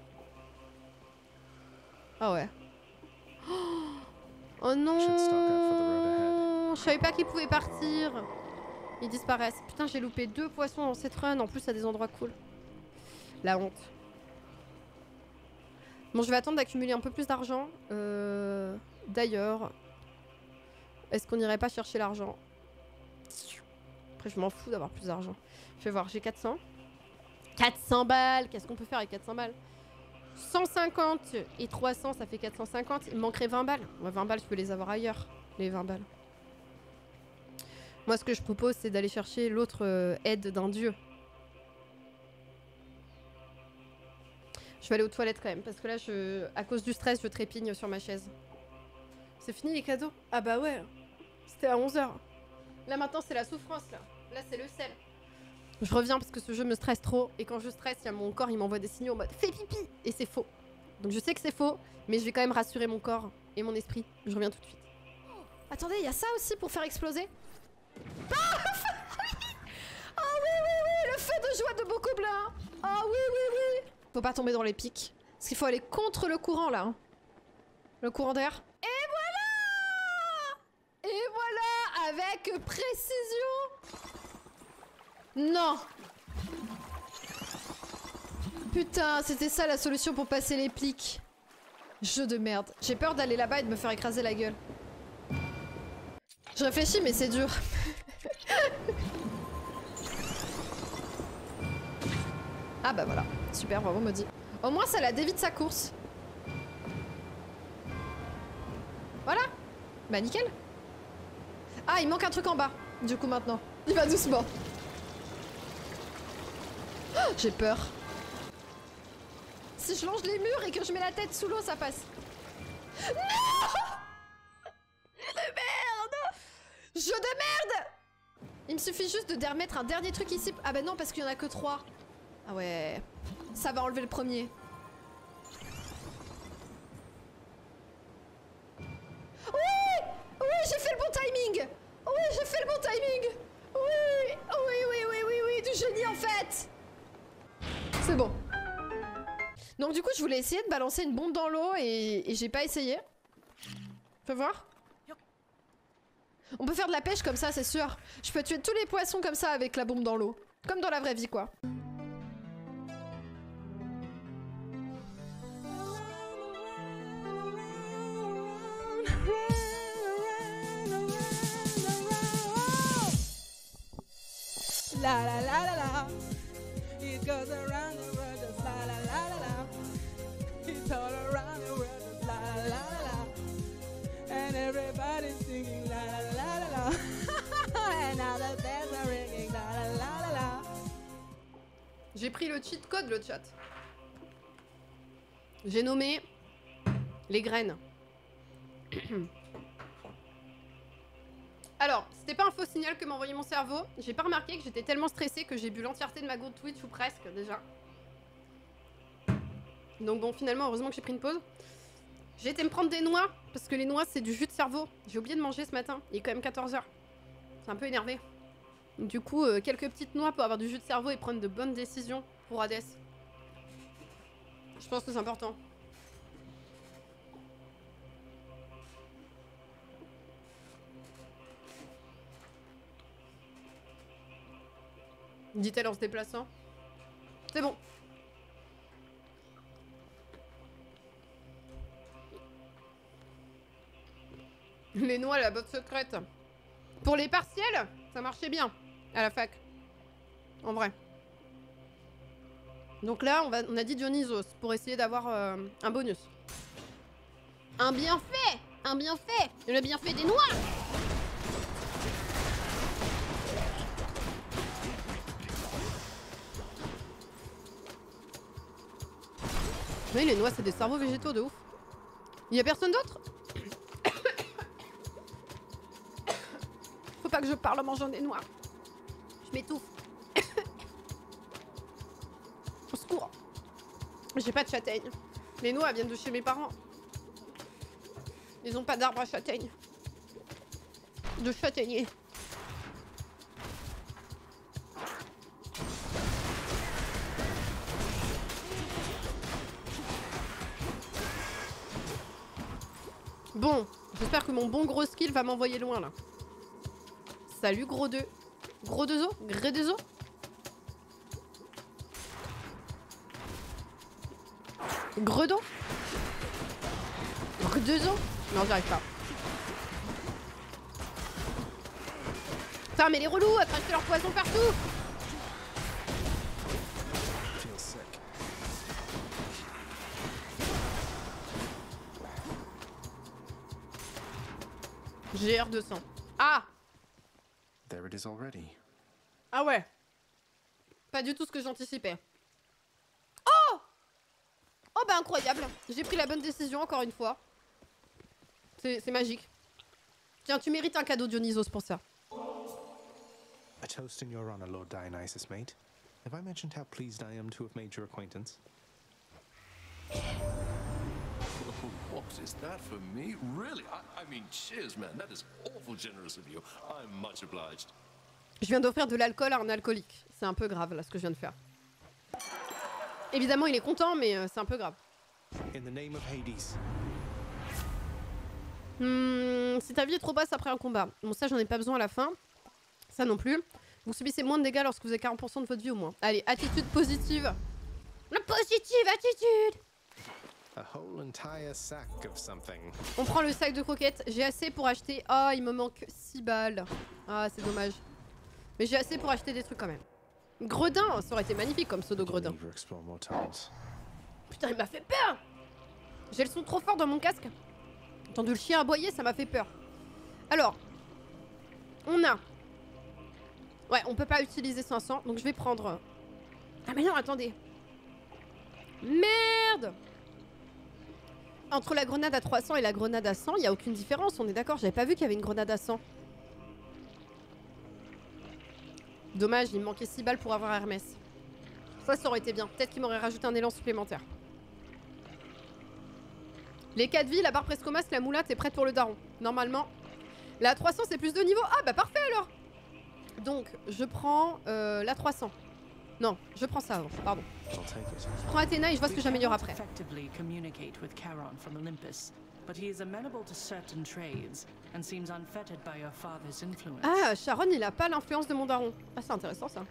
Ah ouais. Oh non. Je savais pas qu'il pouvait partir. Ils disparaissent. Putain, j'ai loupé deux poissons dans cette run. En plus, à des endroits cool. La honte. Bon, je vais attendre d'accumuler un peu plus d'argent. Euh... D'ailleurs, est-ce qu'on irait pas chercher l'argent? Après, je m'en fous d'avoir plus d'argent. Je vais voir, j'ai quatre cents. quatre cents balles. Qu'est-ce qu'on peut faire avec quatre cents balles? cent cinquante et trois cents, ça fait quatre cent cinquante. Il me manquerait vingt balles. Ouais, vingt balles, je peux les avoir ailleurs. Les vingt balles. Moi, ce que je propose, c'est d'aller chercher l'autre euh, aide d'un dieu. Je vais aller aux toilettes quand même, parce que là, je, à cause du stress, je trépigne sur ma chaise. C'est fini les cadeaux? Ah bah ouais. C'était à onze heures. Là, maintenant, c'est la souffrance, là. Là, c'est le sel. Je reviens parce que ce jeu me stresse trop. Et quand je stresse, il y a mon corps, il m'envoie des signaux en mode « Fais pipi !» Et c'est faux. Donc je sais que c'est faux, mais je vais quand même rassurer mon corps et mon esprit. Je reviens tout de suite. Oh, attendez, il y a ça aussi pour faire exploser? Ah, oh, oui, oui, oui, le fait de joie de Bokoblin. Ah oui, oui, oui. Faut pas tomber dans les pics. Parce qu'il faut aller contre le courant, là. Hein. Le courant d'air. Et voilà! Et voilà, avec précision. Non. putain, c'était ça la solution pour passer les pliques. Jeu de merde. J'ai peur d'aller là-bas et de me faire écraser la gueule. Je réfléchis mais c'est dur. Ah bah voilà. Super, bravo Maudit. Au moins ça la dévie de sa course. Voilà. Bah nickel. Ah, il manque un truc en bas. Du coup maintenant. Il va doucement. Oh, j'ai peur. Si je longe les murs et que je mets la tête sous l'eau, ça passe. Non! Jeu de merde! Jeu de merde! Il me suffit juste de remettre un dernier truc ici. Ah bah non, parce qu'il y en a que trois. Ah ouais. Ça va enlever le premier. Oui! Oui, j'ai fait le bon timing! Oui, j'ai fait le bon timing! Oui! Oui, oui, oui, oui, oui, du génie en fait! C'est bon. Donc du coup, je voulais essayer de balancer une bombe dans l'eau et, et j'ai pas essayé. Fais voir. On peut faire de la pêche comme ça, c'est sûr. Je peux tuer tous les poissons comme ça avec la bombe dans l'eau. Comme dans la vraie vie, quoi. La la la la la. It goes around the world just la la la la la. It's all around the world just la la la la la. And everybody's singing la la la la la. And now the bells are ringing la la la la la. J'ai pris le cheat code, le chat. J'ai nommé les graines. Alors, c'était pas un faux signal que m'a envoyé mon cerveau. J'ai pas remarqué que j'étais tellement stressée que j'ai bu l'entièreté de ma gourde Twitch, ou presque, déjà. Donc bon, finalement, heureusement que j'ai pris une pause. J'ai été me prendre des noix, parce que les noix, c'est du jus de cerveau. J'ai oublié de manger ce matin. Il est quand même quatorze heures. C'est un peu énervé. Du coup, euh, quelques petites noix pour avoir du jus de cerveau et prendre de bonnes décisions pour Hades. Je pense que c'est important. Dit-elle en se déplaçant. C'est bon. Les noix, la botte secrète. Pour les partiels, ça marchait bien à la fac. En vrai. Donc là, on, va, on a dit Dionysos pour essayer d'avoir euh, un bonus. Un bienfait! Un bienfait! Le bienfait des noix! Oui, les noix, c'est des cerveaux végétaux de ouf. Il y a personne d'autre? Faut pas que je parle en mangeant des noix. Je m'étouffe. Au secours. J'ai pas de châtaigne. Les noix, elles viennent de chez mes parents. Ils ont pas d'arbre à châtaigne. De châtaignier. Bon, j'espère que mon bon gros skill va m'envoyer loin là. Salut gros deux. Gros deux os? Gré deux os? Gredon? Gre deux os? Non, j'y arrive pas. Putain, mais les relous, à cracher leur poison partout! G R deux cents. Ah! There it is already. Ah ouais. Pas du tout ce que j'anticipais. Oh! Oh bah incroyable. J'ai pris la bonne décision encore une fois. C'est magique. Tiens, tu mérites un cadeau Dionysos pour ça. A toast in your honor, Lord Dionysus, mate. Have I mentioned how pleased I am to have made your acquaintance? What is that for me? Really? I, I mean, cheers, man. That is awful generous of you. I'm much obliged. Je viens d'offrir de l'alcool à un alcoolique. C'est un peu grave, là, ce que je viens de faire. Évidemment, il est content, mais euh, c'est un peu grave. In the name of Hades. Hmm, si ta vie est trop basse après un combat. Bon, ça, j'en ai pas besoin à la fin. Ça non plus. Vous subissez moins de dégâts lorsque vous avez quarante pour cent de votre vie au moins. Allez, attitude positive. La positive attitude. A whole entire sack of something. On prend le sac de croquettes. J'ai assez pour acheter... Ah, il me manque six balles. Ah, c'est dommage. Mais j'ai assez pour acheter des trucs quand même. Gredin, ça aurait été magnifique comme pseudo gredin. Putain, il m'a fait peur. J'ai le son trop fort dans mon casque. J'ai entendu le chien aboyer, ça m'a fait peur. Alors, on a... Ouais, on peut pas utiliser cinq cents, donc je vais prendre... Ah mais non, attendez. Merde. Entre la grenade à trois cents et la grenade à cent, il n'y a aucune différence, on est d'accord. J'avais pas vu qu'il y avait une grenade à cent. Dommage, il me manquait six balles pour avoir Hermès. Ça, ça aurait été bien. Peut-être qu'il m'aurait rajouté un élan supplémentaire. Les quatre vies, la barre prescomas, la moulate est prête pour le daron. Normalement. La trois cents, c'est plus de niveau. Ah bah parfait alors. Donc, je prends euh, la trois cents. Non, je prends ça avant, pardon. Je prends Athéna et je vois ce que j'améliore après. Ah, Sharon, il a pas l'influence de mon daron. Ah, c'est intéressant ça.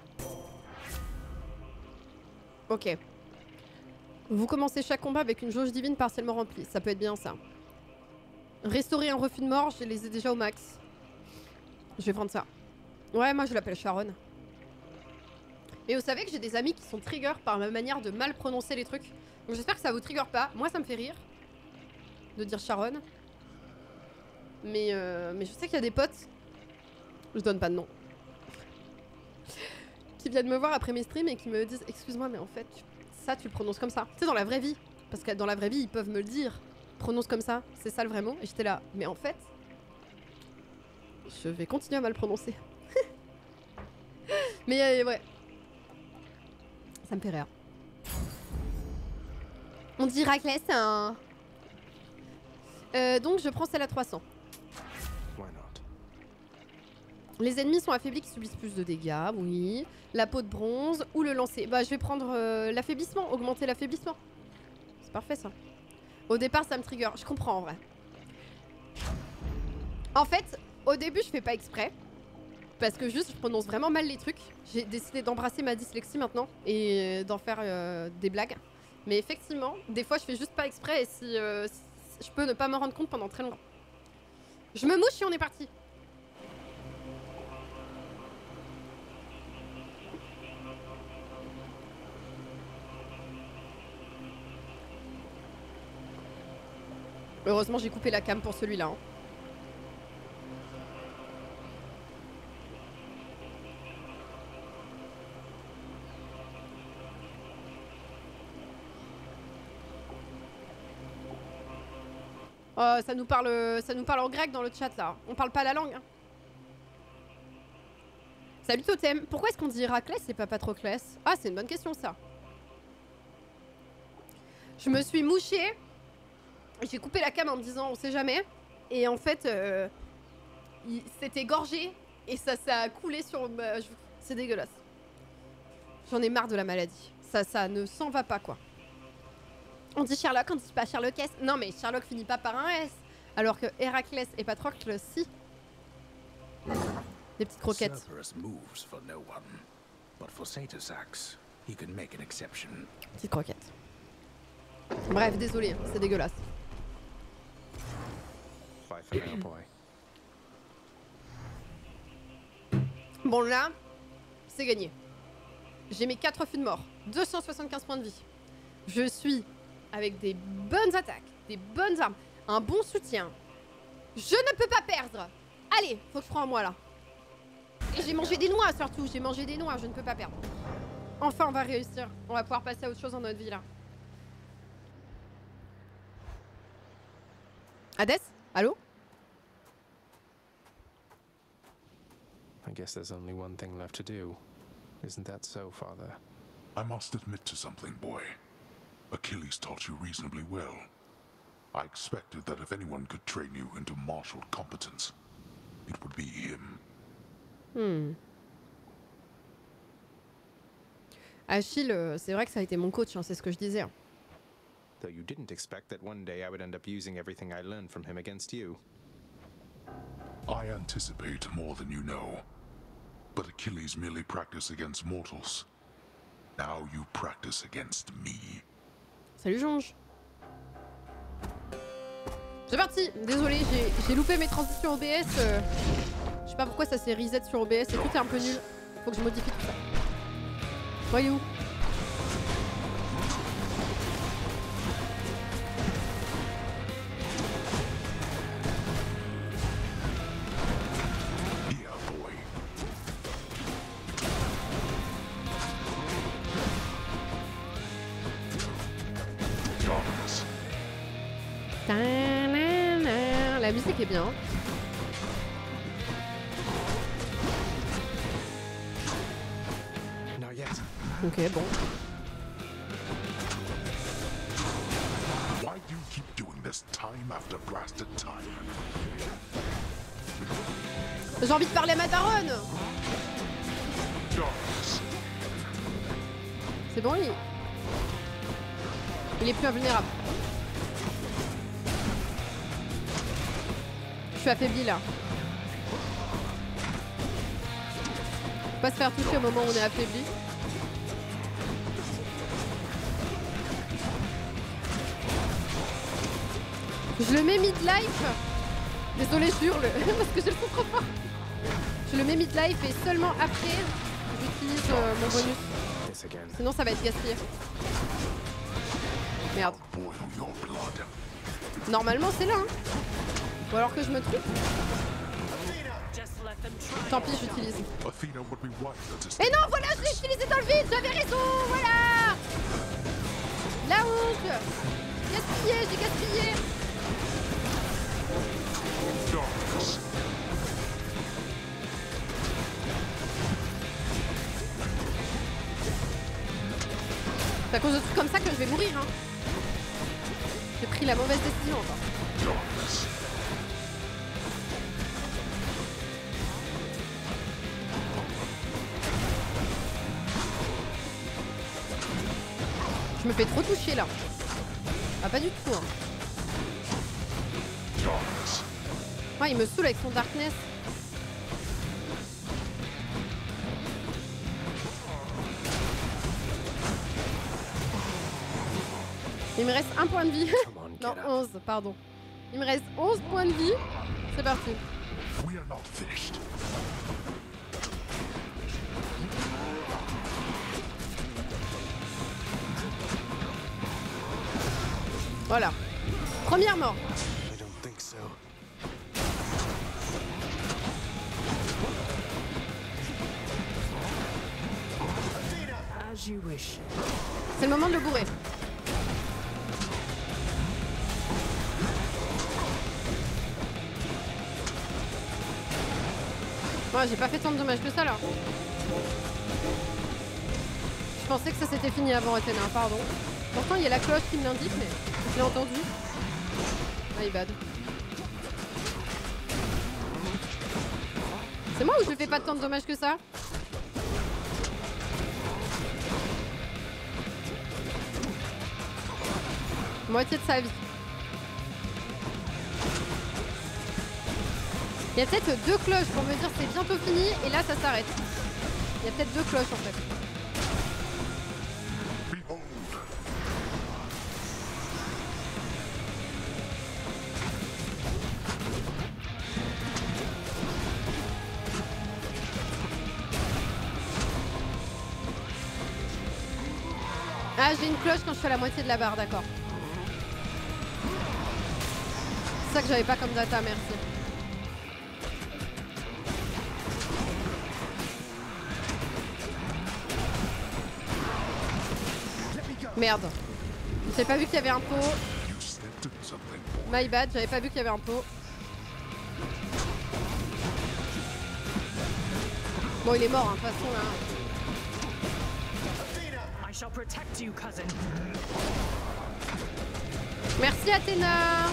Ok. Vous commencez chaque combat avec une jauge divine partiellement remplie. Ça peut être bien ça. Restaurer un refus de mort, je les ai déjà au max. Je vais prendre ça. Ouais, moi je l'appelle Sharon. Et vous savez que j'ai des amis qui sont trigger par ma manière de mal prononcer les trucs. Donc j'espère que ça vous trigger pas. Moi ça me fait rire de dire Sharon. Mais, euh, mais je sais qu'il y a des potes, je donne pas de nom, qui viennent me voir après mes streams et qui me disent excuse-moi mais en fait ça tu le prononces comme ça. Tu sais dans la vraie vie. Parce que dans la vraie vie ils peuvent me le dire. Prononce comme ça, c'est ça le vrai mot. Et j'étais là, mais en fait, je vais continuer à mal prononcer. Mais euh, ouais. Ça me fait rire. On dit raclette, hein. Euh, donc je prends celle à trois cents. Les ennemis sont affaiblis qui subissent plus de dégâts, oui. La peau de bronze ou le lancer. Bah je vais prendre euh, l'affaiblissement, augmenter l'affaiblissement. C'est parfait ça. Au départ ça me trigger, je comprends en vrai. En fait, au début je fais pas exprès. Parce que juste, je prononce vraiment mal les trucs. J'ai décidé d'embrasser ma dyslexie maintenant et d'en faire euh, des blagues. Mais effectivement, des fois, je fais juste pas exprès et si, euh, si je peux ne pas me rendre compte pendant très longtemps. Je me mouche et on est parti. Heureusement, j'ai coupé la cam pour celui-là. Hein. Oh, ça nous parle, ça nous parle en grec dans le chat là. On parle pas la langue. Hein. Salut Totem. Pourquoi est-ce qu'on dit Héraclès et pas Patroclès? Ah, c'est une bonne question ça. Je me suis mouchée. J'ai coupé la cam en me disant on sait jamais. Et en fait, euh, c'était gorgé et ça, ça a coulé sur. Bah, c'est dégueulasse. J'en ai marre de la maladie. Ça, ça ne s'en va pas quoi. On dit Sherlock, on dit pas Sherlock S. Non mais Sherlock finit pas par un S. Alors que Héraclès et Patrocle, si. Des petites croquettes. Petites croquettes. Bref, désolé, c'est dégueulasse. Bon là, c'est gagné. J'ai mes quatre refus de mort. deux cent soixante-quinze points de vie. Je suis... avec des bonnes attaques, des bonnes armes, un bon soutien. Je ne peux pas perdre. Allez, faut que je prenne moi là. Et j'ai mangé des noix surtout, j'ai mangé des noix, je ne peux pas perdre. Enfin, on va réussir. On va pouvoir passer à autre chose dans notre vie là. Hades? Allô? I guess there's only one thing left to do. Isn't that so, Father? I must admit to something, boy. Achilles taught you reasonably well. I expected that if anyone could train you into martial competence, it would be him. Hmm. Achille, c'est vrai que ça a été mon coach, hein, c'est ce que je disais. Though you didn't expect that one day I would end up using everything I learned from him against you. I anticipate more than you know. But Achilles merely practiced against mortals. Now you practice against me. Salut Jonge. C'est parti. Désolé, j'ai loupé mes transitions O B S. Euh, je sais pas pourquoi ça s'est reset sur O B S et tout est un peu nul. Faut que je modifie tout ça. Voyou. La musique est bien. Ok, bon. Why do you keep doing this time after blasted time? J'ai envie de parler à ma daronne. C'est bon, il... il est plus invulnérable. Je suis affaibli là. Faut pas se faire toucher au moment où on est affaibli. Je le mets mid-life. Désolé, je hurle parce que je le trouve trop fort. Je le mets mid-life et seulement après j'utilise euh, mon bonus. Sinon ça va être gaspillé. Merde. Normalement c'est là hein. Ou alors que je me trompe. Tant pis, j'utilise. Et non, voilà, je l'ai utilisé dans le vide, j'avais raison, voilà. La honte. Gaspillé, j'ai gaspillé. C'est à cause de trucs comme ça que je vais mourir, hein. J'ai pris la mauvaise décision encore. Je me fais trop toucher là. Ah pas du tout hein. Ouais, il me saoule avec son darkness. Il me reste un point de vie. Non, onze, pardon. Il me reste onze points de vie. C'est parti. Voilà. Première mort. C'est le moment de le bourrer. Ouais, j'ai pas fait tant de dommages que ça là. Je pensais que ça s'était fini avant Athéna, pardon. Pourtant il y a la cloche qui me l'indique, mais je l'ai entendu. My bad. C'est moi ou je lui fais pas tant de dommages que ça? Moitié de sa vie. Il y a peut-être deux cloches pour me dire c'est bientôt fini et là ça s'arrête. Il y a peut-être deux cloches en fait. Ah, j'ai une cloche quand je fais la moitié de la barre, d'accord. C'est ça que j'avais pas comme data, merci. Merde. J'avais pas vu qu'il y avait un pot. My bad, j'avais pas vu qu'il y avait un pot. Bon, il est mort, hein, de toute façon, là. Merci Athéna.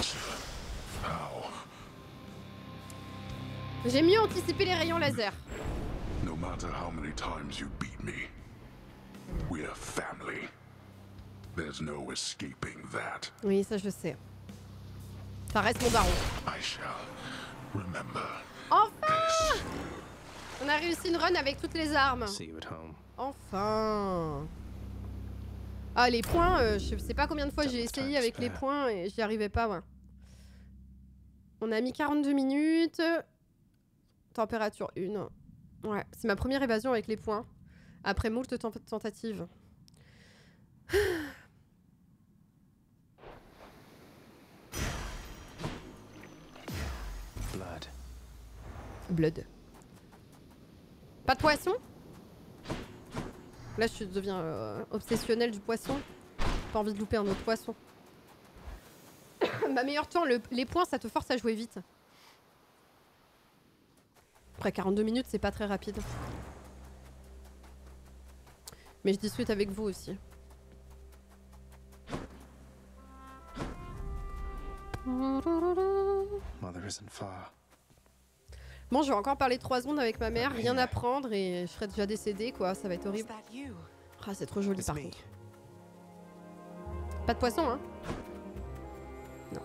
J'ai mieux anticipé les rayons laser. No matter how many times you beat me, we're family. There's no escaping that. Oui, ça je sais. Ça reste mon baron. I shall remember. Enfin! On a réussi une run avec toutes les armes. See you at home. Enfin. Ah, les points, euh, je sais pas combien de fois j'ai essayé avec les points et j'y arrivais pas, ouais. On a mis quarante-deux minutes. Température un. Ouais, c'est ma première évasion avec les points. Après moult tentatives. Blood. Blood. Pas de poisson? Là, je deviens euh, obsessionnel du poisson. Pas envie de louper un autre poisson. Ma meilleure temps, le, les points, ça te force à jouer vite. Après quarante-deux minutes, c'est pas très rapide. Mais je discute avec vous aussi. Mother isn't far. Bon, je vais encore parler trois secondes avec ma mère, rien à prendre et je serai déjà décédée, quoi. Ça va être horrible. Ah, c'est trop joli par contre. Pas de poisson, hein? Non.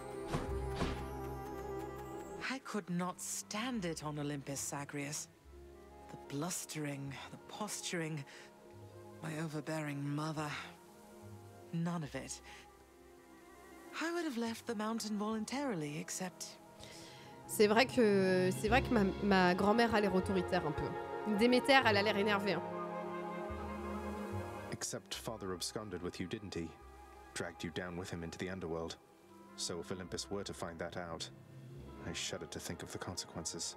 I could not stand it on Olympus, Zagreus. The blustering, the posturing, my overbearing mother. None of it. I would have left the mountain voluntarily, except... C'est vrai que c'est vrai que ma, ma grand-mère a l'air autoritaire un peu. Déméter, elle a l'air énervée. Hein. Except Father absconded with you, didn't he? Dragged you down with him into the underworld. So if Olympus were to find that out, I shudder to think of the consequences.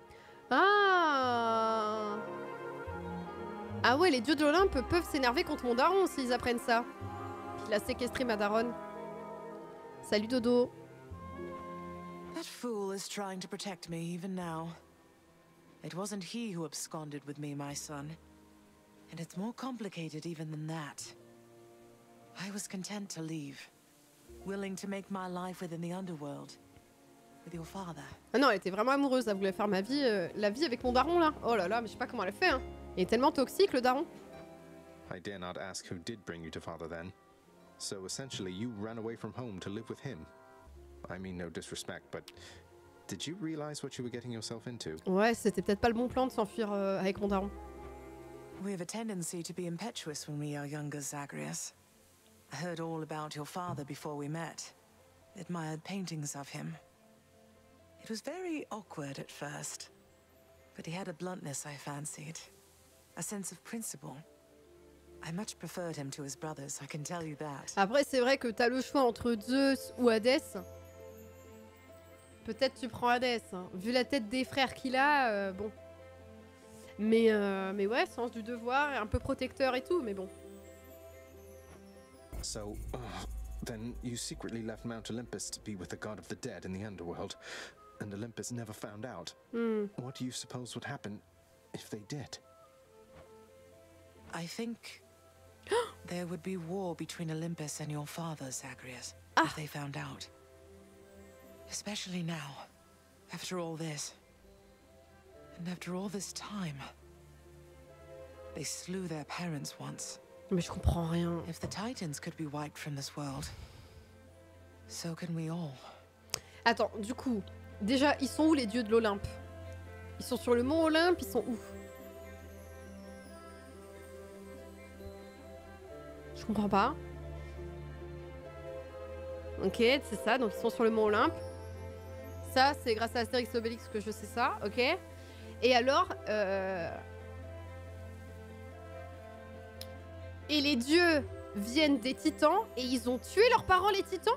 Ah Ah ouais, les dieux de l'Olympe peuvent s'énerver contre mon daron s'ils apprennent ça. Il a séquestré ma daronne. Salut Dodo. That fool is trying to protect me even now. It wasn't he who absconded with me, my son. And it's more complicated even than that. I was content to leave, willing to make my life within the underworld, with your father. Ah non, elle était vraiment amoureuse, elle voulait faire ma vie, euh, la vie avec mon daron là. Oh là là, mais je sais pas comment elle a fait, hein. Il est tellement toxique le daron. I dare not ask who did bring you to Father then. So essentially you ran away from home to live with him. I mean no disrespect, but did you realize what you were getting yourself into? Ouais, c'était peut-être pas le bon plan de s'enfuir euh, avec mon daron. We have a tendency to be impetuous when we are younger, Zagreus. I heard all about your father before we met. Admired paintings of him. It was very awkward at first, but he had a bluntness I fancied. A sense of principle. I much preferred him to his brothers, I can tell you that. Après, c'est vrai que t'as le choix entre Zeus ou Hadès. Peut-être tu prends Hadès, hein. Vu la tête des frères qu'il a, euh, bon. Mais, euh, mais ouais, sens du devoir, un peu protecteur et tout, mais bon. So, uh, then you secretly left Mount Olympus to be with the god of the dead in the underworld, and Olympus never found out. Mm. What do you suppose would happen if they did? I think there would be war between Olympus and your father, Zagreus, ah. if they found out. Especially now, after all this. And after all this time. They slew their parents once. Mais je comprends rien. If the Titans could be wiped from this world, so can we all. Attends, du coup, déjà, ils sont où les dieux de l'Olympe? Ils sont sur le mont Olympe, ils sont où? Je comprends pas. Ok, c'est ça, donc ils sont sur le mont Olympe. Ça, c'est grâce à Astérix Obélix que je sais ça, ok. Et alors, euh... et les dieux viennent des titans et ils ont tué leurs parents les titans?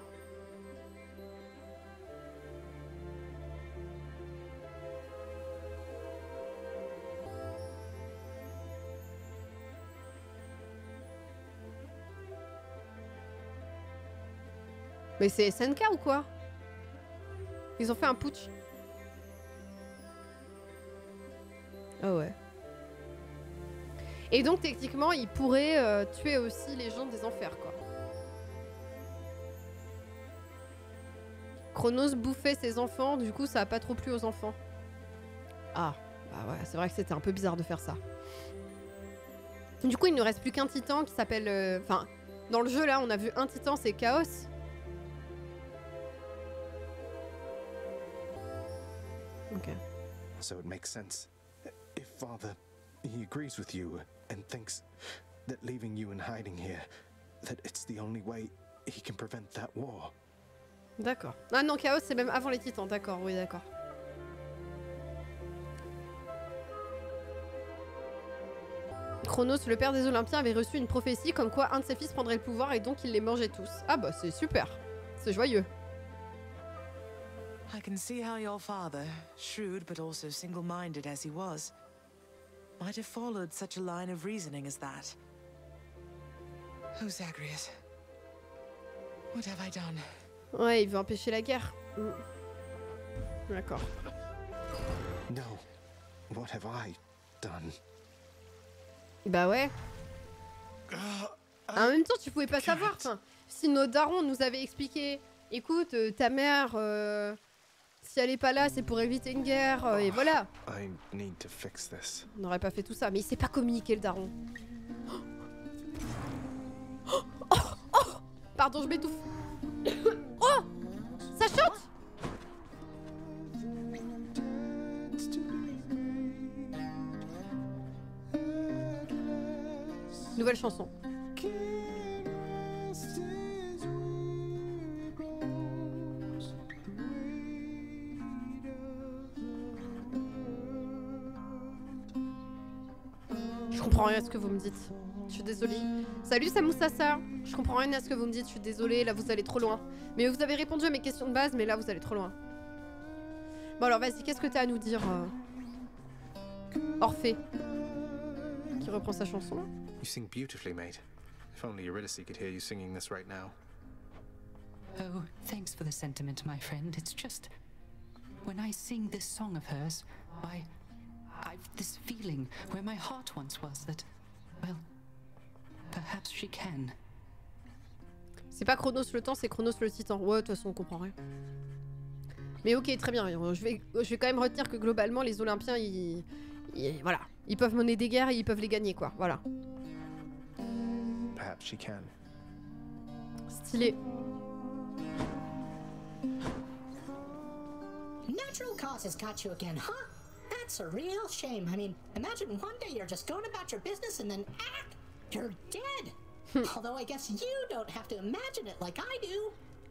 Mais c'est S N K ou quoi? Ils ont fait un putsch. Ah ouais. Et donc techniquement, ils pourraient euh, tuer aussi les gens des enfers, quoi. Chronos bouffait ses enfants, du coup ça a pas trop plu aux enfants. Ah, bah ouais, c'est vrai que c'était un peu bizarre de faire ça. Du coup, il ne reste plus qu'un titan qui s'appelle... Enfin, euh, dans le jeu là, on a vu un titan, c'est Chaos. Okay. So it makes sense. If Father, he agrees with you and thinks that leaving you in hiding here that it's the only way he can prevent that war. D'accord. Ah non, Chaos, c'est même avant les Titans. D'accord, oui, d'accord. Chronos, le père des Olympiens, avait reçu une prophétie comme quoi un de ses fils prendrait le pouvoir et donc il les mangeait tous. Ah bah c'est super. C'est joyeux. I can see how your father, shrewd but also single-minded as he was, might have followed such a line of reasoning as that. Oh, Zagreus. What have I done? Ouais, il veut empêcher la guerre. Mm. D'accord. No. What have I done? Bah ouais. En même temps, tu pouvais pas savoir. Enfin, si nos darons nous avaient expliqué, écoute, euh, ta mère, euh, si elle est pas là, c'est pour éviter une guerre, euh, et voilà. I need to fix this. On n'aurait pas fait tout ça, mais il sait pas communiquer le daron. Oh, oh, oh Pardon, je m'étouffe. Oh, ça chante. Nouvelle chanson. Je comprends rien à ce que vous me dites. Je suis désolée. Salut Samoussassa. Je comprends rien à ce que vous me dites. Je suis désolée. Là, vous allez trop loin. Mais vous avez répondu à mes questions de base, mais là, vous allez trop loin. Bon alors, vas-y. Qu'est-ce que t'as à nous dire, euh... Orphée, qui reprend sa chanson. You sing beautifully, mate. If only Eurydice could hear you singing this right now. Oh, thanks for the sentiment, my friend. It's just... when I sing this song of hers, I... I've this feeling where my heart once was that... well... perhaps she can. C'est pas Chronos le temps, c'est Chronos le titan. Ouais, de toute façon, on comprend rien. Mais ok, très bien. Je vais, je vais quand même retenir que globalement, les Olympiens, ils... ils voilà. Ils peuvent mener des guerres et ils peuvent les gagner, quoi. Voilà. Perhaps she can. Stylé. Natural causes got you again, huh? That's a real shame. I mean, imagine one day you're just going about your business and then ah, you're dead. Although I guess you don't have to imagine it like I do.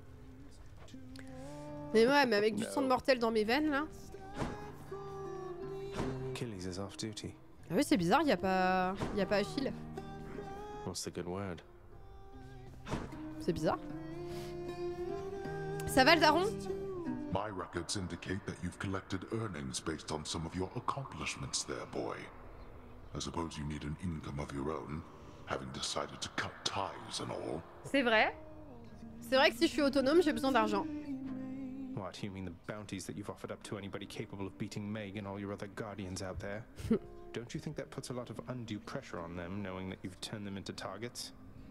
Mais ouais, mais avec du sang de mortel dans mes veines, là. Achilles is off duty. Ah oui, c'est bizarre, il y a pas... y a pas Achille. What's the good word? C'est bizarre. Ça va le daron? My records indicate that you've collected earnings based on some of your accomplishments there, boy. I suppose you need an income of your own, having decided to cut ties and all. C'est vrai. C'est vrai que si je suis autonome, j'ai besoin d'argent. What, you mean the bounties that you've offered up to anybody capable of beating Meg and all your other guardians out there? Don't you think that puts a lot of undue pressure on them, knowing that you've turned them into targets?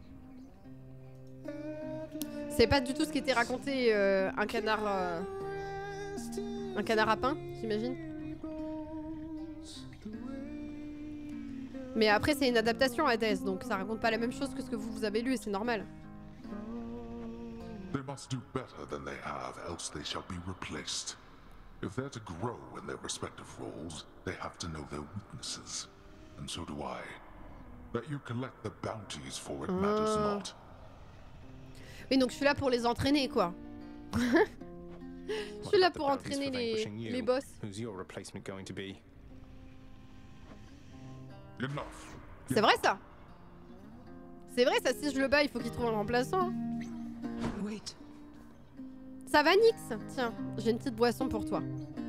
C'est pas du tout ce qui était raconté, euh, un canard... Euh... Un canard à pain, j'imagine. Mais après, c'est une adaptation Hades, donc ça raconte pas la même chose que ce que vous, vous avez lu, et c'est normal. They must do better than they have, else they shall be replaced. If they're to grow in their respective roles, they have to know their weaknesses. And so do I. That you collect the bounties for it mmh. matters not. Oui, donc je suis là pour les entraîner, quoi. Je suis là pour entraîner les, les boss. Who's your replacement going to be? C'est vrai ça. C'est vrai ça, si je le bats, il faut qu'il trouve un remplaçant. Wait. Ça va Nyx? Tiens, j'ai une petite boisson pour toi.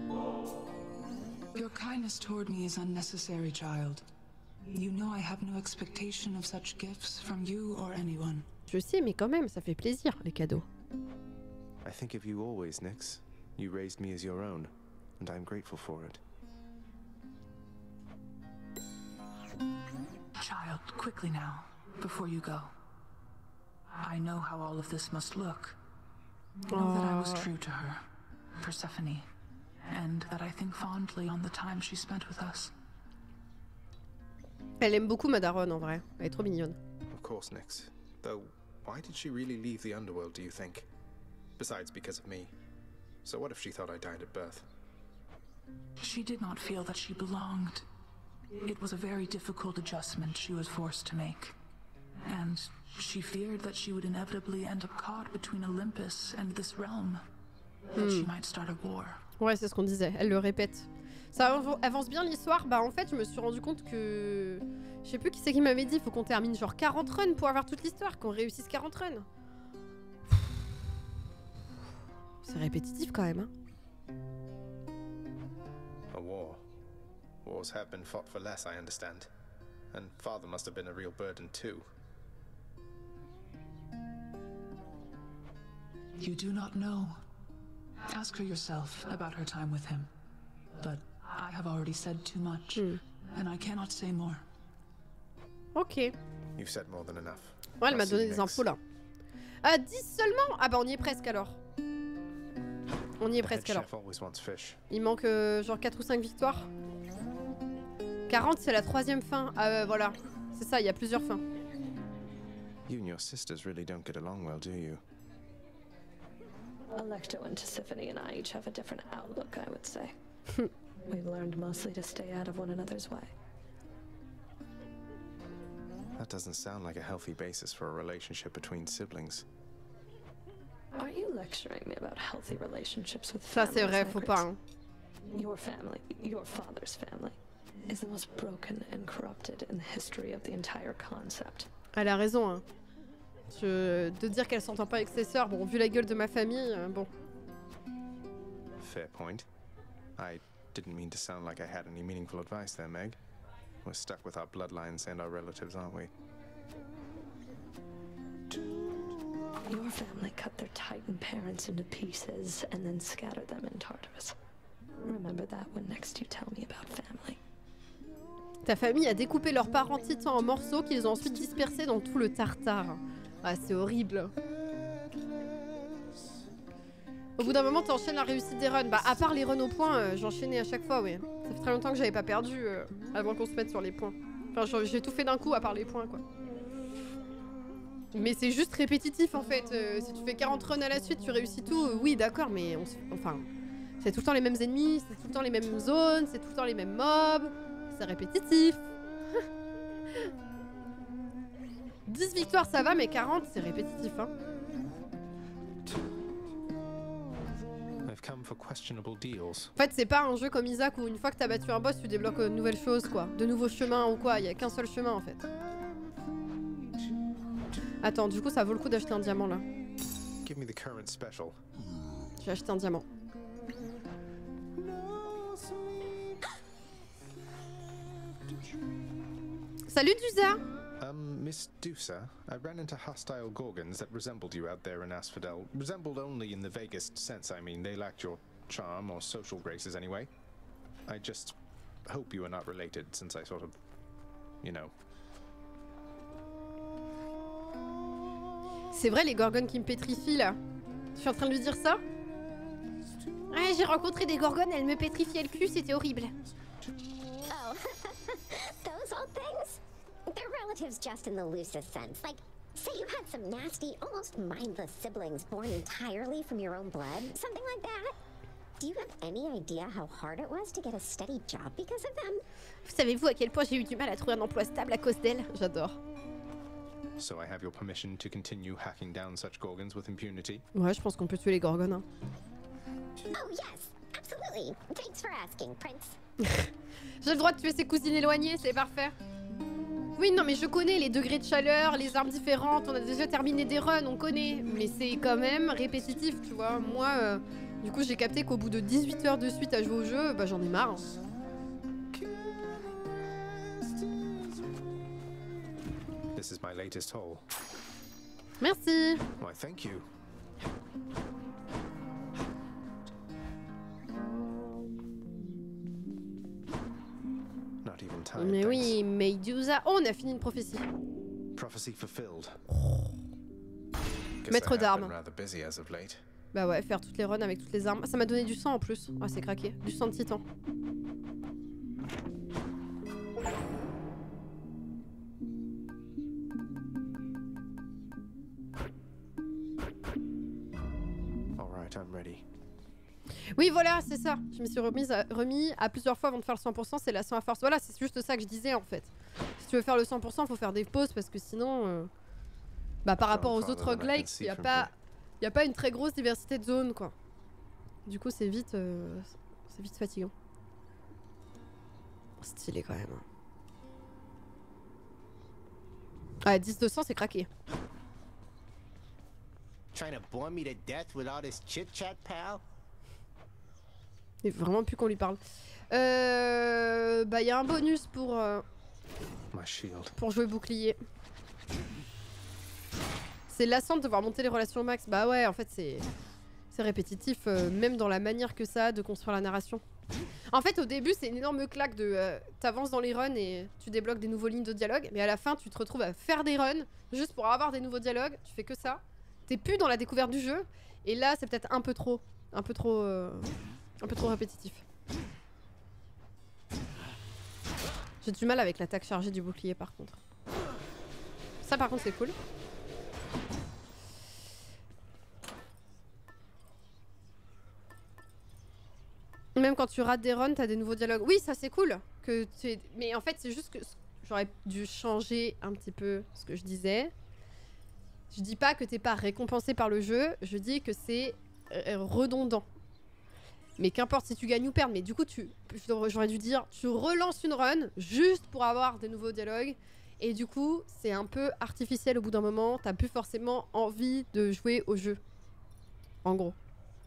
Your kindness toward me is unnecessary, child. You know I have no expectation of such gifts from you or anyone. Je sais, mais quand même, ça fait plaisir, les cadeaux. I think of you always, Nyx. You raised me as your own, and I'm grateful for it. Child, quickly now, before you go. I know how all of this must look. Know that I was true to her, Persephone, and that I think fondly on the time she spent with us. Elle aime beaucoup Madaron en vrai. Elle est trop mignonne. Of course, Nyx. Though, why did she really leave the underworld, do you think? Besides, because of me. So what if she thought I died at birth? She did not feel that she belonged. It was a very difficult adjustment she was forced to make. And she feared that she would inevitably end up caught between Olympus and this realm. That she Hmm. might start a war. Ouais, c'est ce qu'on disait, elle le répète. Ça av- avance bien l'histoire. Bah en fait, je me suis rendu compte que... Je sais plus qui c'est qui m'avait dit, faut qu'on termine genre quarante runs pour avoir toute l'histoire, qu'on réussisse quarante runs. C'est répétitif quand même, hein. A war. Wars have been fought for less, I understand. And father must have been a real burden too. You do not know. Ask her yourself about her time with him. But I have already said too much, and I cannot say more. Ok. You've said more than enough. Ouais, elle I'll m'a see donné you des next. infos là. Ah, dix seulement? Ah bah on y est presque alors. On y est The head presque alors. chef always wants fish. Il manque euh, genre quatre ou cinq victoires. quarante c'est la troisième fin. Ah euh, voilà. C'est ça, il y a plusieurs fins. You and your sisters really don't get along well, do you? Alecto and Tisiphone and I each have a different outlook, I would say. We've learned mostly to stay out of one another's way. That doesn't sound like a healthy basis for a relationship between siblings. Are you lecturing me about healthy relationships with Ça c'est families, vrai, faut Ygritte? pas. Hein. Your family, your father's family, is the most broken and corrupted in the history of the entire concept. Elle a raison. Hein. Je... De dire qu'elle s'entend pas avec ses sœurs, bon, vu la gueule de ma famille, euh, bon. Fair point. I didn't mean to sound like I had any meaningful advice there, Meg. We're stuck with our bloodlines and our relatives, aren't we? Your family cut their Titan parents into pieces and then scattered them in Tartarus. Remember that when next you tell me about family. Ta famille a découpé leurs parents titans en morceaux qu'ils ont ensuite dispersés dans tout le Tartare. Ah, c'est horrible. Au bout d'un moment, t'enchaînes la réussite des runs. Bah, à part les runs au point, euh, j'enchaînais à chaque fois, oui. Ça fait très longtemps que j'avais pas perdu euh, avant qu'on se mette sur les points. Enfin, j'ai tout fait d'un coup à part les points, quoi. Mais c'est juste répétitif, en fait. Euh, si tu fais quarante runs à la suite, tu réussis tout. Euh, oui, d'accord, mais on se... enfin, c'est tout le temps les mêmes ennemis, c'est tout le temps les mêmes zones, c'est tout le temps les mêmes mobs. C'est répétitif. dix victoires, ça va, mais quarante, c'est répétitif, hein. I've come for questionable deals. En fait, c'est pas un jeu comme Isaac où une fois que t'as battu un boss, tu débloques de nouvelles choses, quoi. De nouveaux chemins ou quoi. Il y a qu'un seul chemin, en fait. Attends, du coup, ça vaut le coup d'acheter un diamant, là. Give me the current special. J'ai acheté un diamant. Salut, Dusa! Um, Miss Dusa, I ran into hostile Gorgons that resembled you out there in Asphodel. Resembled only in the vaguest sense, I mean. They lacked your charm or social graces anyway. I just hope you are not related, since I sort of, you know. C'est vrai, les gorgones qui me pétrifient, là. Je suis en train de lui dire ça? Ouais, j'ai rencontré des gorgones, elles me pétrifiaient le cul, c'était horrible. Oh, those old things? They're relatives just in the loosest sense. Like, say you had some nasty, almost mindless siblings born entirely from your own blood. Something like that. Do you have any idea how hard it was to get a steady job because of them? Savez-vous à quel point j'ai eu du mal à trouver un emploi stable à cause d'elles? J'adore. So I have your permission to continue hacking down such Gorgons with impunity? Ouais, je pense qu'on peut tuer les gorgones, hein. Oh yes, absolutely. Thanks for asking, Prince. J'ai le droit de tuer ses cousines éloignées, c'est parfait. Oui, non, mais je connais les degrés de chaleur, les armes différentes, on a déjà terminé des runs, on connaît. Mais c'est quand même répétitif, tu vois. Moi, euh, du coup, j'ai capté qu'au bout de dix-huit heures de suite à jouer au jeu, bah j'en ai marre. Hein. This is my latest haul. Merci. Why, thank you. Not even tired, Mais thanks. oui, Medusa. Oh, on a fini une prophétie. Prophecy fulfilled. Guess Maître I have d'armes. been rather busy as of late. Bah ouais, faire toutes les runs avec toutes les armes. Ça m'a donné du sang en plus. Ah, c'est craqué. Du sang de titan. All right, I'm ready. Oui, voilà, c'est ça. Je me suis remise à, remis à plusieurs fois avant de faire le cent pour cent, c'est la cent à force. Voilà, c'est juste ça que je disais en fait. Si tu veux faire le cent pour cent, faut faire des pauses parce que sinon, euh, bah par rapport aux autres roguelikes, il n'y a pas, y a pas une très grosse diversité de zones quoi. Du coup, c'est vite, euh, c'est vite fatigant. Stylé quand même. Ah, dix deux cents, c'est craqué. Trying to bore me to death with all this chit chat, pal? Il faut vraiment plus qu'on lui parle. Euh, bah, il y a un bonus pour euh, pour jouer bouclier. C'est lassant de devoir monter les relations au max. Bah ouais, en fait, c'est c'est répétitif, euh, même dans la manière que ça a de construire la narration. En fait, au début, c'est une énorme claque de euh, t'avances dans les runs et tu débloques des nouveaux lignes de dialogue, mais à la fin, tu te retrouves à faire des runs juste pour avoir des nouveaux dialogues. Tu fais que ça. T'es plus dans la découverte du jeu, et là, c'est peut-être un peu trop, un peu trop, euh, un peu trop répétitif. J'ai du mal avec l'attaque chargée du bouclier, par contre. Ça, par contre, c'est cool. Même quand tu rates des runs, t'as des nouveaux dialogues. Oui, ça c'est cool. Que tu... Mais en fait, c'est juste que j'aurais dû changer un petit peu ce que je disais. Je dis pas que t'es pas récompensé par le jeu, je dis que c'est redondant. Mais qu'importe si tu gagnes ou perds, mais du coup, tu... j'aurais dû dire, tu relances une run juste pour avoir des nouveaux dialogues. Et du coup, c'est un peu artificiel au bout d'un moment. T'as plus forcément envie de jouer au jeu. En gros.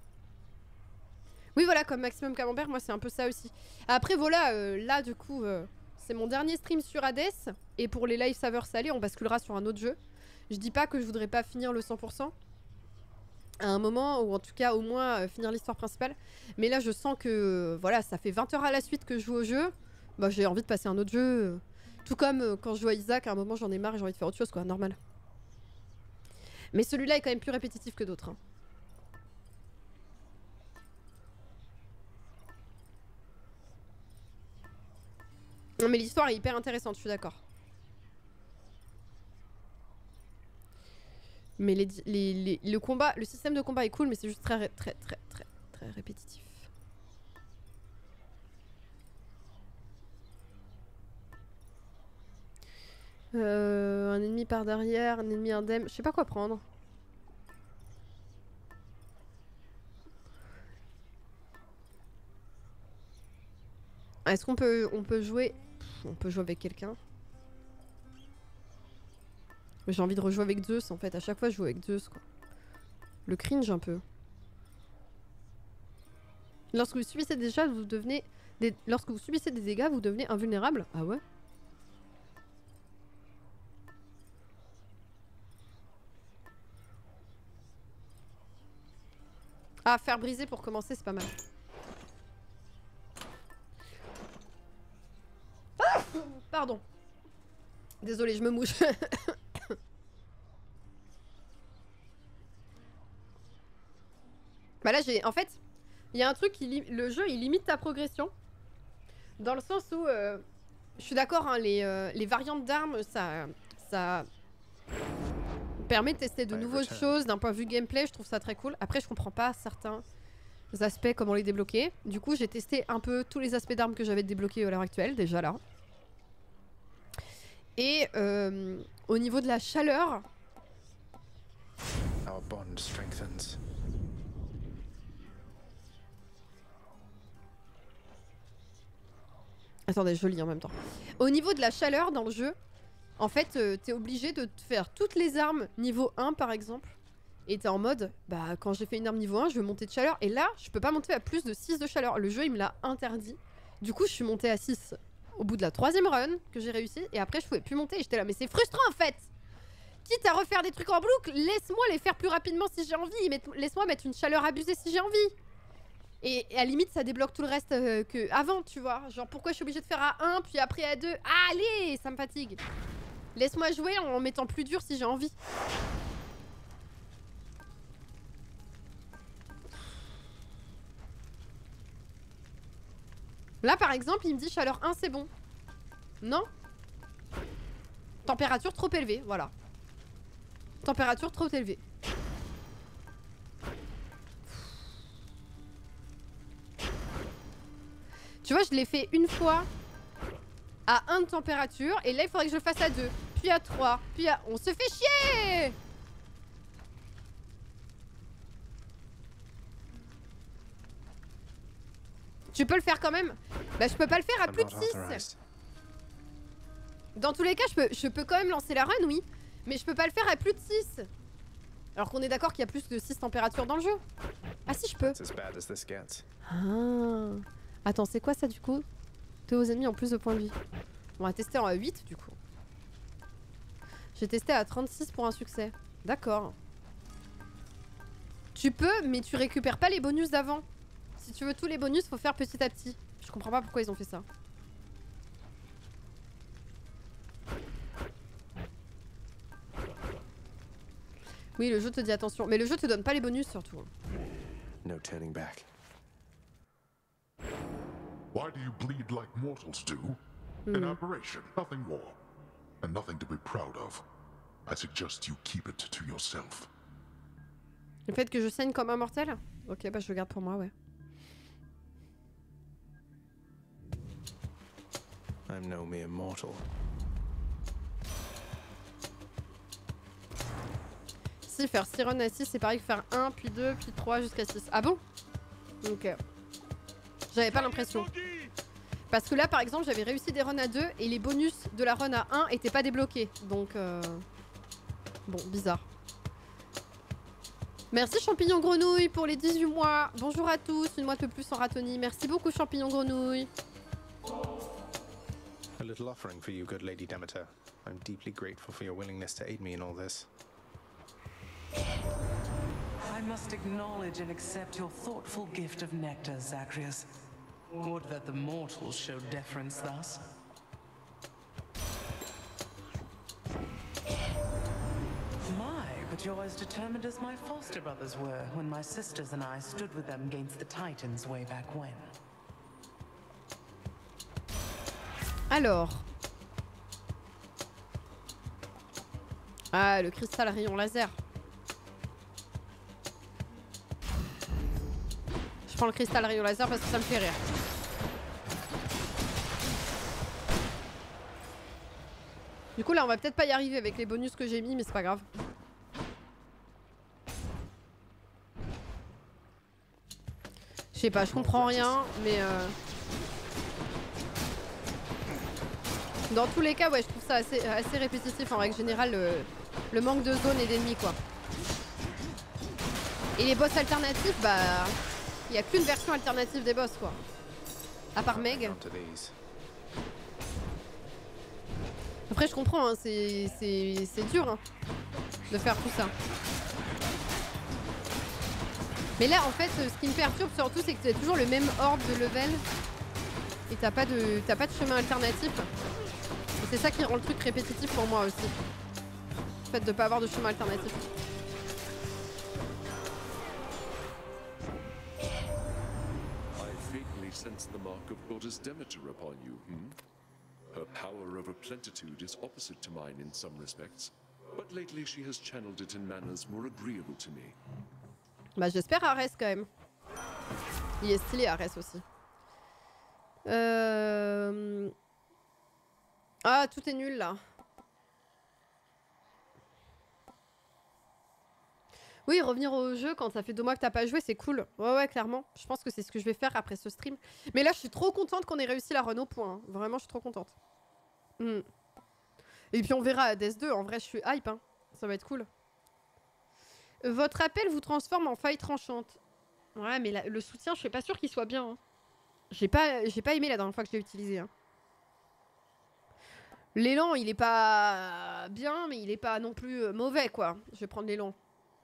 Oui, voilà, comme Maximum Camembert, moi c'est un peu ça aussi. Après, voilà, euh, là du coup, euh, c'est mon dernier stream sur Hades. Et pour les live saveurs salés, on basculera sur un autre jeu. Je dis pas que je voudrais pas finir le cent pour cent à un moment, ou en tout cas au moins euh, finir l'histoire principale. Mais là, je sens que, euh, voilà, ça fait vingt heures à la suite que je joue au jeu. Bah, j'ai envie de passer à un autre jeu. Euh, tout comme euh, quand je joue à Isaac, à un moment j'en ai marre et j'ai envie de faire autre chose, quoi, normal. Mais celui-là est quand même plus répétitif que d'autres. Hein. Non mais l'histoire est hyper intéressante, je suis d'accord. Mais les, les, les, le combat, le système de combat est cool, mais c'est juste très très très très très répétitif. Euh, un ennemi par derrière, un ennemi indemne, je sais pas quoi prendre. Est-ce qu'on peut, on peut jouer... On peut jouer avec quelqu'un. J'ai envie de rejouer avec Zeus en fait. À chaque fois, je joue avec Zeus quoi. Le cringe un peu. Lorsque vous subissez des dégâts, vous devenez... Des... Lorsque vous subissez des dégâts, vous devenez invulnérable. Ah ouais? Ah, faire briser pour commencer, c'est pas mal. Ah, pardon. Désolée, je me mouche. Bah là, j'ai... En fait, il y a un truc qui... Li... Le jeu, il limite ta progression. Dans le sens où... Euh... Je suis d'accord, hein, les, euh, les variantes d'armes, ça... Ça... permet de tester de nouvelles choses d'un point de vue gameplay, je trouve ça très cool. Après, je comprends pas certains aspects, comment les débloquer. Du coup, j'ai testé un peu tous les aspects d'armes que j'avais débloqués à l'heure actuelle, déjà là. Et euh, au niveau de la chaleur... Our bond strengthens. Attendez, je lis en même temps. Au niveau de la chaleur dans le jeu, en fait, euh, t'es obligé de te faire toutes les armes niveau un par exemple. Et t'es en mode, bah quand j'ai fait une arme niveau un, je veux monter de chaleur. Et là, je peux pas monter à plus de six de chaleur. Le jeu, il me l'a interdit. Du coup, je suis montée à six au bout de la troisième run que j'ai réussi. Et après, je pouvais plus monter. Et j'étais là, mais c'est frustrant en fait. Quitte à refaire des trucs en boucle, laisse-moi les faire plus rapidement si j'ai envie. Laisse-moi mettre une chaleur abusée si j'ai envie. Et, et à la limite, ça débloque tout le reste euh, que avant, tu vois. Genre, pourquoi je suis obligée de faire à un, puis après à deux? Ah, allez, ça me fatigue. Laisse-moi jouer en mettant plus dur si j'ai envie. Là, par exemple, il me dit chaleur un, c'est bon. Non. Température trop élevée, voilà. Température trop élevée. Tu vois, je l'ai fait une fois à un de température. Et là, il faudrait que je le fasse à deux. Puis à trois. Puis à... On se fait chier! Tu peux le faire quand même? Bah je peux pas le faire à plus de six. Dans tous les cas, je peux, je peux quand même lancer la run, oui. Mais je peux pas le faire à plus de six. Alors qu'on est d'accord qu'il y a plus de six températures dans le jeu. Ah si, je peux. Ah. Attends, c'est quoi ça du coup? Deux aux ennemis en plus de points de vie. On va tester en huit du coup. J'ai testé à trente-six pour un succès. D'accord. Tu peux, mais tu récupères pas les bonus d'avant. Si tu veux tous les bonus, faut faire petit à petit. Je comprends pas pourquoi ils ont fait ça. Oui, le jeu te dit attention. Mais le jeu te donne pas les bonus surtout. No turning back. Why do you bleed like mortals do? Hmm. An aberration, nothing more. And nothing to be proud of. I suggest you keep it to yourself. Le fait que je saigne comme un mortel? Ok, bah je le garde pour moi, ouais. I'm no mere mortal. Si, faire six runs à six, c'est pareil que faire un, puis deux, puis trois jusqu'à six. Ah bon? Ok. J'avais pas l'impression. Parce que là, par exemple, j'avais réussi des runs à deux et les bonus de la run à un étaient pas débloqués. Donc, euh... bon, bizarre. Merci Champignon Grenouille pour les dix-huit mois. Bonjour à tous, une mois de plus en ratonie. Merci beaucoup Champignon Grenouille. A little offering for you, good Lady Demeter. I'm deeply grateful for your willingness to aid me in all this. I must acknowledge and accept your thoughtful gift of nectar, Zacharias. Would that the mortals showed deference thus. My, but you're as determined as my foster brothers were when my sisters and I stood with them against the Titans way back when. Alors. Ah, le cristal rayon laser. Je prends le cristal rayon laser parce que ça me fait rire. Du coup là on va peut-être pas y arriver avec les bonus que j'ai mis, mais c'est pas grave. Je sais pas, je comprends rien, mais euh... dans tous les cas, ouais, je trouve ça assez, assez répétitif en règle générale, le, le manque de zones et d'ennemis, quoi. Et les boss alternatifs, bah... il n'y a qu'une version alternative des boss, quoi. À part Meg. Après, je comprends, hein, c'est dur hein, de faire tout ça. Mais là, en fait, ce qui me perturbe surtout, c'est que tu as toujours le même ordre de level. Et t'as pas de, t'as pas de chemin alternatif. Et c'est ça qui rend le truc répétitif pour moi aussi. Le fait de pas avoir de chemin alternatif. I vaguely sense the mark of Goddess Demeter upon you, hmm? Her power over plenitude is opposite to mine in some respects, but lately she has channeled it in manners more agreeable to me. Bah j'espère Ares quand même. Il est stylé Ares aussi. Euh... Ah, tout est nul là. Oui, revenir au jeu quand ça fait deux mois que t'as pas joué, c'est cool. Ouais, ouais, clairement. Je pense que c'est ce que je vais faire après ce stream. Mais là, je suis trop contente qu'on ait réussi la run au point. Hein. Vraiment, je suis trop contente. Mm. Et puis on verra à Death deux. En vrai, je suis hype. Hein. Ça va être cool. Votre appel vous transforme en faille tranchante. Ouais, mais la, le soutien, je suis pas sûre qu'il soit bien. Hein. J'ai pas, j'ai pas aimé la dernière fois que je l'ai utilisé. Hein. L'élan, il est pas bien, mais il est pas non plus mauvais, quoi. Je vais prendre l'élan.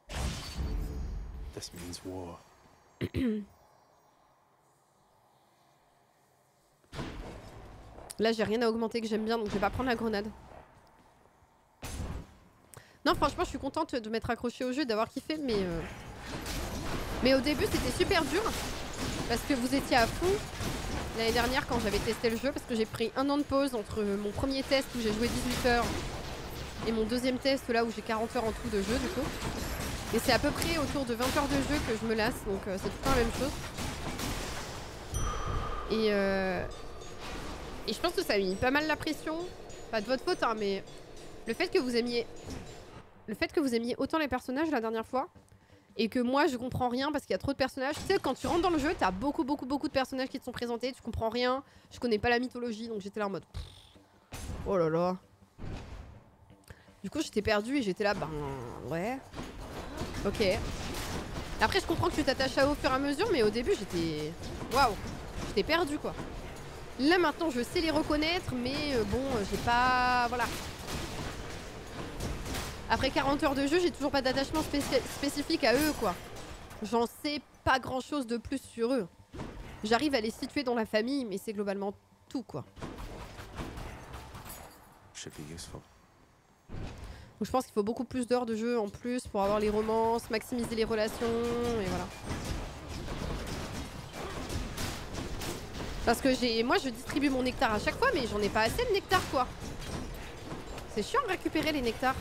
This means war. Là, j'ai rien à augmenter que j'aime bien, donc je vais pas prendre la grenade. Non, franchement, je suis contente de m'être accrochée au jeu, d'avoir kiffé, mais... Euh... Mais au début, c'était super dur. Parce que vous étiez à fond l'année dernière quand j'avais testé le jeu. Parce que j'ai pris un an de pause entre mon premier test où j'ai joué dix-huit heures et mon deuxième test là où j'ai quarante heures en tout de jeu, du coup. Et c'est à peu près autour de vingt heures de jeu que je me lasse, donc euh, c'est tout le temps la même chose. Et, euh... et je pense que ça a mis pas mal la pression. Pas de votre faute, hein, mais le fait que vous aimiez... Le fait que vous aimiez autant les personnages la dernière fois, et que moi je comprends rien parce qu'il y a trop de personnages. Tu sais, quand tu rentres dans le jeu, t'as beaucoup beaucoup beaucoup de personnages qui te sont présentés, tu comprends rien, je connais pas la mythologie, donc j'étais là en mode... Oh là là. Du coup j'étais perdue et j'étais là, ben... Ouais... Ok. Après je comprends que tu t'attaches à eux au fur et à mesure, mais au début j'étais... Waouh. J'étais perdue quoi. Là maintenant je sais les reconnaître, mais euh, bon, euh, j'ai pas... Voilà. Après quarante heures de jeu, j'ai toujours pas d'attachement spécifique à eux, quoi. J'en sais pas grand chose de plus sur eux. J'arrive à les situer dans la famille, mais c'est globalement tout, quoi. Donc je pense qu'il faut beaucoup plus d'heures de jeu en plus pour avoir les romances, maximiser les relations, et voilà. Parce que j'ai, moi je distribue mon nectar à chaque fois, mais j'en ai pas assez de nectar, quoi. C'est chiant de récupérer les nectars.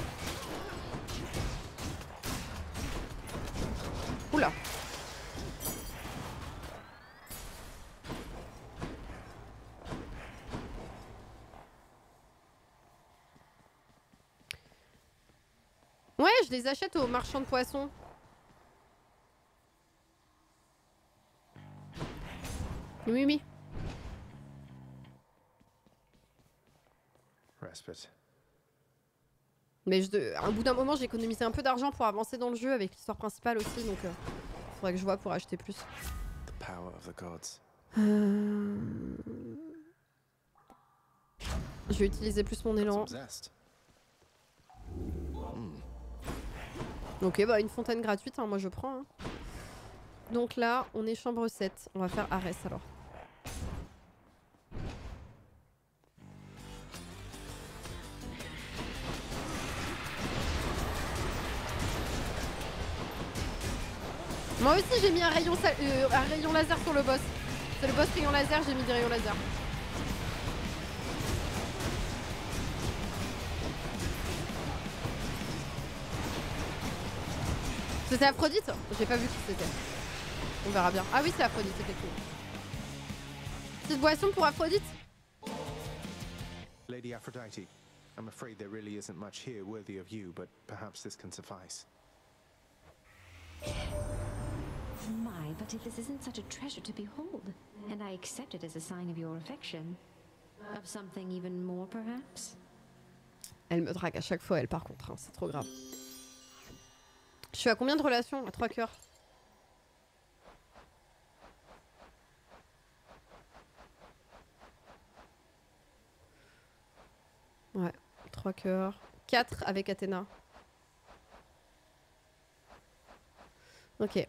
Oula. Ouais, je les achète au marchand de poissons. Oui, oui. Respite. Mais je, à un bout d'un moment, j'ai économisé un peu d'argent pour avancer dans le jeu avec l'histoire principale aussi, donc euh, faudrait que je vois pour acheter plus. The power of the gods. Euh... Je vais utiliser plus mon élan. Ok, bah une fontaine gratuite, hein, moi je prends. Hein. Donc là, on est chambre sept. On va faire Arès alors. Moi aussi j'ai mis un rayon, euh, un rayon laser sur le boss. C'est le boss rayon laser, j'ai mis des rayons laser. C'était Aphrodite? J'ai pas vu qui c'était. On verra bien. Ah oui, c'est Aphrodite, effectivement. Petite boisson pour Aphrodite? Lady Aphrodite, I'm afraid there really isn't much here worthy of you, but perhaps this can suffice. My, but if this isn't such a treasure to behold, and I accept it as a sign of your affection. Of something even more, perhaps? Elle me drague à chaque fois, elle, par contre, hein, c'est trop grave. Je suis à combien de relations? À trois cœurs. Ouais, trois cœurs. quatre avec Athéna. Ok.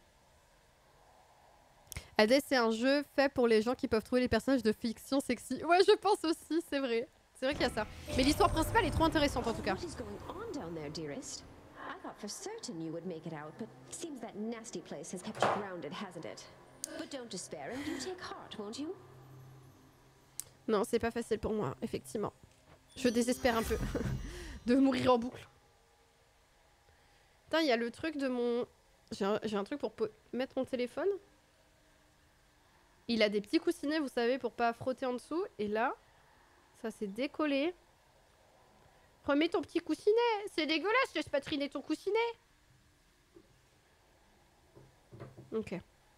Hades, c'est un jeu fait pour les gens qui peuvent trouver les personnages de fiction sexy. Ouais, je pense aussi, c'est vrai. C'est vrai qu'il y a ça. Mais l'histoire principale est trop intéressante en tout cas. What is going on down there, dearest? I thought for certain you would make it out, but seems that nasty place has kept you grounded, hasn't it? But don't despair and you take heart, won't you? Non, c'est pas facile pour moi, effectivement. Je désespère un peu de mourir en boucle. Putain, il y a le truc de mon... J'ai un, j'ai un truc pour mettre mon téléphone. Il a des petits coussinets, vous savez, pour pas frotter en dessous. Et là, ça s'est décollé. Remets ton petit coussinet. C'est dégueulasse, laisse pas triner ton coussinet. Ok.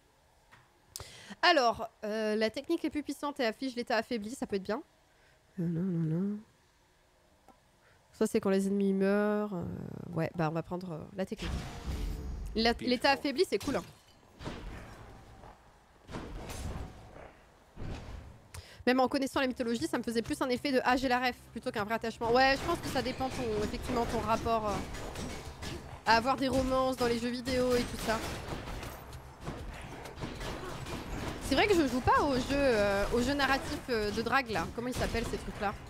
Alors, euh, la technique est plus puissante et affiche l'état affaibli, ça peut être bien. Euh, non, non, non. Ça, c'est quand les ennemis meurent. Euh, ouais, bah on va prendre euh, la technique. L'état affaibli, c'est cool. Hein. Même en connaissant la mythologie, ça me faisait plus un effet de ah j'ai la ref plutôt qu'un vrai attachement. Ouais, je pense que ça dépend ton, effectivement ton rapport euh, à avoir des romances dans les jeux vidéo et tout ça. C'est vrai que je joue pas aux jeux, euh, aux jeux narratifs euh, de drague là. Comment ils s'appellent ces trucs là?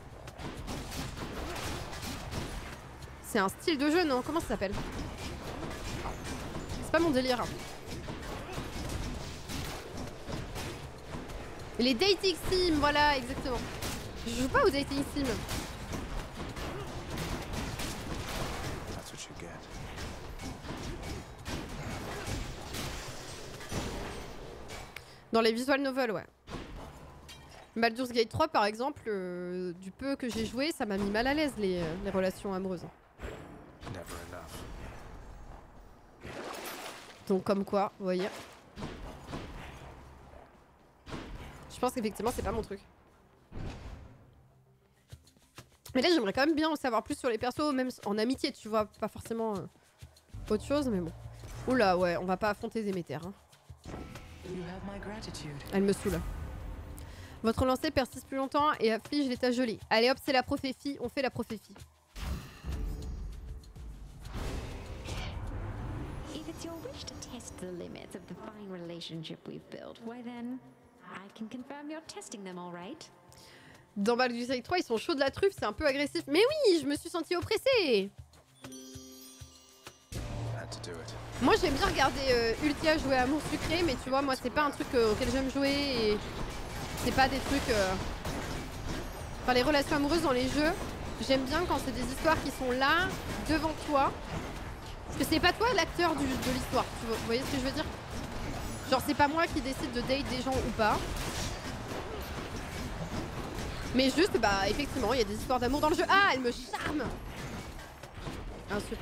C'est un style de jeu, non? Comment ça s'appelle? C'est pas mon délire. Les dating sim, voilà, exactement. Je joue pas aux dating sim. That's what you get. Dans les visual novels, ouais. Baldur's Gate trois par exemple, euh, du peu que j'ai joué, ça m'a mis mal à l'aise les, euh, les relations amoureuses. Never enough. Donc comme quoi, vous voyez. Je pense qu'effectivement c'est pas mon truc. Mais là j'aimerais quand même bien en savoir plus sur les persos, même en amitié tu vois, pas forcément euh, autre chose mais bon. Oula ouais, on va pas affronter Déméter. Hein. Elle me saoule. Votre lancée persiste plus longtemps et afflige l'état gelé. Allez hop, c'est la prophétie, on fait la prophétie. If it's your wish to test the limits of the fine relationship we've built, why then, I can confirm you're testing them all right. Dans Baldur's Gate trois, ils sont chauds de la truffe, c'est un peu agressif. Mais oui, je me suis sentie oppressée. Had to do it. Moi j'aime bien regarder euh, Ultia jouer à Amour Sucré, mais tu vois, moi c'est pas un truc euh, auquel j'aime jouer et c'est pas des trucs. Euh... Enfin, les relations amoureuses dans les jeux, j'aime bien quand c'est des histoires qui sont là, devant toi. Parce que c'est pas toi l'acteur du- de l'histoire, tu vois, vous voyez ce que je veux dire? Genre, c'est pas moi qui décide de date des gens ou pas. Mais juste, bah, effectivement, il y a des histoires d'amour dans le jeu. Ah, elle me charme! Insulte.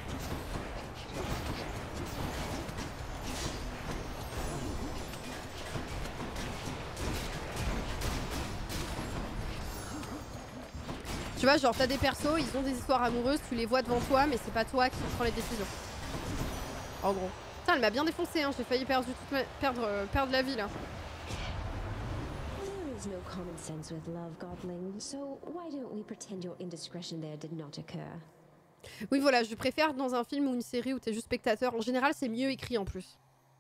Tu vois, genre, t'as des persos, ils ont des histoires amoureuses, tu les vois devant toi, mais c'est pas toi qui prends les décisions. En gros. Putain, elle m'a bien défoncé, hein. J'ai failli perdre, toute ma... perdre, euh, perdre la vie, là. There is no common sense with love, Godling, so why don't we pretend your indiscretion there did not occur? Oui, voilà, je préfère dans un film ou une série où t'es juste spectateur. En général, c'est mieux écrit, en plus.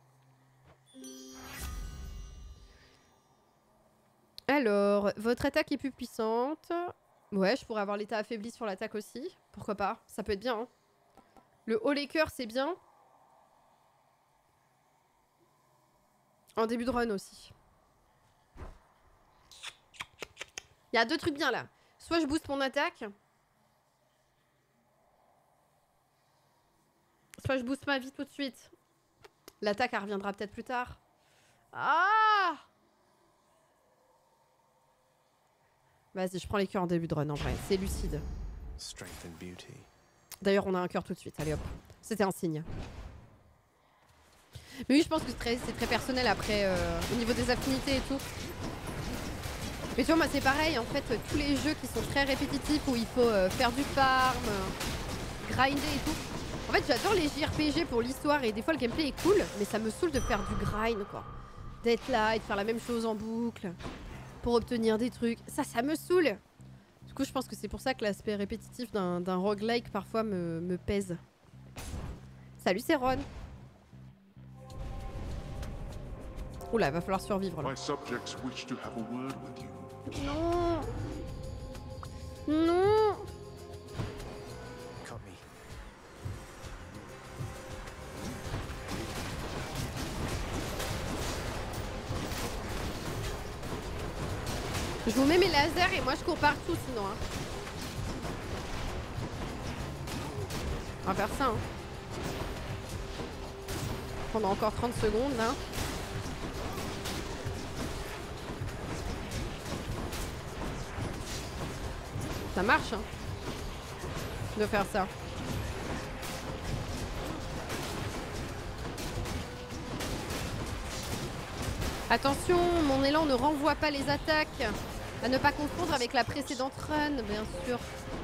Alors, votre attaque est plus puissante. Ouais, je pourrais avoir l'état affaibli sur l'attaque aussi. Pourquoi pas? Ça peut être bien. Hein. Le haut les cœurs, c'est bien. En début de run aussi. Il y a deux trucs bien là. Soit je booste mon attaque. Soit je booste ma vie tout de suite. L'attaque, elle reviendra peut-être plus tard. Ah! Vas-y, je prends les cœurs en début de run en vrai. C'est lucide. Strength and beauty. D'ailleurs, on a un cœur tout de suite. Allez hop. C'était un signe. Mais oui, je pense que c'est très, c'est très personnel après, euh, au niveau des affinités et tout. Mais tu vois, moi c'est pareil. En fait, tous les jeux qui sont très répétitifs où il faut euh, faire du farm, euh, grinder et tout. En fait, j'adore les J R P G pour l'histoire et des fois le gameplay est cool, mais ça me saoule de faire du grind quoi. D'être là et de faire la même chose en boucle pour obtenir des trucs. Ça, ça me saoule. Du coup, je pense que c'est pour ça que l'aspect répétitif d'un d'un roguelike parfois me, me pèse. Salut, c'est Ron. Oula, va falloir survivre là. My subjects wish to have a word with you. Non. Non. Caught me. Je vous mets mes lasers et moi je cours partout sinon. Hein. On va faire ça. Hein. Pendant encore trente secondes là. Ça marche hein, de faire ça. Attention, mon élan ne renvoie pas les attaques. À ne pas confondre avec la précédente run, bien sûr.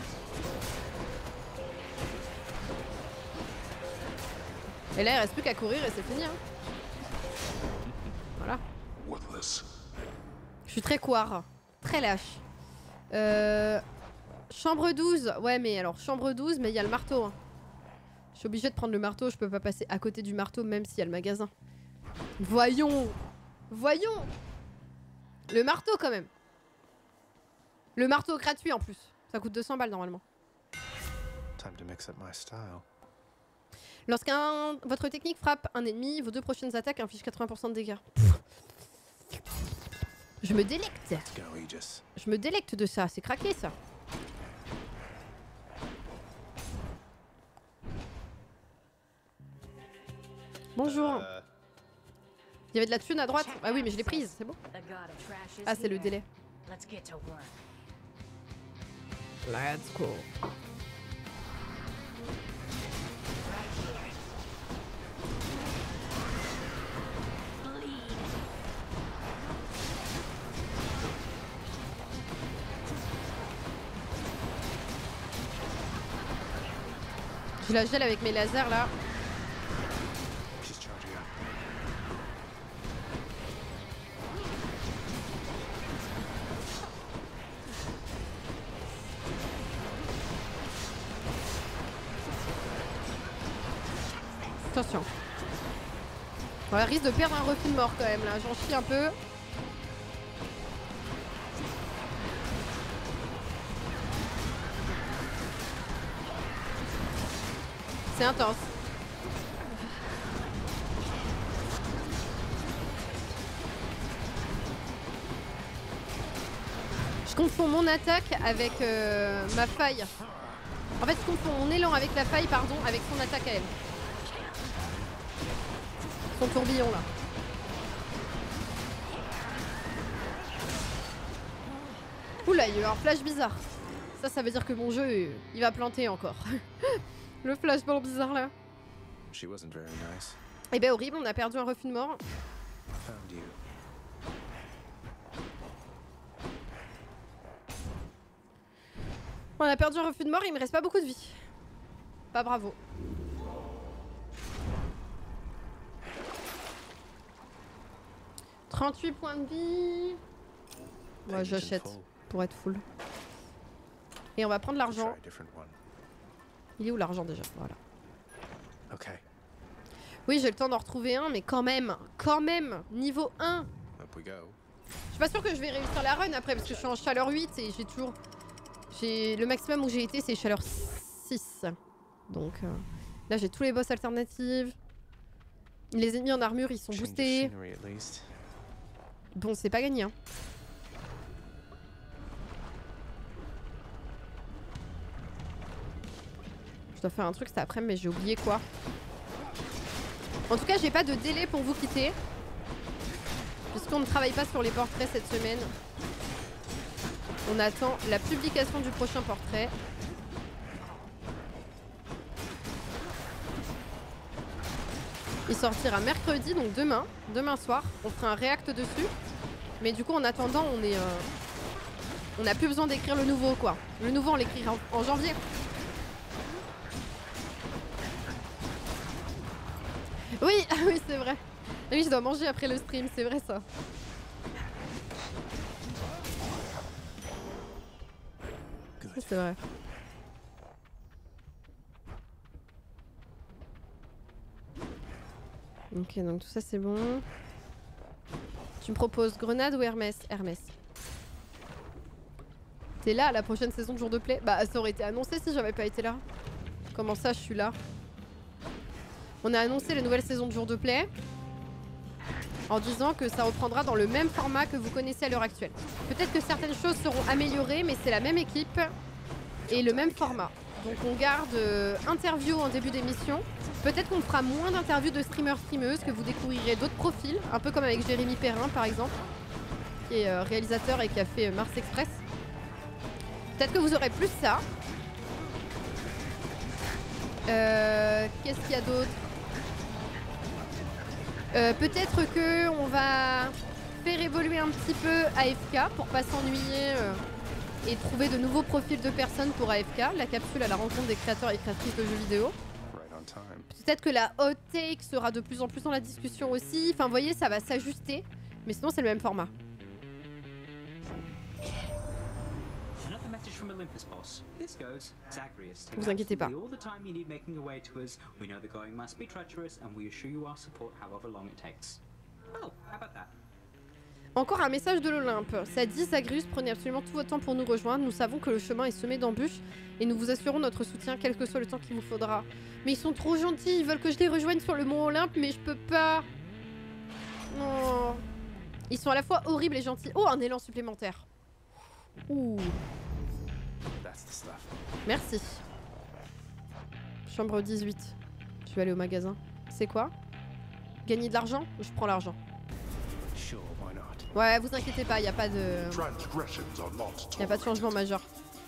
Et là, il reste plus qu'à courir et c'est fini. Hein. Voilà. Je suis très couard, très lâche. Euh... Chambre douze. Ouais, mais alors, chambre douze, mais il y a le marteau. Hein. Je suis obligée de prendre le marteau. Je peux pas passer à côté du marteau, même s'il y a le magasin. Voyons. Voyons. Le marteau, quand même. Le marteau gratuit, en plus. Ça coûte deux cents balles, normalement. Time to mix up my style. Lorsqu'un votre technique frappe un ennemi, vos deux prochaines attaques infligent quatre-vingts pour cent de dégâts. Je me délecte. Let's go, Aegis. Je me délecte de ça. C'est craqué, ça. Bonjour. Euh, Il y avait de la thune à droite. Ah oui, mais je l'ai prise, c'est bon. Ah, c'est le délai. Let's get to work. Let's go. Je la gèle avec mes lasers là. Attention. On risque de perdre un refus de mort quand même là, j'en chie un peu. C'est intense. Je confonds mon attaque avec euh, ma faille. En fait, je confonds mon élan avec la faille, pardon, avec son attaque à elle. Son tourbillon là. Oula, il y a eu un flash bizarre. Ça, ça veut dire que mon jeu, il va planter encore. Le flashball bizarre là. She wasn't very nice. Eh ben horrible, on a perdu un refus de mort. Found you. On a perdu un refus de mort, il me reste pas beaucoup de vie. Pas bravo. trente-huit points de vie. Ouais, j'achète pour être full. Et on va prendre l'argent. Il est où l'argent déjà? Voilà. Ok. Oui, j'ai le temps d'en retrouver un, mais quand même, quand même, niveau un. Up we go. Je suis pas sûre que je vais réussir la run après parce que je suis en chaleur huit et j'ai toujours... J'ai le maximum où j'ai été, c'est chaleur six. Donc euh, là, j'ai tous les boss alternatives. Les ennemis en armure, ils sont boostés. Bon, c'est pas gagné, hein. Je dois faire un truc cet après-midi, mais j'ai oublié quoi. En tout cas, j'ai pas de délai pour vous quitter. Puisqu'on ne travaille pas sur les portraits cette semaine. On attend la publication du prochain portrait. Il sortira mercredi, donc demain. Demain soir. On fera un react dessus. Mais du coup, en attendant, on est... Euh, on n'a plus besoin d'écrire le nouveau, quoi. Le nouveau, on l'écrira en, en janvier. Oui, oui, c'est vrai. Oui, je dois manger après le stream, c'est vrai ça. C'est vrai. Ok, donc tout ça c'est bon. Tu me proposes Grenade ou Hermès? Hermès. T'es là à la prochaine saison de Jour de Play? Bah ça aurait été annoncé si j'avais pas été là. Comment ça je suis là? On a annoncé la nouvelle saison de Jour de Play en disant que ça reprendra dans le même format que vous connaissez à l'heure actuelle. Peut-être que certaines choses seront améliorées, mais c'est la même équipe et le même format. Donc on garde euh, interview en début d'émission. Peut-être qu'on fera moins d'interviews de streamers streameuses, que vous découvrirez d'autres profils, un peu comme avec Jérémy Perrin par exemple, qui est euh, réalisateur et qui a fait euh, Mars Express. Peut-être que vous aurez plus ça. Euh, Qu'est-ce qu'il y a d'autre? Euh, Peut-être que on va faire évoluer un petit peu A F K pour pas s'ennuyer euh, et trouver de nouveaux profils de personnes pour A F K. La capsule à la rencontre des créateurs et créatrices de jeux vidéo. Peut-être que la hot take sera de plus en plus dans la discussion aussi. Enfin, vous voyez, ça va s'ajuster. Mais sinon, c'est le même format. Vous inquiétez pas. Encore un message de l'Olympe. Ça dit, Zagreus, prenez absolument tout votre temps pour nous rejoindre. Nous savons que le chemin est semé d'embûches et nous vous assurons notre soutien, quel que soit le temps qu'il vous faudra. Mais ils sont trop gentils, ils veulent que je les rejoigne sur le mont Olympe, mais je peux pas. Oh. Ils sont à la fois horribles et gentils. Oh, un élan supplémentaire. Ouh. Merci. Chambre dix-huit. Je vais aller au magasin. C'est quoi? Gagner de l'argent? Je prends l'argent. Ouais, vous inquiétez pas, il n'y a pas de... Il a pas de changement majeur.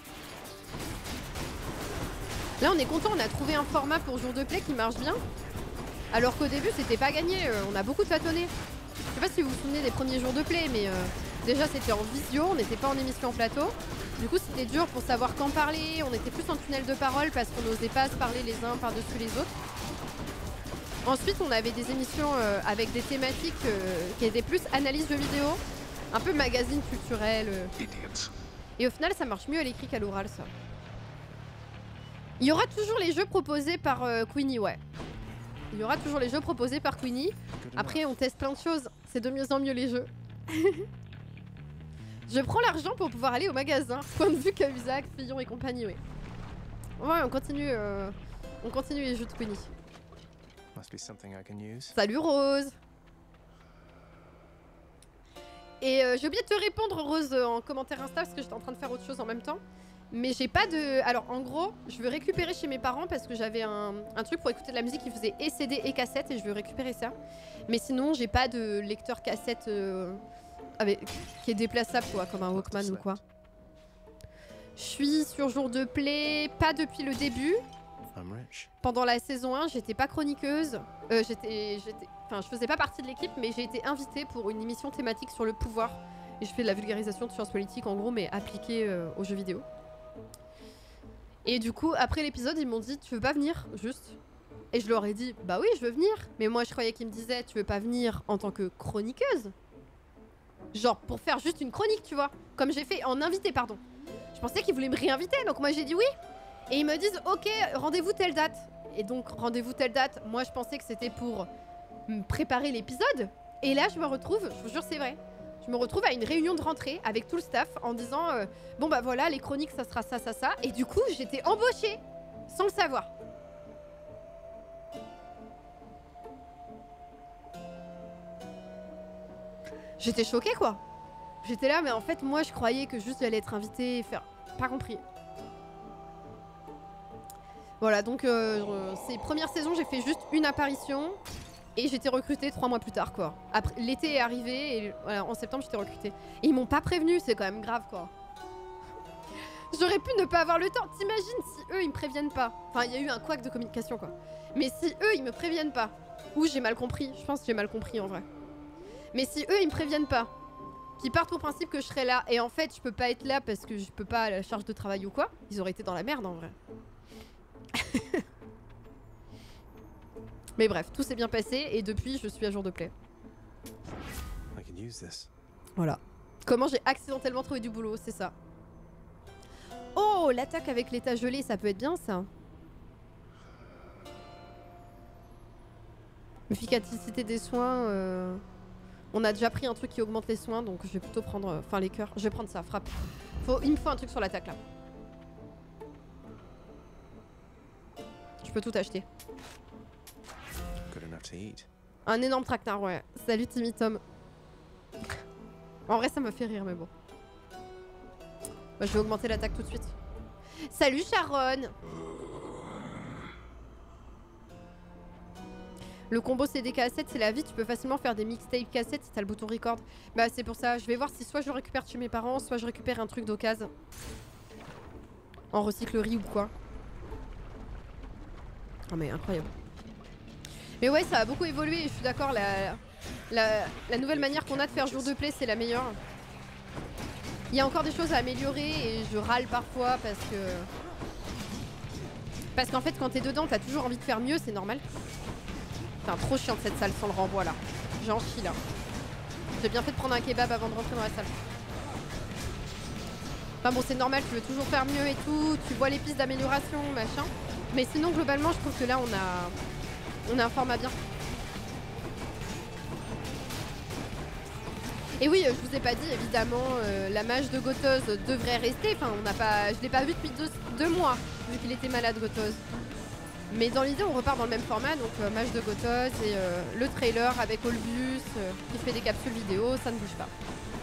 Là, on est content, on a trouvé un format pour jour de play qui marche bien. Alors qu'au début, c'était pas gagné, euh, on a beaucoup tâtonné. Je sais pas si vous vous souvenez des premiers jours de play, mais euh, déjà c'était en visio, on n'était pas en émission en plateau. Du coup, c'était dur pour savoir quand parler, on était plus en tunnel de parole parce qu'on n'osait pas se parler les uns par-dessus les autres. Ensuite, on avait des émissions euh, avec des thématiques euh, qui étaient plus analyse de vidéo, un peu magazine culturel. Euh. Et au final, ça marche mieux à l'écrit qu'à l'oral, ça. Il y aura toujours les jeux proposés par euh, Queenie, ouais. Il y aura toujours les jeux proposés par Queenie. Après, on teste plein de choses. C'est de mieux en mieux les jeux. Je prends l'argent pour pouvoir aller au magasin. Point de vue Cahuzac, Fillon et compagnie, oui. Ouais, on continue, euh, on continue les jeux de Queenie. Salut Rose. Et euh, j'ai oublié de te répondre Rose en commentaire Insta parce que j'étais en train de faire autre chose en même temps. Mais j'ai pas de... Alors en gros, je veux récupérer chez mes parents parce que j'avais un, un truc pour écouter de la musique qui faisait et C D et cassette et je veux récupérer ça. Mais sinon, j'ai pas de lecteur cassette euh, avec, qui est déplaçable quoi, comme un Walkman ou quoi. Je suis sur jour de play, pas depuis le début. Pendant la saison un, j'étais pas chroniqueuse. Euh, j'étais... Enfin, je faisais pas partie de l'équipe, mais j'ai été invitée pour une émission thématique sur le pouvoir. Et je fais de la vulgarisation de sciences politiques en gros, mais appliquée euh, aux jeux vidéo. Et du coup, après l'épisode, ils m'ont dit tu veux pas venir, juste. Et je leur ai dit bah oui, je veux venir. Mais moi, je croyais qu'ils me disaient tu veux pas venir en tant que chroniqueuse. Genre pour faire juste une chronique, tu vois. Comme j'ai fait en invité, pardon. Je pensais qu'ils voulaient me réinviter, donc moi j'ai dit oui. Et ils me disent ok, rendez-vous telle date. Et donc rendez-vous telle date, moi je pensais que c'était pour me préparer l'épisode. Et là, je me retrouve, je vous jure c'est vrai. Je me retrouve à une réunion de rentrée avec tout le staff en disant euh, bon bah voilà les chroniques ça sera ça ça ça et du coup j'étais embauchée sans le savoir. J'étais choquée quoi. J'étais là mais en fait moi je croyais que juste j'allais être invitée et faire... Pas compris. Voilà donc euh, ces premières saisons j'ai fait juste une apparition. Et j'étais recrutée trois mois plus tard quoi. Après l'été est arrivé et voilà, en septembre j'étais recrutée. Et ils m'ont pas prévenu, c'est quand même grave quoi. J'aurais pu ne pas avoir le temps. T'imagines si eux ils me préviennent pas. Enfin il y a eu un couac de communication quoi. Mais si eux ils me préviennent pas. Ou j'ai mal compris, je pense que j'ai mal compris en vrai. Mais si eux ils me préviennent pas. Qu'ils partent au principe que je serai là et en fait je peux pas être là parce que je peux pas à la charge de travail ou quoi. Ils auraient été dans la merde en vrai. Mais bref, tout s'est bien passé et depuis je suis à jour de play. Voilà. Comment j'ai accidentellement trouvé du boulot, c'est ça. Oh, l'attaque avec l'état gelé, ça peut être bien ça. Efficacité des soins. Euh... On a déjà pris un truc qui augmente les soins, donc je vais plutôt prendre... Enfin euh, les cœurs, je vais prendre ça, frappe. Faut... Il me faut un truc sur l'attaque là. Je peux tout acheter. Un énorme traquenard, ouais. Salut Timmy Tom. En vrai, ça me fait rire, mais bon. Bah, je vais augmenter l'attaque tout de suite. Salut Sharon. Le combo C D cassette, c'est la vie. Tu peux facilement faire des mixtapes cassettes si t'as le bouton record. Bah, c'est pour ça. Je vais voir si soit je récupère chez mes parents, soit je récupère un truc d'occasion. En recyclerie ou quoi. Oh, mais incroyable. Mais ouais, ça a beaucoup évolué et je suis d'accord, la, la, la nouvelle manière qu'on a de faire jour de play, c'est la meilleure. Il y a encore des choses à améliorer et je râle parfois parce que... Parce qu'en fait, quand t'es dedans, t'as toujours envie de faire mieux, c'est normal. Putain, trop chiant cette salle sans le renvoi là. J'en chie là. J'ai bien fait de prendre un kebab avant de rentrer dans la salle. Enfin bon, c'est normal, tu veux toujours faire mieux et tout, tu vois les pistes d'amélioration, machin. Mais sinon, globalement, je trouve que là, on a... On a un format bien. Et oui, je vous ai pas dit, évidemment, euh, la mage de Gotoz devrait rester. Enfin, on n'a pas, je l'ai pas vu depuis deux, deux mois, vu qu'il était malade, Gotoz. Mais dans l'idée, on repart dans le même format, donc euh, mage de Gotoz et euh, le trailer avec Olbus euh, qui fait des capsules vidéo, ça ne bouge pas.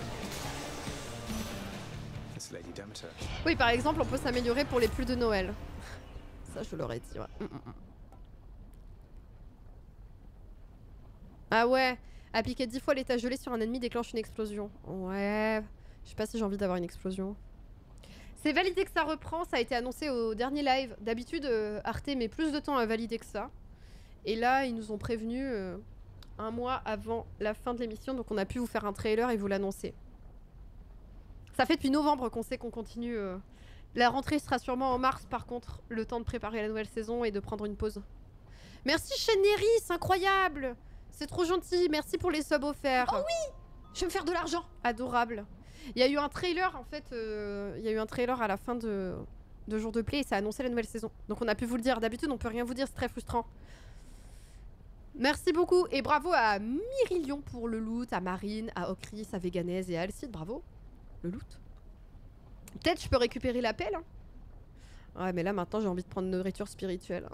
Oui, par exemple, on peut s'améliorer pour les pulls de Noël. Ça, je l'aurais dit, ouais. Mm -mm. Ah ouais, Appliquer dix fois l'état gelé sur un ennemi déclenche une explosion. Ouais. Je sais pas si j'ai envie d'avoir une explosion. C'est validé que ça reprend. Ça a été annoncé au dernier live. D'habitude, euh, Arte met plus de temps à valider que ça. Et là, ils nous ont prévenu euh, un mois avant la fin de l'émission. Donc on a pu vous faire un trailer et vous l'annoncer. Ça fait depuis novembre qu'on sait qu'on continue. Euh... La rentrée sera sûrement en mars, par contre. Le temps de préparer la nouvelle saison et de prendre une pause. Merci Cheneris, incroyable. C'est trop gentil. Merci pour les subs offerts. Oh oui, je vais me faire de l'argent. Adorable. Il y a eu un trailer, en fait. Euh... Il y a eu un trailer à la fin de... de Jour de Play et ça a annoncé la nouvelle saison. Donc on a pu vous le dire. D'habitude, on peut rien vous dire. C'est très frustrant. Merci beaucoup. Et bravo à Myrillion pour le loot, à Marine, à Ocris, à Veganese et à Alcide. Bravo. Le loot. Peut-être je peux récupérer la pelle. Hein. Ouais, mais là maintenant j'ai envie de prendre nourriture spirituelle.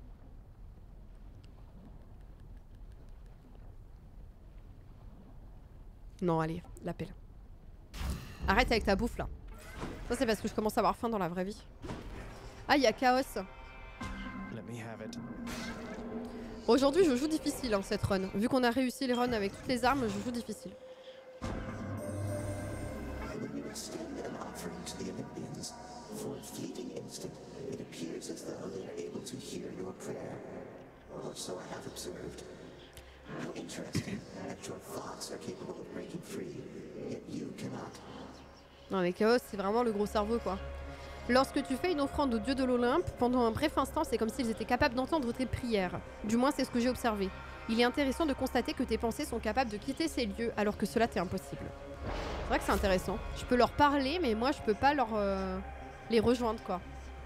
Non, allez, la pelle. Arrête avec ta bouffe là. Ça c'est parce que je commence à avoir faim dans la vraie vie. Ah, il y a Chaos. Aujourd'hui je joue difficile hein, cette run. Vu qu'on a réussi les runs avec toutes les armes, je joue difficile. To the Olympians, for a fleeting instant, it appears as though they are able to hear your prayer. Or so I have observed. How interesting that your thoughts are capable of breaking free, yet you cannot. Non mais Chaos, c'est vraiment le gros cerveau quoi. Lorsque tu fais une offrande au dieu de l'Olympe, pendant un bref instant, c'est comme s'ils étaient capables d'entendre tes prières. Du moins, c'est ce que j'ai observé. Il est intéressant de constater que tes pensées sont capables de quitter ces lieux alors que cela t'est impossible. C'est vrai que c'est intéressant. Je peux leur parler, mais moi je peux pas leur euh, les rejoindre quoi.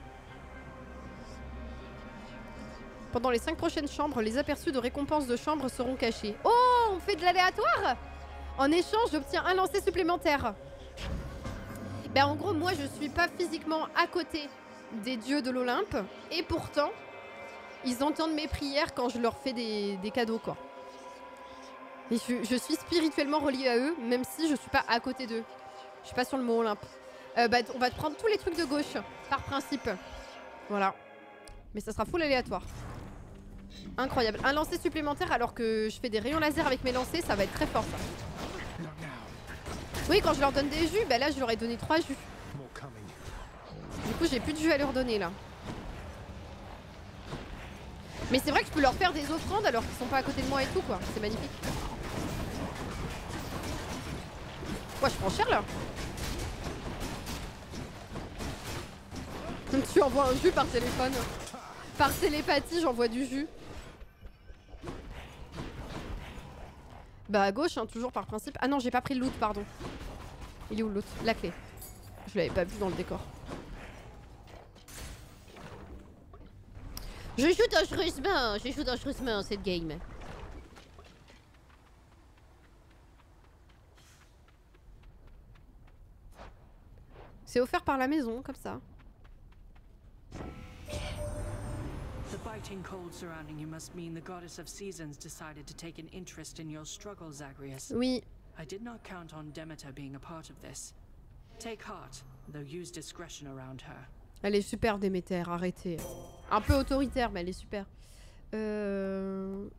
Pendant les cinq prochaines chambres, les aperçus de récompenses de chambres seront cachés. Oh, on fait de l'aléatoire. En échange, j'obtiens un lancer supplémentaire. Ben en gros, moi je suis pas physiquement à côté des dieux de l'Olympe, et pourtant, ils entendent mes prières quand je leur fais des, des cadeaux quoi. Et je, je suis spirituellement reliée à eux, même si je suis pas à côté d'eux. Je suis pas sur le mont Olympe. Euh, bah, on va te prendre tous les trucs de gauche, par principe. Voilà. Mais ça sera full aléatoire. Incroyable. Un lancer supplémentaire alors que je fais des rayons laser avec mes lancers, ça va être très fort ça. Oui, quand je leur donne des jus, bah là je leur ai donné trois jus. Du coup j'ai plus de jus à leur donner là. Mais c'est vrai que je peux leur faire des offrandes alors qu'ils sont pas à côté de moi et tout quoi. C'est magnifique. Quoi, je prends cher là? Tu envoies un jus par téléphone. Par télépathie, j'envoie du jus. Bah à gauche, hein, toujours par principe. Ah non, j'ai pas pris le loot, pardon. Il est où le loot? La clé. Je l'avais pas vu dans le décor. Je joue dangereusement, je joue dangereusement cette game. C'est offert par la maison, comme ça. The biting cold surrounding you must mean the goddess of seasons decided to take an interest in your struggle, Zagreus. Oui. I did not count on Demeter being a part of this. Take heart, though use discretion around her. Elle est super, Déméter, arrêtez. Un peu autoritaire, mais elle est super. Euh...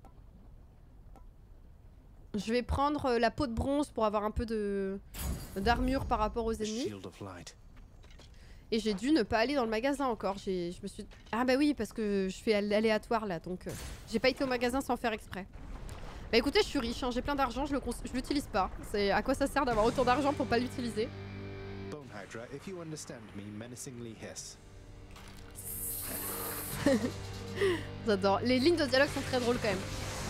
Je vais prendre la peau de bronze pour avoir un peu de d'armure par rapport aux ennemis. Et j'ai dû ne pas aller dans le magasin encore. Je me suis... Ah bah oui, parce que je fais aléatoire là, donc euh, j'ai pas été au magasin sans faire exprès. Bah écoutez, je suis riche, hein, j'ai plein d'argent, je le cons... je l'utilise pas. C'est à quoi ça sert d'avoir autant d'argent pour pas l'utiliser? Bone Hydra, if you understand me, menacingly hiss. J'adore. Les lignes de dialogue sont très drôles quand même.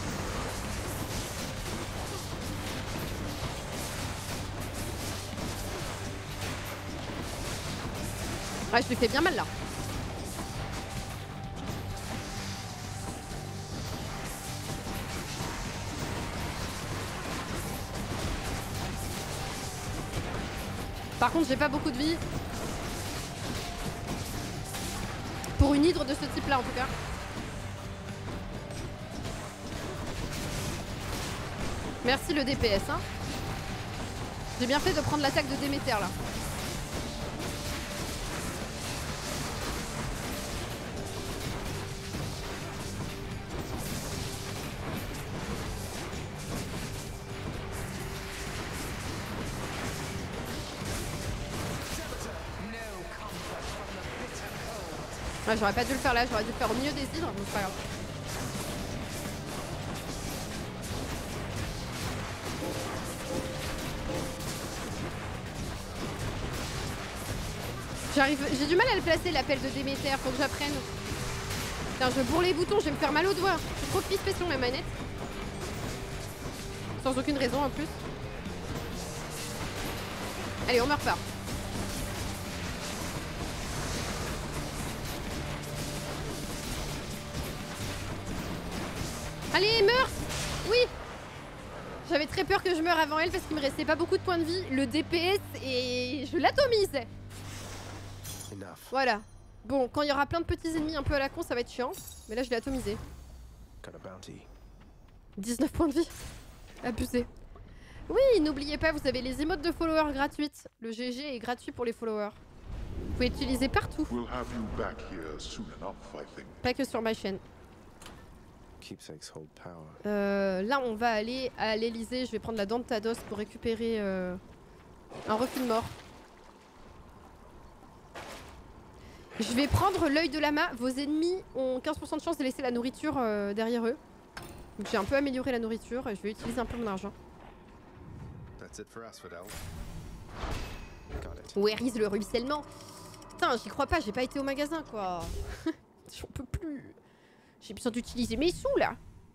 Ouais, je lui fais bien mal là. Par contre, j'ai pas beaucoup de vie. Pour une hydre de ce type là en tout cas. Merci le D P S hein. J'ai bien fait de prendre l'attaque de Déméter là. Ouais, j'aurais pas dû le faire là, j'aurais dû le faire au milieu des hydres, mais c'est pas grave. J'arrive, j'ai du mal à le placer l'appel de Déméter, faut que j'apprenne. Putain, je bourre les boutons, je vais me faire mal aux doigts. J'ai trop de pispé sur ma manette. Sans aucune raison en plus. Allez, on meurt pas. Allez, meurs! Oui! J'avais très peur que je meure avant elle parce qu'il me restait pas beaucoup de points de vie. Le D P S et je l'atomise. Voilà. Bon, quand il y aura plein de petits ennemis un peu à la con, ça va être chiant. Mais là, je l'ai atomisé. dix-neuf points de vie. Abusé. Oui, n'oubliez pas, vous avez les emotes de followers gratuites. Le G G est gratuit pour les followers. Vous pouvez l'utiliser partout. Pas que sur ma chaîne. Euh, là, on va aller à l'Elysée. Je vais prendre la dent de Tados pour récupérer euh, un refus de mort. Je vais prendre l'œil de lama. Vos ennemis ont quinze pour cent de chance de laisser la nourriture euh, derrière eux. Donc j'ai un peu amélioré la nourriture et je vais utiliser un peu mon argent. Where is le ruissellement? Putain, j'y crois pas, j'ai pas été au magasin quoi. J'en peux plus. J'ai besoin d'utiliser mes sous là.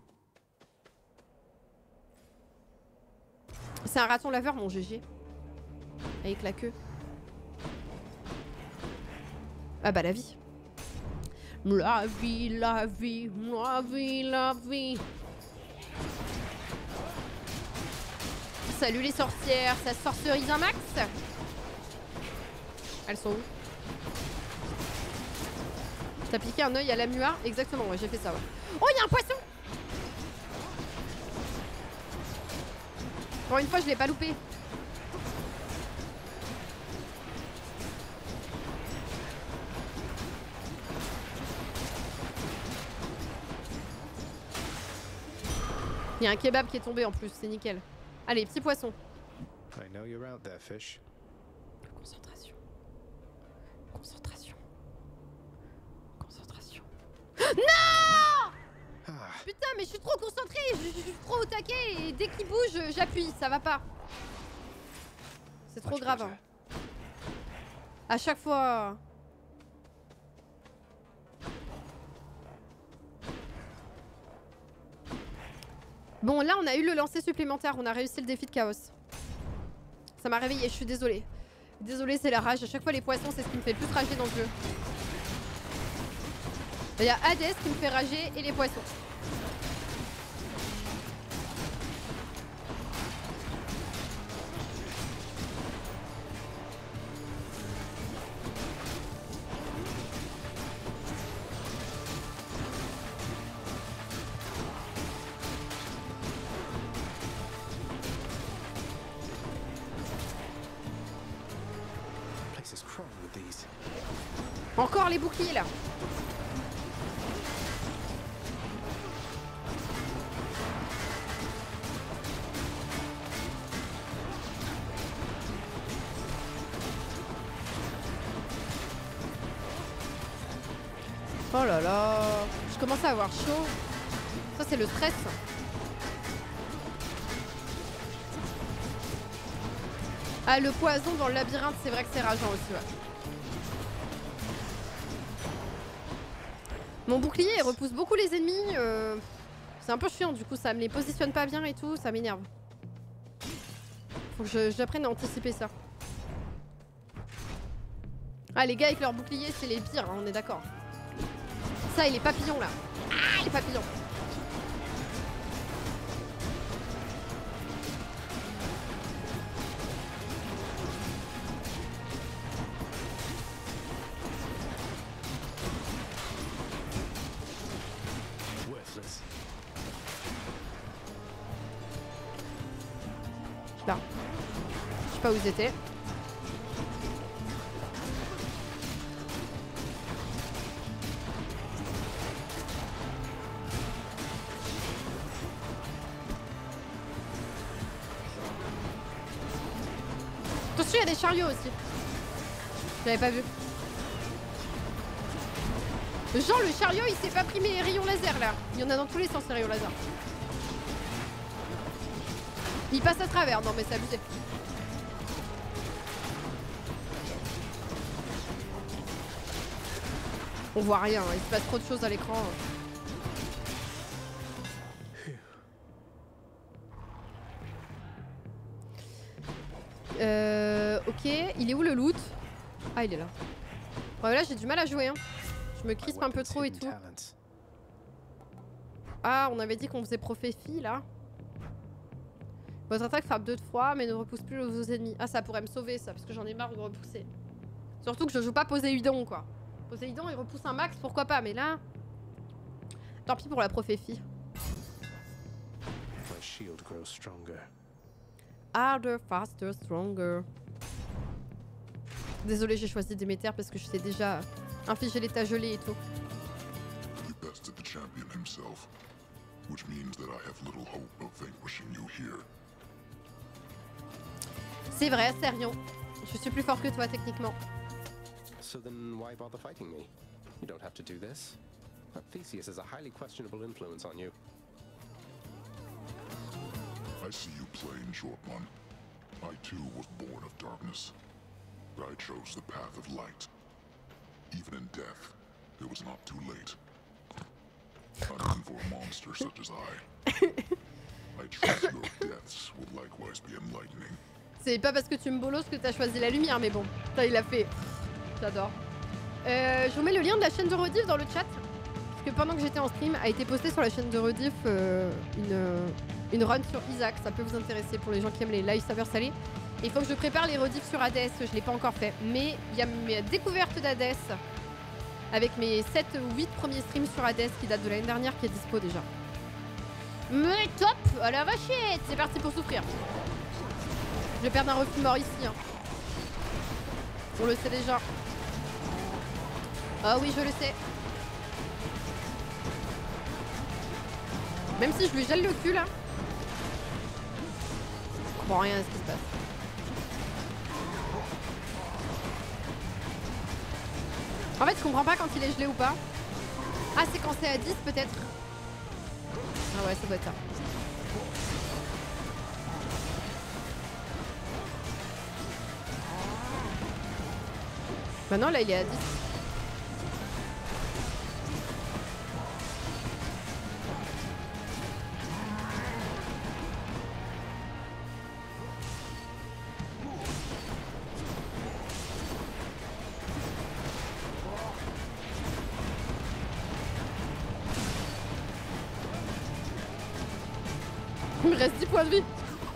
C'est un raton laveur mon G G. Avec la queue. Ah bah la vie. La vie, la vie, la vie, la vie. Salut les sorcières, ça sorcerise un max. Elles sont où? T'as piqué un œil à la muard? Exactement, ouais, j'ai fait ça, ouais. Oh, il y a un poisson! Encore une fois, je l'ai pas loupé. Il y a un kebab qui est tombé en plus, c'est nickel. Allez, petit poisson. I know you're out there, fish. Concentration. Concentration. Concentration. Non! Putain, mais je suis trop concentrée, je, je suis trop au taquet et dès qu'il bouge, j'appuie, ça va pas. C'est trop grave. Hein. À chaque fois. Bon, là, on a eu le lancer supplémentaire. On a réussi le défi de chaos. Ça m'a réveillée, je suis désolée. Désolée, c'est la rage. À chaque fois, les poissons, c'est ce qui me fait le plus rager dans le jeu. Il y a Hades qui me fait rager et les poissons. Encore les boucliers là. Oh là là. Je commence à avoir chaud. Ça c'est le stress. Ah, le poison dans le labyrinthe, c'est vrai que c'est rageant aussi, ouais. Mon bouclier il repousse beaucoup les ennemis, euh, c'est un peu chiant du coup, ça me les positionne pas bien et tout, ça m'énerve. Faut que j'apprenne à anticiper ça. Ah les gars avec leur bouclier c'est les pires, hein, on est d'accord. Ça et les papillons là. Ah les papillons. Là. Je sais pas où ils étaient. Attention, il y a des chariots aussi. Je l'avais pas vu. Genre le chariot il s'est pas pris mes rayons laser là. Il y en a dans tous les sens les rayons laser. Il passe à travers, non mais c'est abusé. On voit rien, il se passe trop de choses à l'écran. Euh... Ok, il est où le loot? Ah il est là. Ouais, là j'ai du mal à jouer hein. Je me crispe un peu trop et tout. Ah on avait dit qu'on faisait prophétie là. Votre attaque frappe deux fois mais ne repousse plus vos ennemis. Ah ça pourrait me sauver ça parce que j'en ai marre de repousser. Surtout que je joue pas Poséidon quoi. Poséidon il repousse un max pourquoi pas mais là... Tant pis pour la prophétie. My shield grows stronger. Harder, faster, stronger. Désolé j'ai choisi Déméter parce que je sais déjà infliger l'état gelé et tout. You bested the champion himself, which means that I have little hope of vanquishing you here. C'est vrai, Serion. Je suis plus fort que toi techniquement. So then why bother fighting me? You don't have to do this. But Theseus has a highly questionable influence on you. I see you plain, short one. I too was born of darkness. But I chose the path of light. Even in death, it was not too late. Hunting for a monster such as I. I trust your deaths will likewise be enlightening. C'est pas parce que tu me bolosses que t'as choisi la lumière, mais bon. Ça, il a fait. J'adore. Euh, je vous mets le lien de la chaîne de Rediff dans le chat. Parce que pendant que j'étais en stream, a été posté sur la chaîne de Rediff euh, une, une run sur Isaac. Ça peut vous intéresser pour les gens qui aiment les live saveurs salés. Il faut que je prépare les rediffs sur Hades, je l'ai pas encore fait. Mais il y a mes découvertes d'Hades avec mes sept ou huit premiers streams sur Hades qui datent de l'année dernière qui est dispo déjà. Mais top, à la vachette, c'est parti pour souffrir. Je vais perdre un refus mort ici. Hein. On le sait déjà. Ah oui, je le sais. Même si je lui gèle le cul là. Je comprends rien à ce qui se passe. En fait, je comprends pas quand il est gelé ou pas. Ah, c'est quand c'est à dix peut-être. Ah ouais, ça doit être ça. Bah non, là il est à dix. Il me reste dix points de vie.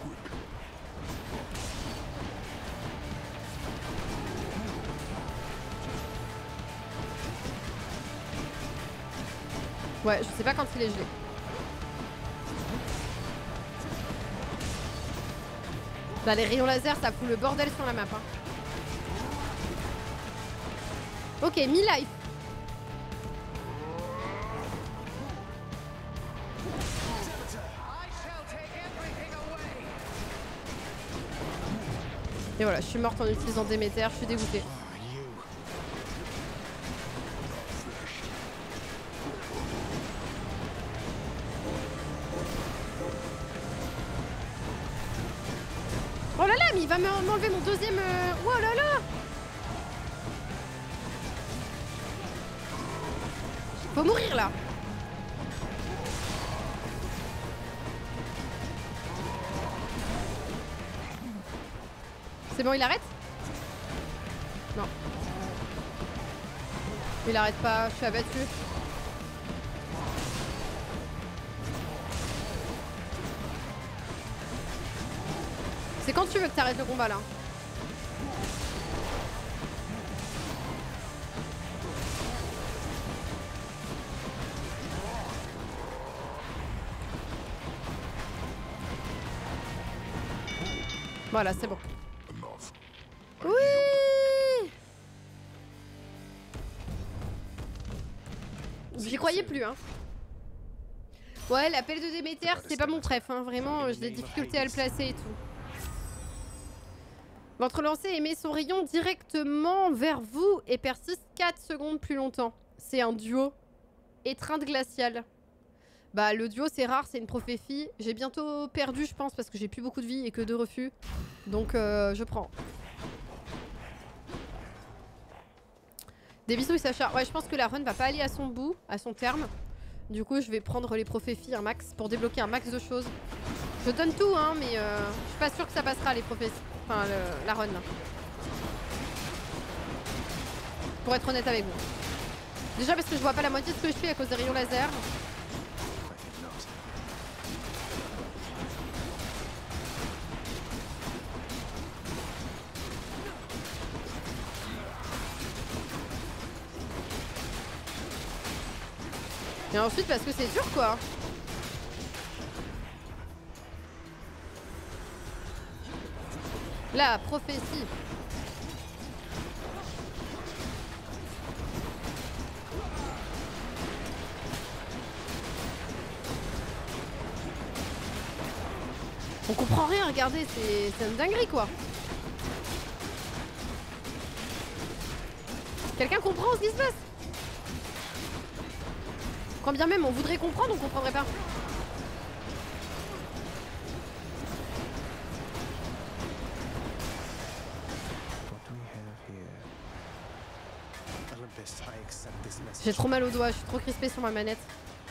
Ouais, je sais pas quand il est gelé. Bah les rayons laser ça fout le bordel sur la map hein. Ok, mi-life. Et voilà, je suis morte en utilisant Déméter, je suis dégoûtée. Oh là là, mais il va m'enlever mon deuxième... Euh... Oh là là! Faut mourir là! C'est bon, il arrête? Non. Il arrête pas, je suis abattue. C'est quand tu veux que t'arrêtes le combat là. Voilà, c'est bon. Oui! J'y croyais plus hein. Ouais, l'appel de Déméter, c'est pas mon trèfle hein. Vraiment, j'ai des difficultés à le placer et tout. Votre lancer émet son rayon directement vers vous et persiste quatre secondes plus longtemps. c'est un duo. Étreinte glaciale. Bah le duo c'est rare, c'est une prophétie. J'ai bientôt perdu je pense parce que j'ai plus beaucoup de vie et que de refus. Donc euh, je prends. Des bisous et Sacha. Ouais je pense que la run va pas aller à son bout, à son terme. Du coup je vais prendre les prophéties un max pour débloquer un max de choses. Je donne tout hein mais euh, je suis pas sûre que ça passera les prophéties. Enfin le, la run là. Pour être honnête avec vous. Déjà parce que je vois pas la moitié de ce que je fais à cause des rayons laser. Et ensuite parce que c'est dur quoi. La prophétie. On comprend rien, regardez, c'est une dinguerie quoi. Quelqu'un comprend ce qui se passe? Quand bien même on voudrait comprendre, on comprendrait pas. J'ai trop mal au doigt, je suis trop crispée sur ma manette.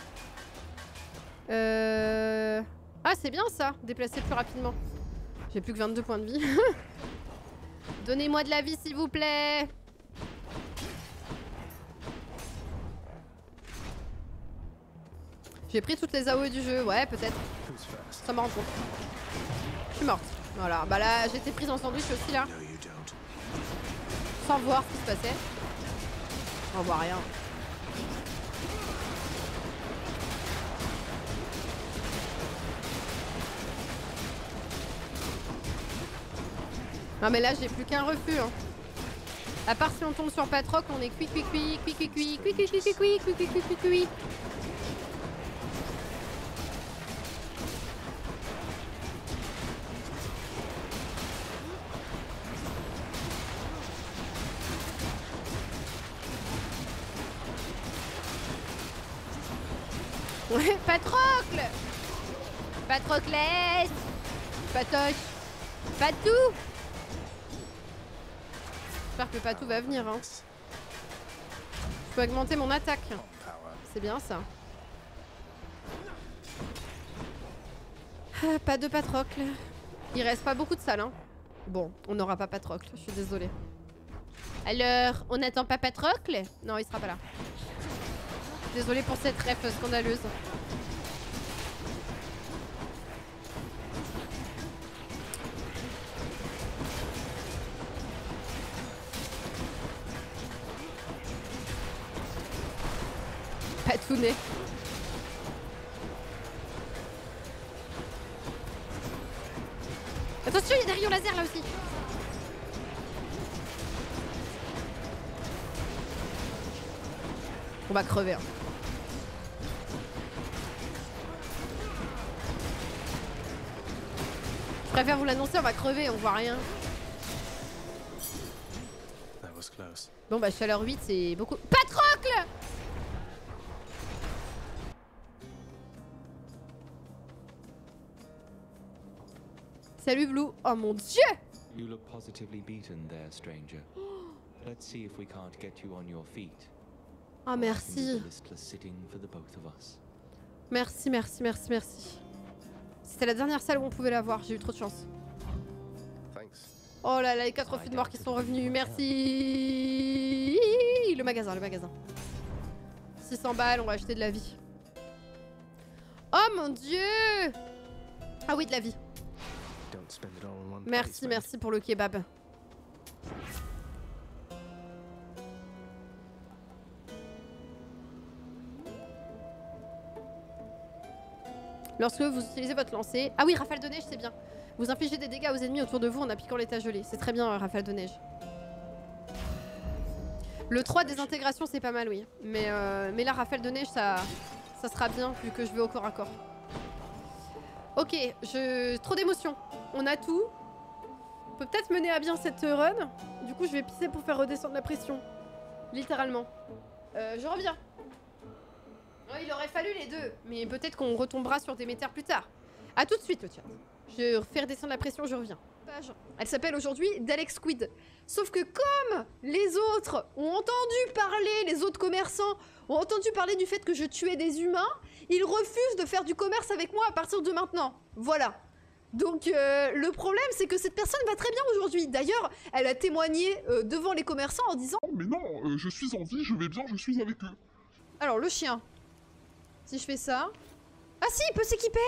Euh... Ah c'est bien ça, déplacer plus rapidement. J'ai plus que vingt-deux points de vie. Donnez-moi de la vie s'il vous plaît. J'ai pris toutes les A O E du jeu, ouais peut-être. Ça me rend compte. Je suis morte. Voilà, bah là j'étais prise en sandwich aussi là. Sans voir ce qui se passait. On voit rien. Non mais là j'ai plus qu'un refus hein. À part si on tombe sur Patroc, on est cuit cuit cuit cuit cuit cuit cuit cuit cuit cuit cuit cuit cuit cuit cuit. Ouais, Patrocle Patroclès Patoche Patou. J'espère que Patou va venir hein. Je peux augmenter mon attaque. C'est bien ça. Ah, pas de Patrocle. Il reste pas beaucoup de salles hein. Bon, on n'aura pas Patrocle, je suis désolée. Alors, on n'attend pas Patrocle? Non, il sera pas là. Désolée pour cette ref scandaleuse. Patounet. Attention, il y a des rayons laser là aussi. On va crever. Hein. Je préfère vous l'annoncer, on va crever, on voit rien. Bon bah chaleur huit c'est beaucoup. Patrocle! Salut Blue. Oh mon dieu! You look positively beaten there, stranger. Let's see if we can't get you on your feet. Ah merci. Merci, merci, merci, merci. C'était la dernière salle où on pouvait la voir, j'ai eu trop de chance. Oh là là, les quatre refus de mort qui sont revenus, merci. Le magasin, le magasin. six cents balles, on va acheter de la vie. Oh mon dieu! Ah oui, de la vie. Merci, merci pour le kebab. Lorsque vous utilisez votre lancer... Ah oui, rafale de neige, c'est bien. Vous infligez des dégâts aux ennemis autour de vous en appliquant l'état gelé. C'est très bien, rafale de neige. Le trois désintégration, c'est pas mal, oui. Mais, euh, mais la rafale de neige, ça, ça sera bien, vu que je vais au corps à corps. Ok, je... trop d'émotions. On a tout. On peut peut-être mener à bien cette run. Du coup, je vais pisser pour faire redescendre la pression. Littéralement. Euh, je reviens. Ouais, il aurait fallu les deux, mais peut-être qu'on retombera sur Déméter plus tard. A tout de suite, le chat. Je vais faire descendre la pression, je reviens. Elle s'appelle aujourd'hui Dalek Squid. Sauf que comme les autres ont entendu parler, les autres commerçants ont entendu parler du fait que je tuais des humains, ils refusent de faire du commerce avec moi à partir de maintenant. Voilà. Donc euh, le problème c'est que cette personne va très bien aujourd'hui. D'ailleurs, elle a témoigné euh, devant les commerçants en disant « Mais non, euh, je suis en vie, je vais bien, je suis avec eux. » Alors le chien. Si je fais ça... Ah si, il peut s'équiper.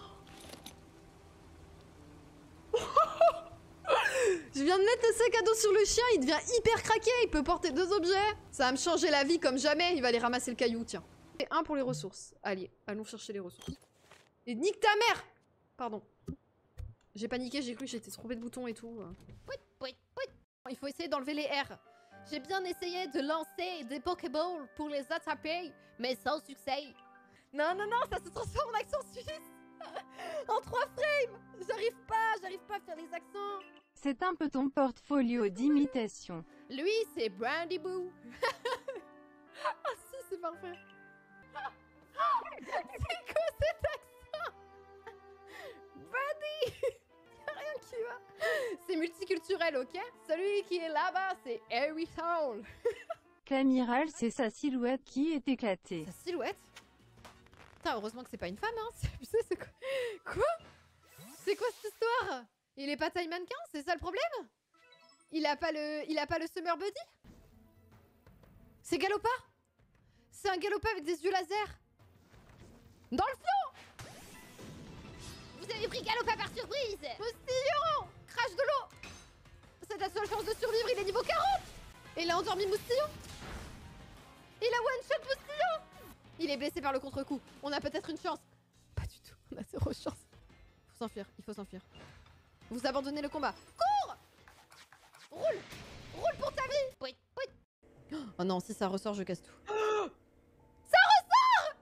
Je viens de mettre le sac à dos sur le chien, il devient hyper craqué, il peut porter deux objets. Ça va me changer la vie comme jamais, il va aller ramasser le caillou, tiens. Et un pour les ressources. Allez, allons chercher les ressources. Et nique ta mère. Pardon. J'ai paniqué, j'ai cru que j'étais trompée de bouton et tout. Il faut essayer d'enlever les R. J'ai bien essayé de lancer des Pokéballs pour les attraper, mais sans succès. Non, non, non, ça se transforme en accent suisse. En trois frames. J'arrive pas, j'arrive pas à faire les accents. C'est un peu ton portfolio d'imitation. Lui, c'est Brandy Boo. Ah si, c'est parfait. C'est quoi cet accent? Brandy. Y'a rien qui va. C'est multiculturel, ok? Celui qui est là-bas, c'est Harry Hall. L'amiral, c'est sa silhouette qui est éclatée. Sa silhouette? Putain, heureusement que c'est pas une femme, hein. Tu sais, c'est quoi? Quoi? C'est quoi cette histoire? Il est pas taille mannequin, c'est ça le problème? Il a pas le... Il a pas le Summer Body? C'est Galopin? C'est un Galopin avec des yeux laser? Dans le fond! Vous avez pris Galopin par surprise! Moustillon! Crash de l'eau! C'est ta seule chance de survivre, il est niveau quarante! Et il a endormi Moustillon! Il a one-shot Moustillon! Il est blessé par le contre-coup. On a peut-être une chance. Pas du tout, on a zéro chance. Faut s'enfuir, il faut s'enfuir. Vous abandonnez le combat. Cours! Roule! Roule pour ta vie! Oui, oui. Oh non, si ça ressort, je casse tout. Ça ressort!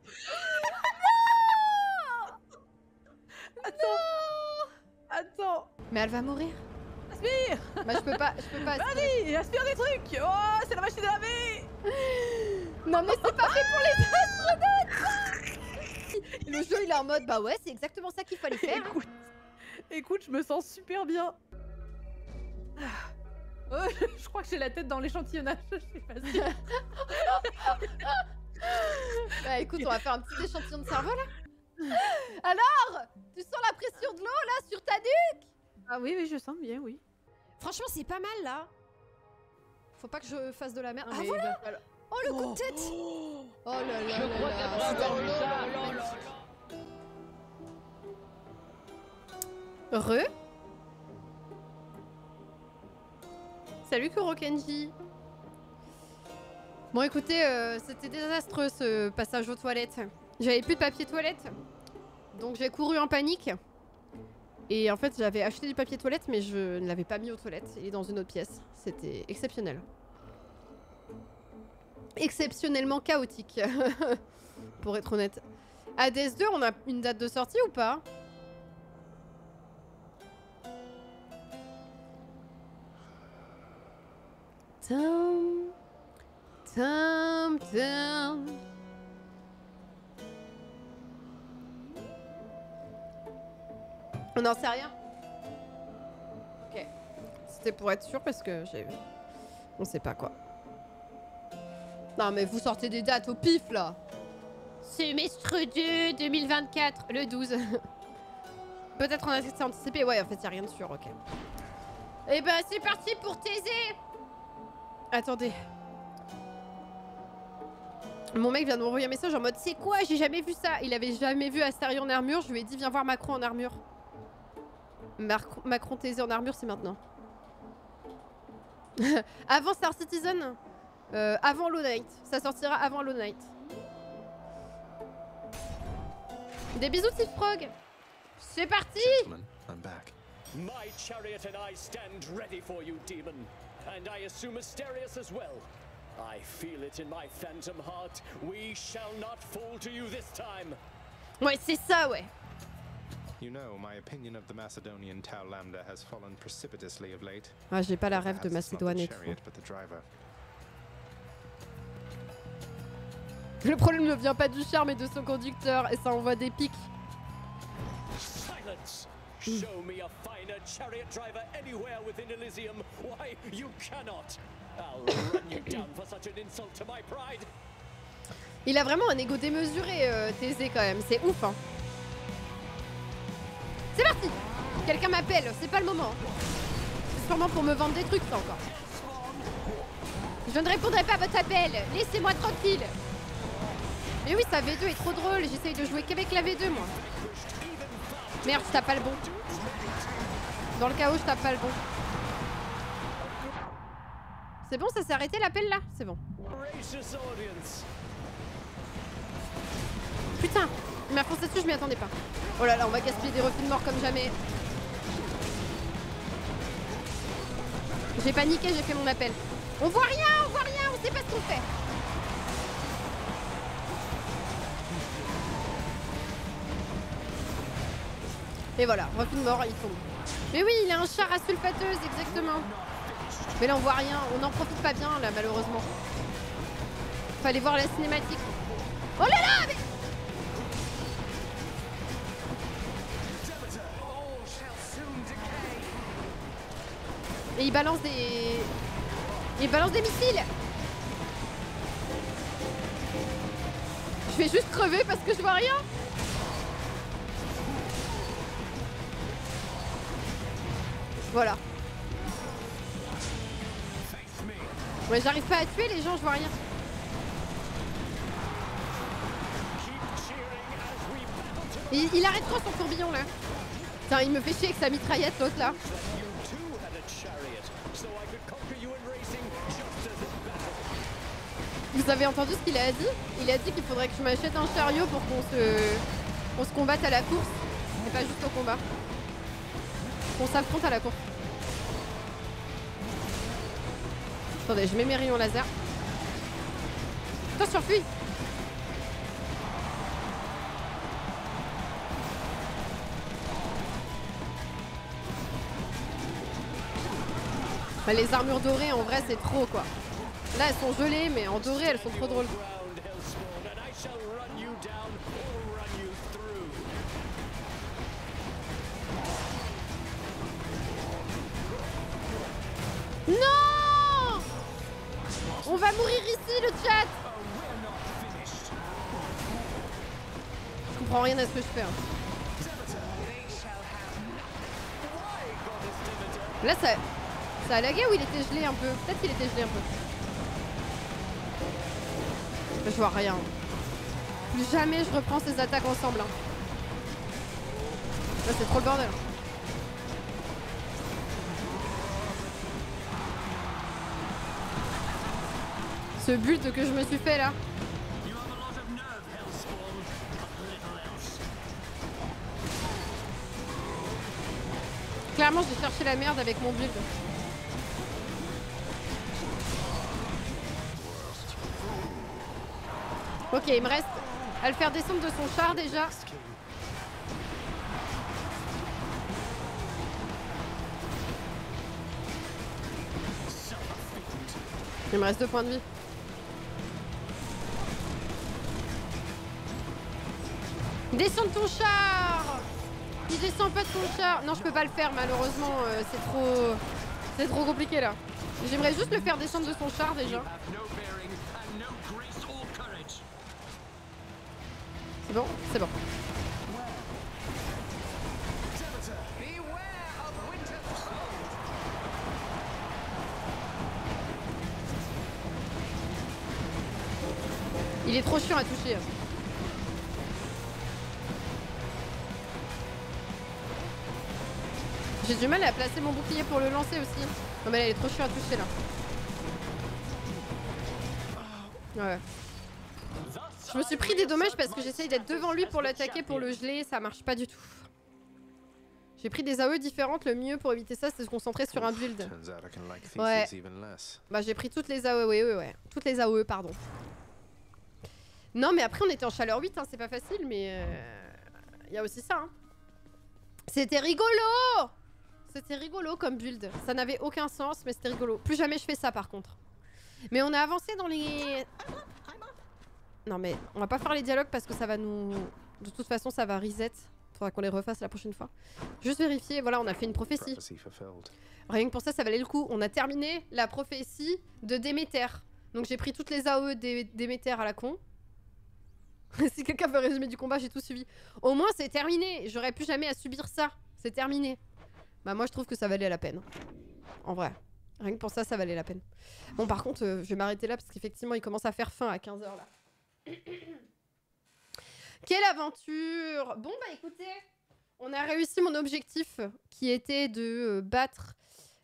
Non! Attends! Non! Attends! Mais elle va mourir. Aspire! Bah je peux pas, je peux pas aspirer. Vas-y, aspire des trucs! Oh, c'est la machine à laver! Non mais c'est pas fait pour les astronautes! Le jeu il est en mode bah ouais, c'est exactement ça qu'il fallait faire. Écoute, écoute, je me sens super bien. Oh, je crois que j'ai la tête dans l'échantillonnage, je sais pas si... Bah écoute, on va faire un petit échantillon de cerveau là. Alors, tu sens la pression de l'eau là sur ta nuque? Ah oui, oui, je sens bien, oui. Franchement, c'est pas mal là. Faut pas que je fasse de la merde. Ah, Ah voilà falloir... Oh le coup de tête. Oh, oh là là Je là crois là. qu'après avoir vu ça, là, là, là. Re. Salut Kurokenji. Bon écoutez, euh, c'était désastreux ce passage aux toilettes. J'avais plus de papier toilette. Donc j'ai couru en panique. Et en fait j'avais acheté du papier toilette mais je ne l'avais pas mis aux toilettes. Il est dans une autre pièce. C'était exceptionnel. Exceptionnellement chaotique. Pour être honnête. Hades deux, on a une date de sortie ou pas? Tom, Tom, Tom. On n'en sait rien. Ok. C'était pour être sûr parce que j'ai... On sait pas quoi. Non mais vous sortez des dates au pif là. Semestre deux deux mille vingt-quatre, le douze. Peut-être on a été anticipé. Ouais, en fait, y a rien de sûr, ok. Et ben c'est parti pour Thésée. Attendez. Mon mec vient de m'envoyer un message en mode c'est quoi, j'ai jamais vu ça. Il avait jamais vu Astarion en armure. Je lui ai dit viens voir Macron en armure. Mar Macron Thésée en armure, c'est maintenant. Avant Star Citizen, euh, avant Low Knight. Ça sortira avant Low Knight. Des bisous Steve Frog. C'est parti. I'm back. My chariot and I stand ready for you, demon. And I assume Asterius as well. I feel it in my phantom heart. We shall not fall to you this time. Ouais, c'est ça, ouais. You know, my opinion of the Macedonian Tau Lambda has fallen precipitously of late. Ah, j'ai pas la rêve de Macédoine et tout. Le problème ne vient pas du char mais de son conducteur et ça envoie des pics. Silence! Show me a finer chariot driver anywhere within Elysium. Why, you cannot. I'll run you down for such an insult to my pride. Il a vraiment un ego démesuré, euh, Thésée, quand même. C'est ouf, hein. C'est parti. Quelqu'un m'appelle, c'est pas le moment. C'est sûrement pour me vendre des trucs, ça, encore. Je ne répondrai pas à votre appel. Laissez-moi tranquille. Mais oui, sa V deux est trop drôle. J'essaye de jouer qu'avec la V deux, moi. Merde, je tape pas le bon. Dans le chaos, je tape pas le bon. C'est bon, ça s'est arrêté l'appel, là? C'est bon. Putain, il m'a foncé dessus, je m'y attendais pas. Oh là là, on va gaspiller des refus de mort comme jamais. J'ai paniqué, j'ai fait mon appel. On voit rien, on voit rien, on sait pas ce qu'on fait. Et voilà, refus de mort, il tombe. Mais oui, il a un char à sulfateuse, exactement. Mais là, on voit rien, on n'en profite pas bien, là, malheureusement. Fallait voir la cinématique. Oh là là, mais... Et il balance des... Il balance des missiles. Je vais juste crever parce que je vois rien. Voilà. Ouais, j'arrive pas à tuer les gens, je vois rien. Il, il arrête trop son tourbillon là. Putain, il me fait chier avec sa mitraillette l'autre là. Vous avez entendu ce qu'il a dit? Il a dit qu'il faudrait que je m'achète un chariot pour qu'on se... qu'on se combatte à la course. Et pas juste au combat. Qu'on s'affronte à la course. Attendez, je mets mes rayons laser. Attention, fuis! Bah, les armures dorées, en vrai, c'est trop, quoi. Là, elles sont gelées, mais en doré, elles sont trop drôles. Non! On va mourir ici, le chat! Je comprends rien à ce que je fais. Hein. Là, ça... ça a lagué ou il était gelé un peu? Peut-être qu'il était gelé un peu. Je vois rien. Plus jamais je reprends ces attaques ensemble. Hein. Là, c'est trop le bordel. Ce build que je me suis fait là. Clairement, j'ai cherché la merde avec mon build. Ok, il me reste à le faire descendre de son char déjà. Il me reste deux points de vie. Descends de ton char! Il descend pas de ton char. Non, je peux pas le faire malheureusement. Euh, c'est trop... C'est trop compliqué là. J'aimerais juste le faire descendre de son char déjà. C'est bon? C'est bon. Il est trop chiant à toucher. J'ai du mal à placer mon bouclier pour le lancer aussi. Non mais là, il est trop chiant à toucher là. Ouais. Je me suis pris des dommages parce que j'essaye d'être devant lui pour l'attaquer, pour le geler, ça marche pas du tout. J'ai pris des A O E différentes, le mieux pour éviter ça c'est de se concentrer sur un build. Ouais. Bah j'ai pris toutes les A O E, ouais, ouais, ouais. Toutes les A O E, pardon. Non mais après on était en chaleur huit, hein, c'est pas facile mais... Il euh... y a aussi ça. Hein. C'était rigolo! C'était rigolo comme build. Ça n'avait aucun sens mais c'était rigolo. Plus jamais je fais ça par contre. Mais on a avancé dans les... Non mais on va pas faire les dialogues parce que ça va nous... De toute façon ça va reset. Faudra qu'on les refasse la prochaine fois. Juste vérifier, voilà on a fait une prophétie. Rien que pour ça ça valait le coup. On a terminé la prophétie de Déméter. Donc j'ai pris toutes les A O E de Déméter à la con. Si quelqu'un veut résumer du combat, j'ai tout suivi. Au moins c'est terminé, j'aurais plus jamais à subir ça. C'est terminé. Bah moi je trouve que ça valait la peine. En vrai. Rien que pour ça, ça valait la peine. Bon par contre, euh, je vais m'arrêter là parce qu'effectivement il commence à faire faim à quinze heures là. Quelle aventure! Bon bah écoutez, on a réussi mon objectif qui était de euh, battre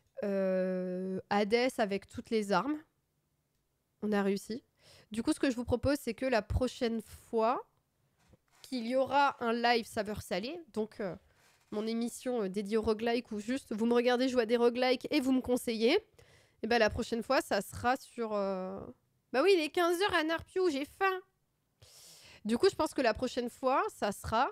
euh, Hadès avec toutes les armes. On a réussi. Du coup ce que je vous propose c'est que la prochaine fois qu'il y aura un live saveur salée, donc euh, mon émission euh, dédiée au roguelike où juste vous me regardez jouer à des roguelikes et vous me conseillez, et bah la prochaine fois ça sera sur... Euh... Bah oui il est quinze heures à Narpiou, j'ai faim. Du coup, je pense que la prochaine fois, ça sera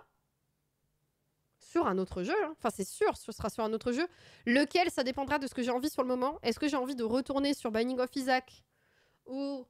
sur un autre jeu. Hein. Enfin, c'est sûr, ce sera sur un autre jeu. Lequel, ça dépendra de ce que j'ai envie sur le moment. Est-ce que j'ai envie de retourner sur Binding of Isaac ou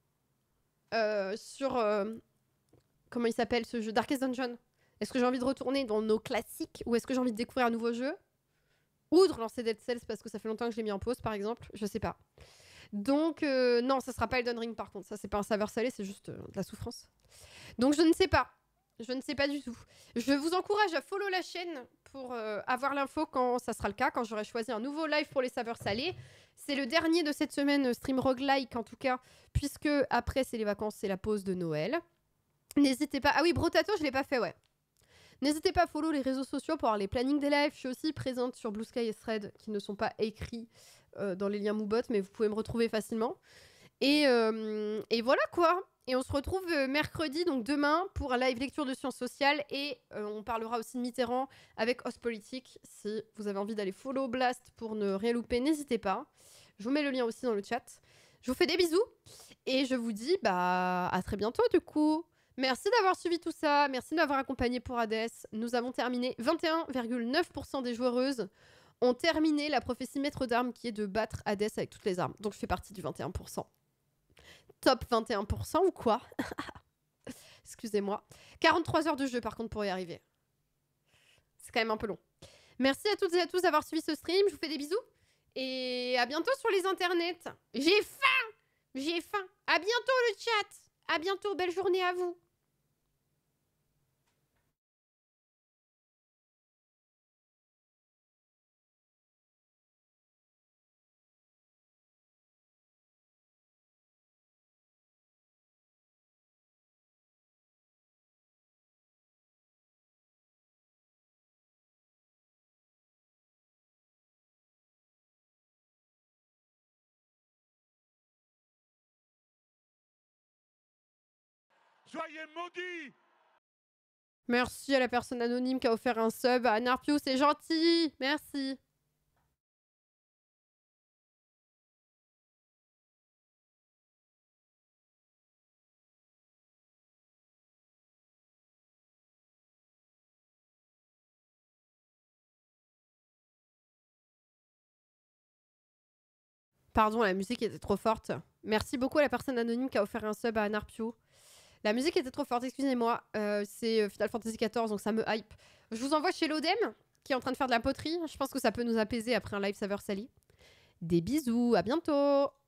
euh, sur... Euh, comment il s'appelle ce jeu? Darkest Dungeon. Est-ce que j'ai envie de retourner dans nos classiques ou est-ce que j'ai envie de découvrir un nouveau jeu? Ou de relancer Dead Cells parce que ça fait longtemps que je l'ai mis en pause, par exemple. Je sais pas. Donc, euh, non, ça sera pas Elden Ring, par contre. Ça, c'est pas un saveur salé, c'est juste euh, de la souffrance. Donc je ne sais pas, je ne sais pas du tout. Je vous encourage à follow la chaîne pour euh, avoir l'info quand ça sera le cas, quand j'aurai choisi un nouveau live pour les saveurs salées. C'est le dernier de cette semaine stream roguelike en tout cas, puisque après c'est les vacances, c'est la pause de Noël. N'hésitez pas, ah oui Brotato je l'ai pas fait ouais. N'hésitez pas à follow les réseaux sociaux pour avoir les plannings des lives. Je suis aussi présente sur Blue Sky et Thread qui ne sont pas écrits euh, dans les liens Moobot, mais vous pouvez me retrouver facilement. Et, euh, et voilà quoi. Et on se retrouve mercredi, donc demain, pour un live lecture de sciences sociales. Et euh, on parlera aussi de Mitterrand avec Ostpolitik. Si vous avez envie d'aller follow Blast pour ne rien louper, n'hésitez pas. Je vous mets le lien aussi dans le chat. Je vous fais des bisous. Et je vous dis bah, à très bientôt du coup. Merci d'avoir suivi tout ça. Merci de m'avoir accompagné pour Hadès. Nous avons terminé. vingt et un virgule neuf pour cent des joueuses ont terminé la prophétie maître d'armes qui est de battre Hadès avec toutes les armes. Donc je fais partie du vingt et un pour cent. Top vingt et un pour cent ou quoi? Excusez-moi. quarante-trois heures de jeu par contre pour y arriver. C'est quand même un peu long. Merci à toutes et à tous d'avoir suivi ce stream. Je vous fais des bisous. Et à bientôt sur les internets. J'ai faim. J'ai faim. À bientôt le chat. À bientôt. Belle journée à vous. Soyez maudits! Merci à la personne anonyme qui a offert un sub à Narpiou, c'est gentil. Merci. Pardon, la musique était trop forte. Merci beaucoup à la personne anonyme qui a offert un sub à Narpiou. La musique était trop forte, excusez-moi. Euh, c'est Final Fantasy quatorze, donc ça me hype. Je vous envoie chez l'Odem, qui est en train de faire de la poterie. Je pense que ça peut nous apaiser après un live saveur sali. Des bisous, à bientôt!